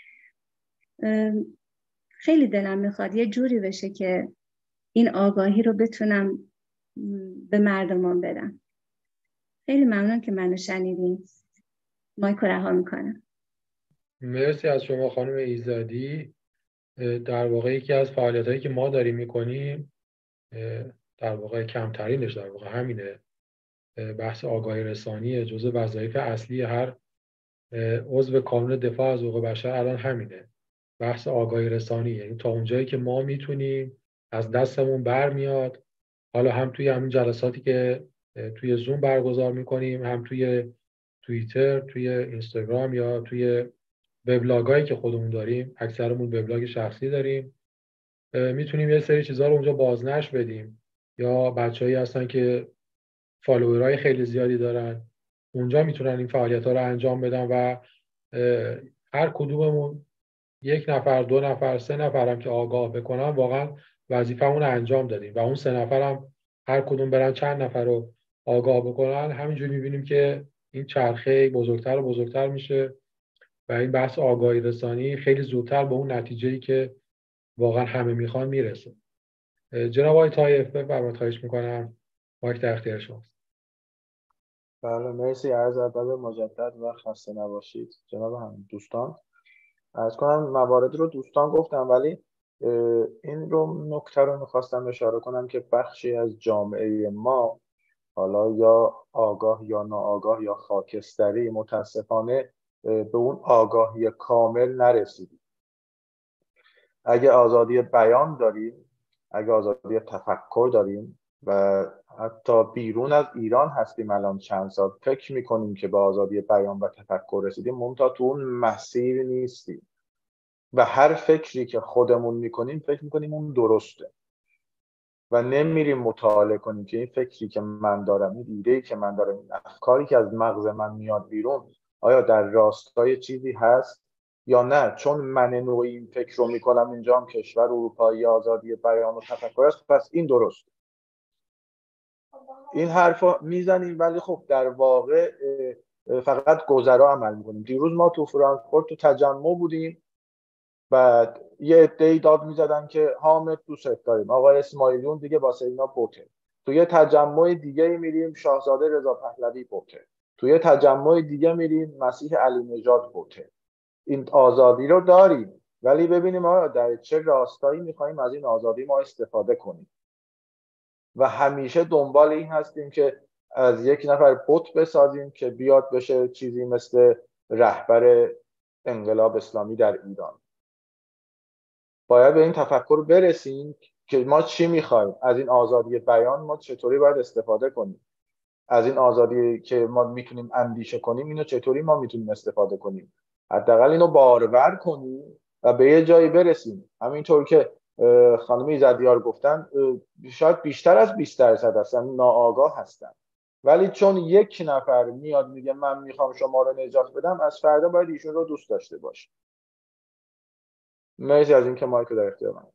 خیلی دلم میخواد یه جوری بشه که این آگاهی رو بتونم به مردمان بدم. خیلی ممنون که منو شنیدین. مایک رو رها میکنم. مرسی از شما خانم ایزدی. در واقع یکی از فعالیتایی که ما داریم میکنیم در واقع کمترینش در واقع همینه، بحث آگاهی رسانی جزء وظایف اصلی هر عضو کانون دفاع از حقوق بشر الان همینه، بحث آگاهی رسانی. یعنی تا اونجایی که ما میتونیم از دستمون برمیاد، حالا هم توی همین جلساتی که توی زوم برگزار میکنیم، هم توی توییتر، توی اینستاگرام یا توی وبلاگایی که خودمون داریم، اکثرمون وبلاگ شخصی داریم، میتونیم یه سری چیزها رو اونجا بازنشر بدیم. یا بچه‌ای هستن که فالوورای خیلی زیادی دارن، اونجا میتونن این فعالیت‌ها رو انجام بدن و هر کدوممون یک نفر، دو نفر، سه نفرم که آگاه بکنن، واقعا وظیفه‌مون رو انجام دادیم و اون سه نفرم هر کدوم برن چند نفر رو آگاه بکنن، همینجوری می‌بینیم که این چرخه بزرگتر و بزرگتر میشه و این بحث آگاهی رسانی خیلی زودتر به اون نتیجه‌ای که واقعا همه میخوان میرسه. جناب آقای طایف بفرمایید، خواهش میکنم، مایک در اختیار شماست. بله مرسی، عرض ادب مجدد و خسته نباشید جناب هم دوستان. عرض کنم موارد رو دوستان گفتم، ولی این رو نکته رو میخواستم اشاره کنم که بخشی از جامعه ما، حالا یا آگاه یا ناآگاه یا خاکستری، متاسفانه به اون آگاهی کامل نرسیدیم. اگه آزادی بیان داریم، اگه آزادی تفکر داریم و حتی بیرون از ایران هستیم الان چند سال، فکر میکنیم که به آزادی بیان و تفکر رسیدیم، منتها تو اون مسیر نیستیم و هر فکری که خودمون میکنیم فکر میکنیم اون درسته و نمیریم مطالعه کنیم که این فکری که من دارم، این ایده‌ای که من دارم، این افکاری که از مغز من میاد بیرون، آیا در راستای چیزی هست یا نه؟ چون من نوعی این فکر رو میکنم اینجا هم کشور اروپایی آزادی بیان و تفکر است، پس این درست. این حرفا میزنیم ولی خب در واقع فقط گذرا عمل میکنیم. دیروز ما تو فرانکفورت تو تجمع بودیم، بعد یه عده‌ای داد میزدن که حامد دوست داریم، آقای اسماعیلیون دیگه واسه اینا بوته. تو یه تجمع دیگه میریم شاهزاده رضا پهلوی بوته. تو یه تجمع دیگه میریم مسیح علی نژاد بوته. این آزادی رو داریم ولی ببینیم ما در چه راستایی میخوایم از این آزادی ما استفاده کنیم و همیشه دنبال این هستیم که از یک نفر بت بسازیم که بیاد بشه چیزی مثل رهبر انقلاب اسلامی در ایران. باید به این تفکر برسیم که ما چی میخوایم، از این آزادی بیان ما چطوری باید استفاده کنیم، از این آزادی که ما میتونیم اندیشه کنیم اینو چطوری ما میتونیم استفاده کنیم، حداقل اینو بارور کنیم و به یه جایی برسیم. همینطور که خانم ایزدیار گفتن شاید بیشتر از بیست درصد هستن ناآگاه هستن، ولی چون یک نفر میاد میگه من میخوام شما رو نجات بدم، از فردا باید ایشون رو دوست داشته باشیم. مرسی از این که مایک در اختیار من.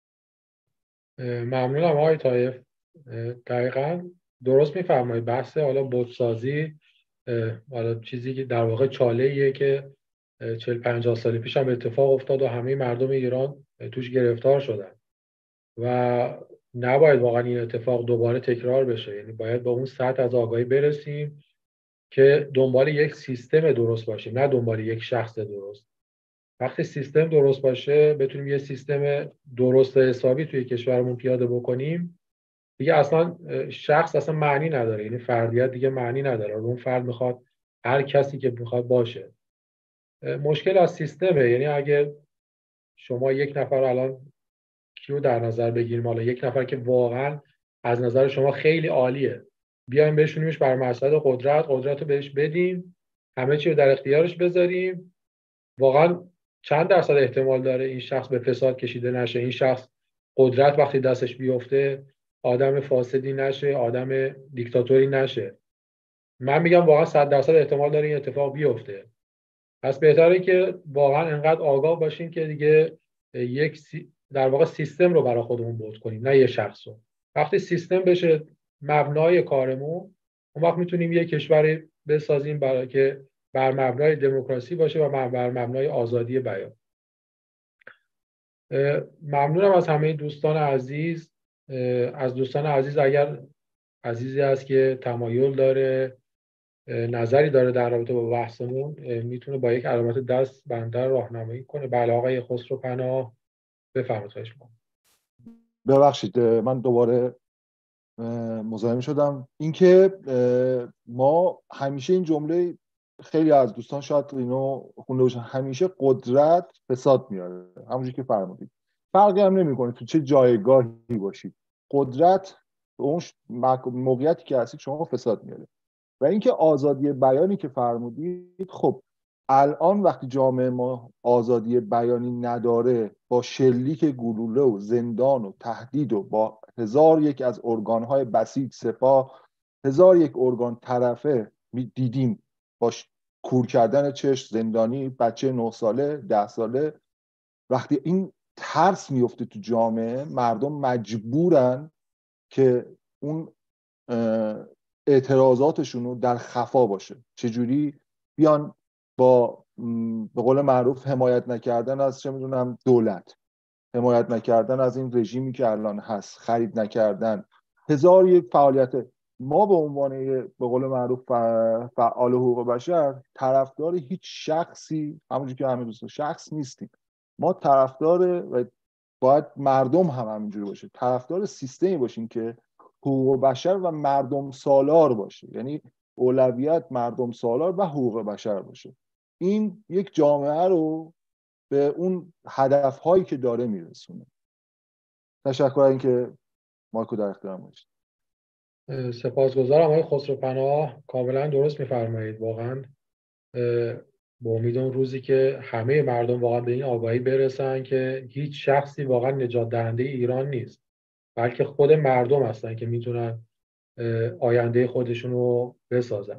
ممنونم آقای طایف. دقیقاً درست میفرمایید. بحث حالا بت‌سازی حالا چیزی که در واقع چاله‌ایه که چهل پنجاه سال پیش هم اتفاق افتاد و همه مردم ایران توش گرفتار شدن و نباید واقعا این اتفاق دوباره تکرار بشه. یعنی باید به اون سطح از آگاهی برسیم که دنبال یک سیستم درست باشیم، نه دنبال یک شخص درست. وقتی سیستم درست باشه، بتونیم یه سیستم درست حسابی توی کشورمون پیاده بکنیم، دیگه اصلا شخص اصلا معنی نداره. یعنی فردیت دیگه معنی نداره. اون فرد میخواد هر کسی که میخواد باشه. مشکل از سیستمه. یعنی اگه شما یک نفر الان کیو در نظر بگیریم، حالا یک نفر که واقعا از نظر شما خیلی عالیه، بیایم بشونیمش بر مصرف قدرت، قدرت رو بهش بدیم، همه چی رو در اختیارش بذاریم، واقعا چند درصد احتمال داره این شخص به فساد کشیده نشه؟ این شخص قدرت وقتی دستش بیفته آدم فاسدی نشه، آدم دیکتاتوری نشه؟ من میگم واقعا صد درصد احتمال داره این اتفاق بیفته. پس بهتره که واقعا انقدر آگاه باشیم که دیگه یک سی... در واقع سیستم رو برای خودمون بود کنیم، نه یه شخص رو. وقتی سیستم بشه مبنای کارمون، اون وقت میتونیم یه کشوری بسازیم برای که بر مبنای دموکراسی باشه و بر مبنای آزادی بیان. ممنونم از همه دوستان عزیز. از دوستان عزیز اگر عزیزی هست که تمایل داره، نظری داره در رابطه با بحثمون، میتونه با یک علامت دست بنده راهنمایی کنه. بله آقای خسرو پناه، بفرمایید. خواهش می‌کنم. ببخشید من دوباره مزاحم شدم. اینکه ما همیشه این جمله، خیلی از دوستان شاید اینو خونده باشن، همیشه قدرت فساد میاره. همونجوری که فرمودید، فرقی هم نمیکنه تو چه جایگاهی باشید، قدرت اون موقعیتی که هستید شما فساد میاره. و اینکه آزادی بیانی که فرمودید، خب الان وقتی جامعه ما آزادی بیانی نداره، با شلیک گلوله و زندان و تهدید و با هزار یک از ارگانهای بسیج سپاه، هزار یک ارگان طرفه دیدیم، با کور کردن چشم زندانی بچه نه ساله ده ساله، وقتی این ترس میفته تو جامعه، مردم مجبورن که اون اعتراضاتشون رو در خفا باشه. چجوری؟ بیان با به قول معروف حمایت نکردن از چه میدونم دولت، حمایت نکردن از این رژیمی که الان هست، خرید نکردن، هزار یک فعالیت. ما به عنوان به قول معروف فعال حقوق بشر طرفدار هیچ شخصی، همونجوری که همه دوستان، شخص نیستیم. ما طرفدار، و باید مردم هم همینجوری باشه، طرفدار سیستمی باشیم که حقوق بشر و مردم سالار باشه. یعنی اولویت مردم سالار و حقوق بشر باشه. این یک جامعه رو به اون هدفهایی که داره میرسونه. تشکر اینکه مایکو در اختیارم گذاشتید. سپاسگزارم آقای خسروپناه، کاملا درست میفرمایید. واقعا با امید اون روزی که همه مردم واقعا به این آگاهی برسن که هیچ شخصی واقعا نجات دهنده ایران نیست، بلکه خود مردم هستن که میتونن آینده خودشون رو بسازن.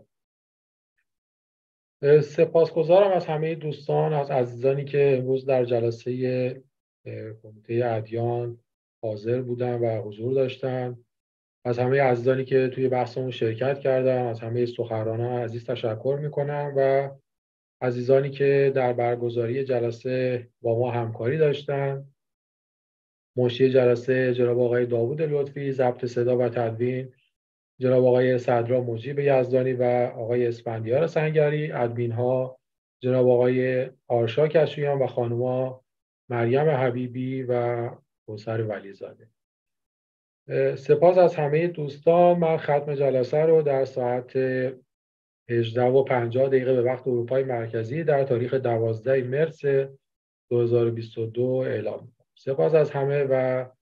سپاسگزارم از همه دوستان، از عزیزانی که امروز در جلسه کمیته ادیان حاضر بودن و حضور داشتن، از همه عزیزانی که توی بحثمون شرکت کردن، از همه سخنرانان عزیز تشکر میکنم و عزیزانی که در برگزاری جلسه با ما همکاری داشتن. منشی جلسه جناب آقای داوود لطفی، ضبط صدا و تدوین جناب آقای صدرا مجیب یزدانی و آقای اسفندیار سنگری، ادمین ها جناب آقای آرشا کشیان و خانوما مریم حبیبی و کوثر ولیزاده. سپاس از همه دوستان. من ختم جلسه رو در ساعت هجده و پنجاه دقیقه به وقت اروپای مرکزی در تاریخ دوازده مارس دو هزار و بیست و دو اعلام می‌کنم. سپاس از همه و